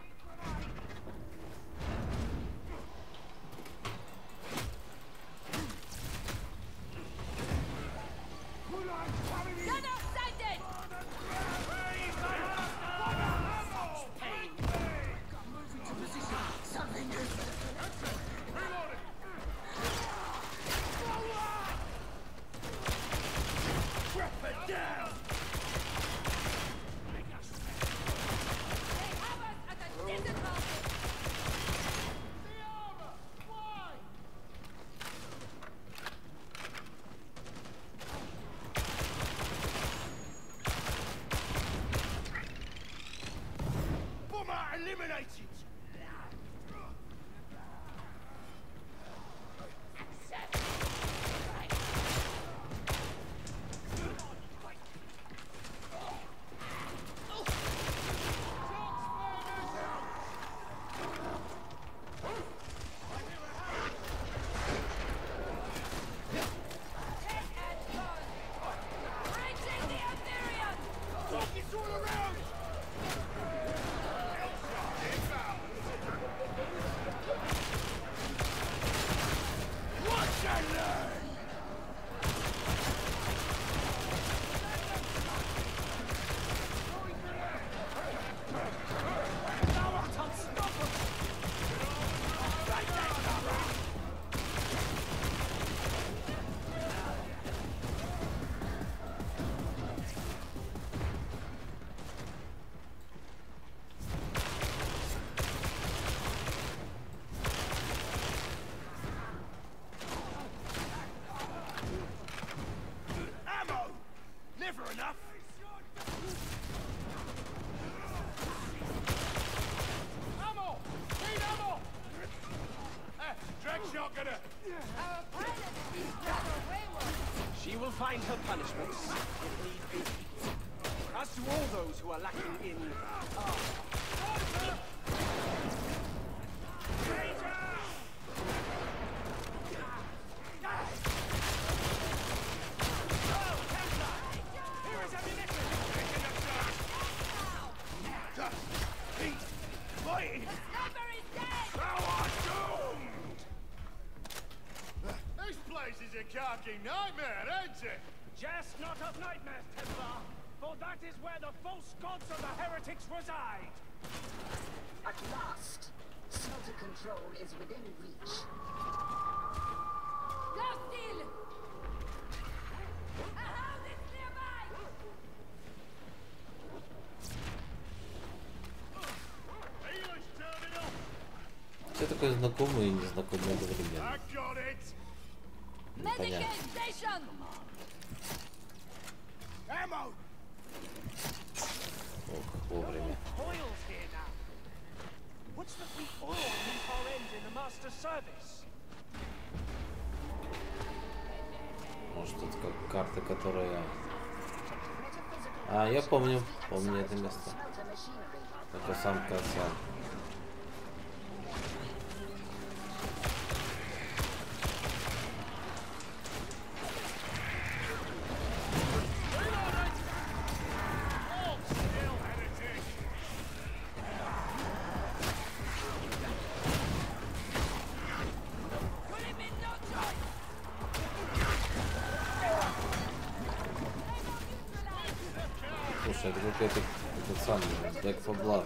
Gun outside! Pain! Move into position! Something is... Reloading! Weapon down! They have us at a disadvantage! The armor! Why? Bomber eliminated! Breaching the Aetherium! Focus all around! Watch and learn! Thou art unstoppable! Right there, Nara! Ammo! Never enough! Ammo! Need ammo! Eh, Drag shotgunner! Our pilot is rather wayward. She will find her punishments, if need be. As to all those who are lacking in... Uh, Here is ammunition! Just keep fighting! Sniper is dead! Thou art doomed! This place is a khaki nightmare, ain't it? Jest not of nightmares, Templar, for that is where the false gods of the heretics reside! At last, smelter control is within reach. Go still! A house is nearby! Healers turning up! Все такое знакомое и незнакомое одновременно. I got it! Medicine Непонятно. station! Ammo! Ох, вовремя. Oil's here now. What's that we oil leave our end in the master's service? Может, это как карта, которая... А, я помню. Помню это место. Это сам конца. Слушай, это какой-то этот самый Back for Blood.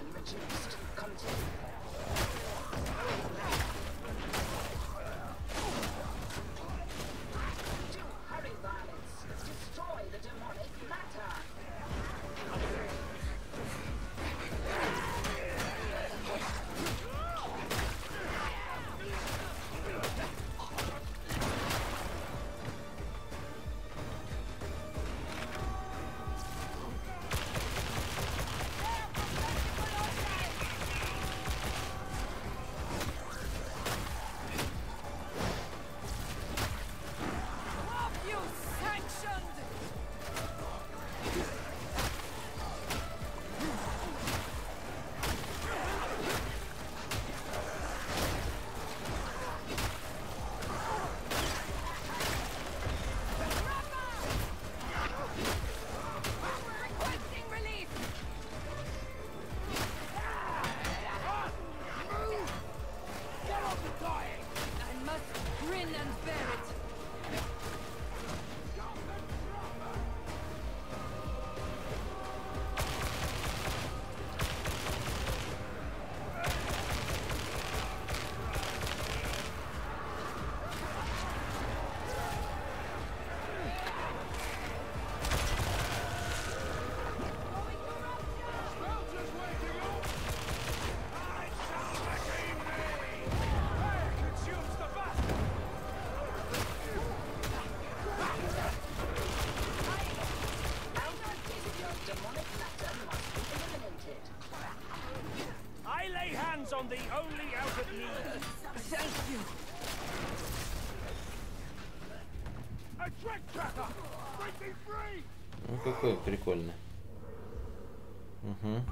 Hurry, violence! Destroy the demonic matter! hands on thee only out of need. Thank you. A trick tracker! Break thee free! Ну какой прикольный. Угу.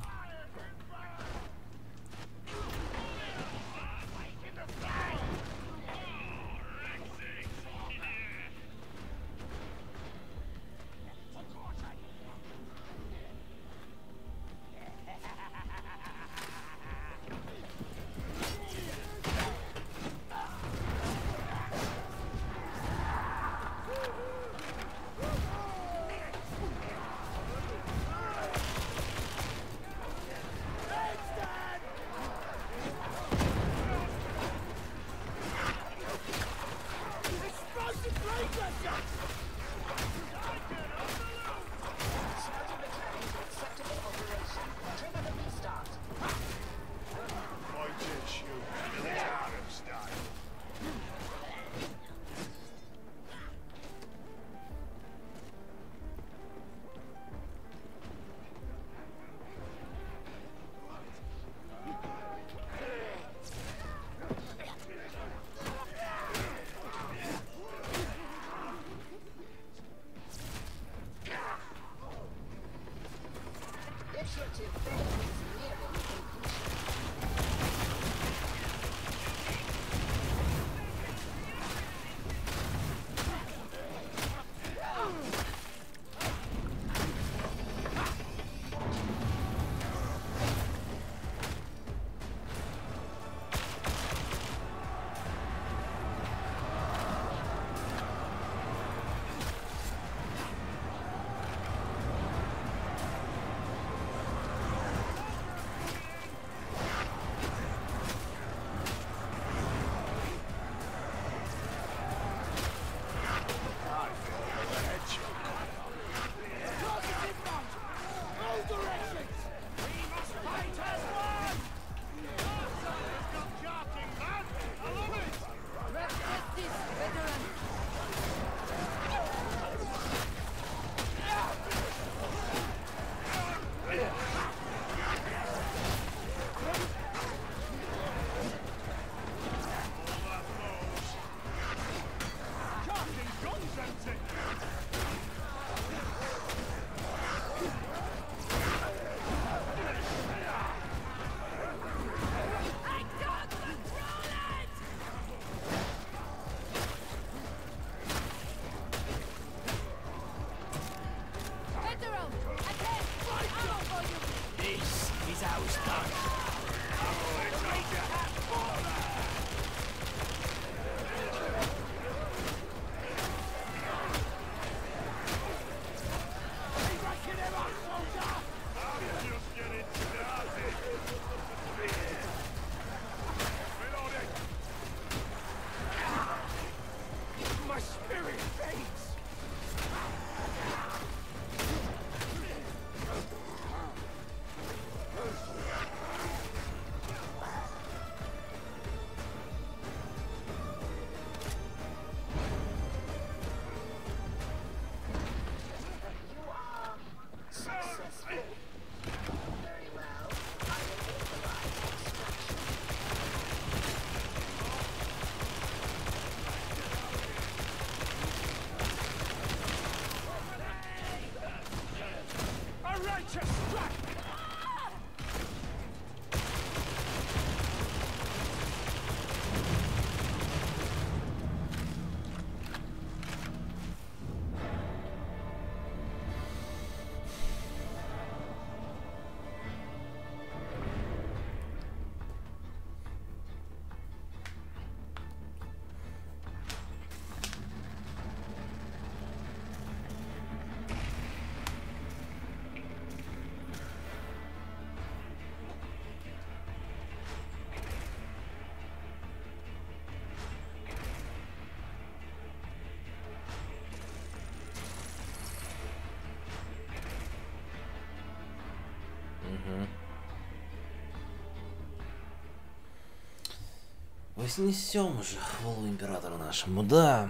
Вознесем же хвалу императору нашему, да.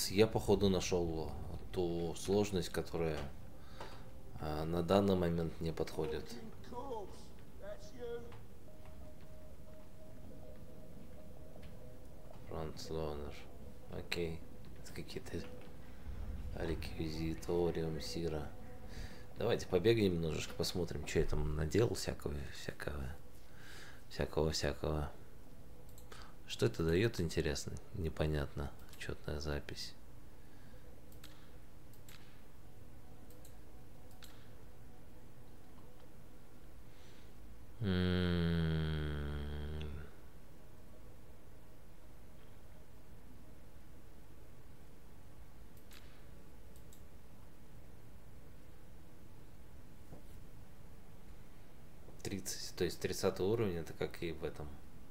я походу нашел ту сложность, которая а, на данный момент не подходит. Францлонер. Окей. Это какие-то реквизиториум Сира. Давайте побегаем немножечко, посмотрим, что я там наделал всякого, всякого, всякого, всякого. Что это дает, интересно? Непонятно. Учетная запись. М-м-м. тридцать, то есть тридцатый уровень, это как и в этом.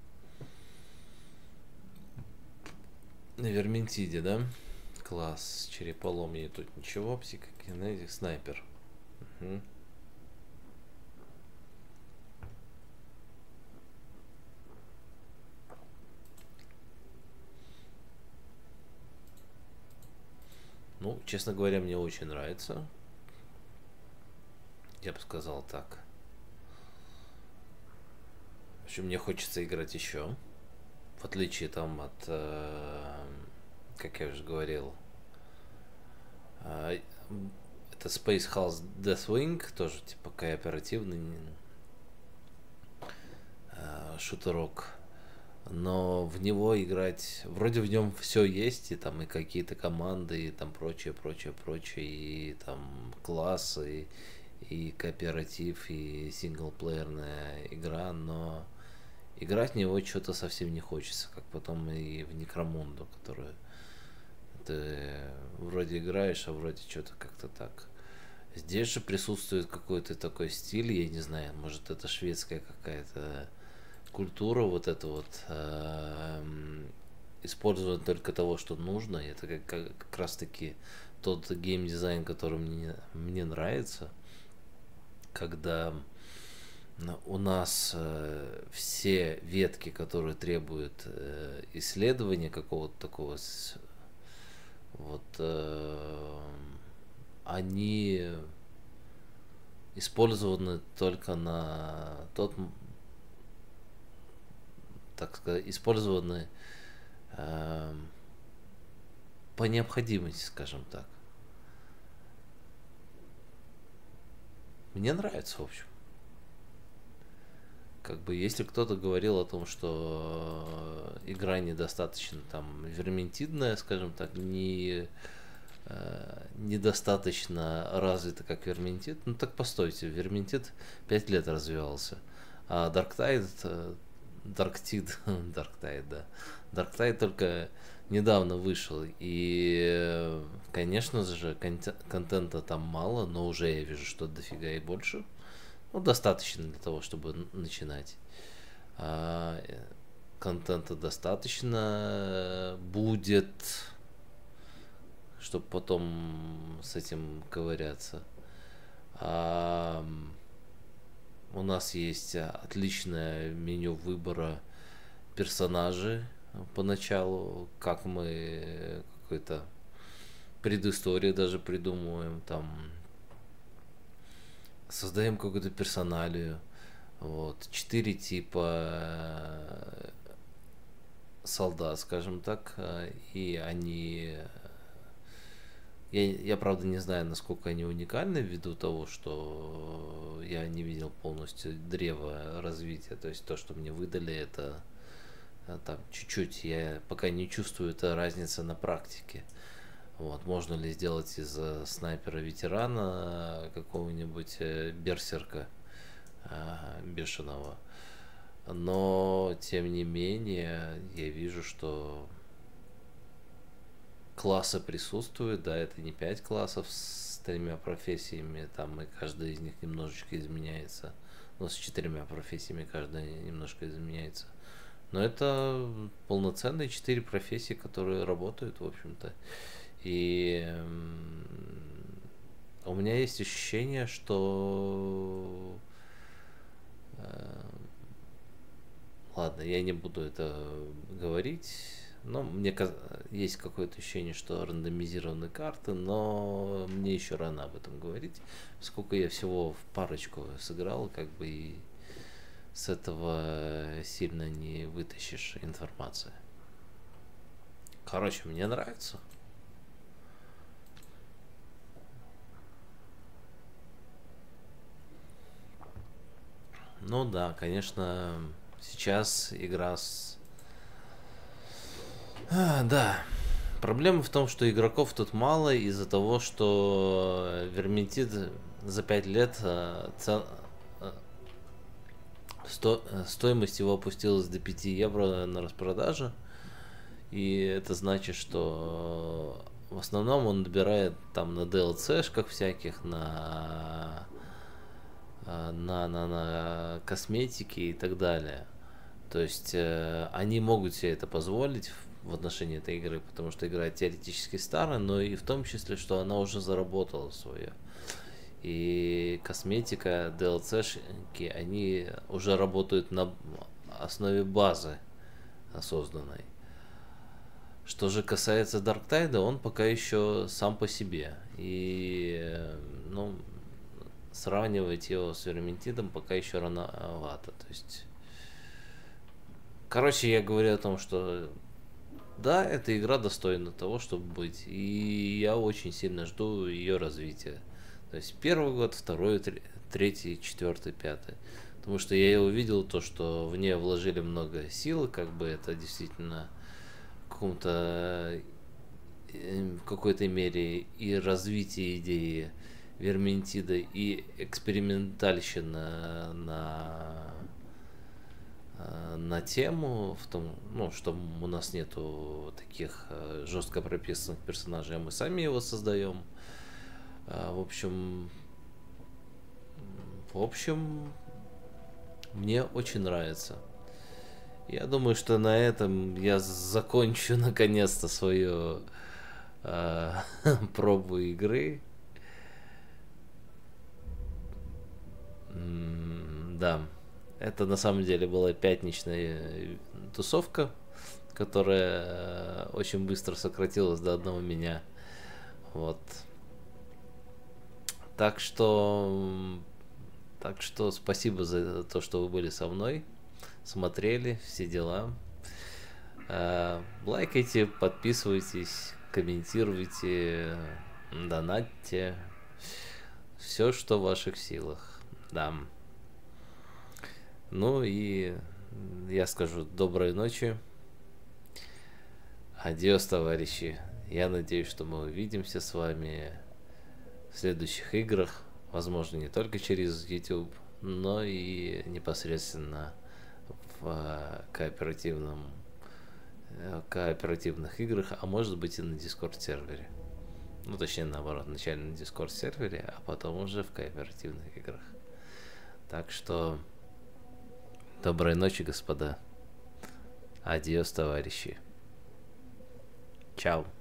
На Верментиде, да? Класс. Череполомье тут ничего. Психокинетик, снайпер. Угу. Ну, честно говоря, мне очень нравится. Я бы сказал так. В общем, мне хочется играть еще. В отличие там от, э, как я уже говорил, э, это Space House Deathwing, тоже типа кооперативный э, шутерок. Но в него играть, вроде в нем все есть, и там и какие-то команды, и там прочее, прочее, прочее, и там классы, и, и кооператив, и синглплеерная игра, но играть в него что-то совсем не хочется, как потом и в Некромунду, которую ты вроде играешь, а вроде что-то как-то так. Здесь же присутствует какой-то такой стиль, я не знаю, может это шведская какая-то культура, вот это вот э, использование только того, что нужно. Это как, как, как раз таки тот геймдизайн, который мне, мне нравится, когда у нас э, все ветки, которые требуют э, исследования какого-то такого, вот, э, они использованы только на тот, так сказать, использованы э, по необходимости, скажем так. Мне нравится, в общем. Как бы, если кто-то говорил о том, что игра недостаточно там верментидная, скажем так, не э, недостаточно развита, как Верментид, ну так постойте, Верментид пять лет развивался, а Darktide, Darktide, Darktide, да, Darktide только недавно вышел, и, конечно же, контента там мало, но уже я вижу, что дофига и больше. Ну, достаточно для того, чтобы начинать. А, контента достаточно будет, чтобы потом с этим ковыряться. А, у нас есть отличное меню выбора персонажей поначалу, как мы какой-то предысторию даже придумываем, там создаем какую-то персоналию. Вот. Четыре типа солдат, скажем так, и они... Я, я, правда, не знаю, насколько они уникальны, ввиду того, что я не видел полностью древа развития. То есть то, что мне выдали, это там чуть-чуть. Я пока не чувствую это разница на практике. Вот, можно ли сделать из снайпера-ветерана какого-нибудь берсерка э, бешеного. Но, тем не менее, я вижу, что классы присутствуют. Да, это не пять классов с тремя профессиями, там и каждая из них немножечко изменяется. Но с четырьмя профессиями каждая немножко изменяется. Но это полноценные четыре профессии, которые работают, в общем-то. И у меня есть ощущение, что э, ладно, я не буду это говорить, Ну, мне каз... есть какое-то ощущение, что рандомизированные карты, но мне еще рано об этом говорить, поскольку я всего в парочку сыграл, как бы и с этого сильно не вытащишь информации. Короче, мне нравится. Ну да, конечно, сейчас игра с... А, да, проблема в том, что игроков тут мало из-за того, что Верминтид за пять лет цел... Сто... стоимость его опустилась до пяти евро на распродаже. И это значит, что в основном он набирает там на ди эл си-шках всяких, на... На, на, на косметике и так далее. То есть э, они могут себе это позволить в отношении этой игры, потому что игра теоретически старая, но и в том числе, что она уже заработала свое. И косметика, ди эл си-шки, они уже работают на основе базы созданной. Что же касается Dark Tide, он пока еще сам по себе. И, ну, сравнивать его с Верминтидом пока еще рановато. То есть, короче, я говорю о том, что да, эта игра достойна того, чтобы быть. И я очень сильно жду ее развития. То есть первый год, второй, третий, четвертый, пятый. Потому что я увидел то, что в нее вложили много сил, как бы это действительно в каком-то, в какой-то мере и развитие идеи Верминтида, и экспериментальщина на, на тему, в том, ну, что у нас нету таких жестко прописанных персонажей, а мы сами его создаем. В общем, в общем, мне очень нравится. Я думаю, что на этом я закончу наконец-то свою э, пробу игры. Да, это на самом деле была пятничная тусовка, которая очень быстро сократилась до одного меня. Вот. Так что, так что спасибо за то, что вы были со мной, смотрели, все дела. Лайкайте, подписывайтесь, комментируйте, донатьте. Все, что в ваших силах. Да. Ну и я скажу доброй ночи. Адиос, товарищи. Я надеюсь, что мы увидимся с вами в следующих играх. Возможно, не только через YouTube, но и непосредственно в кооперативном, кооперативных играх, а может быть и на Discord сервере. Ну, точнее, наоборот, вначале на Discord сервере, а потом уже в кооперативных играх. Так что доброй ночи, господа. Адиос, товарищи. Чао.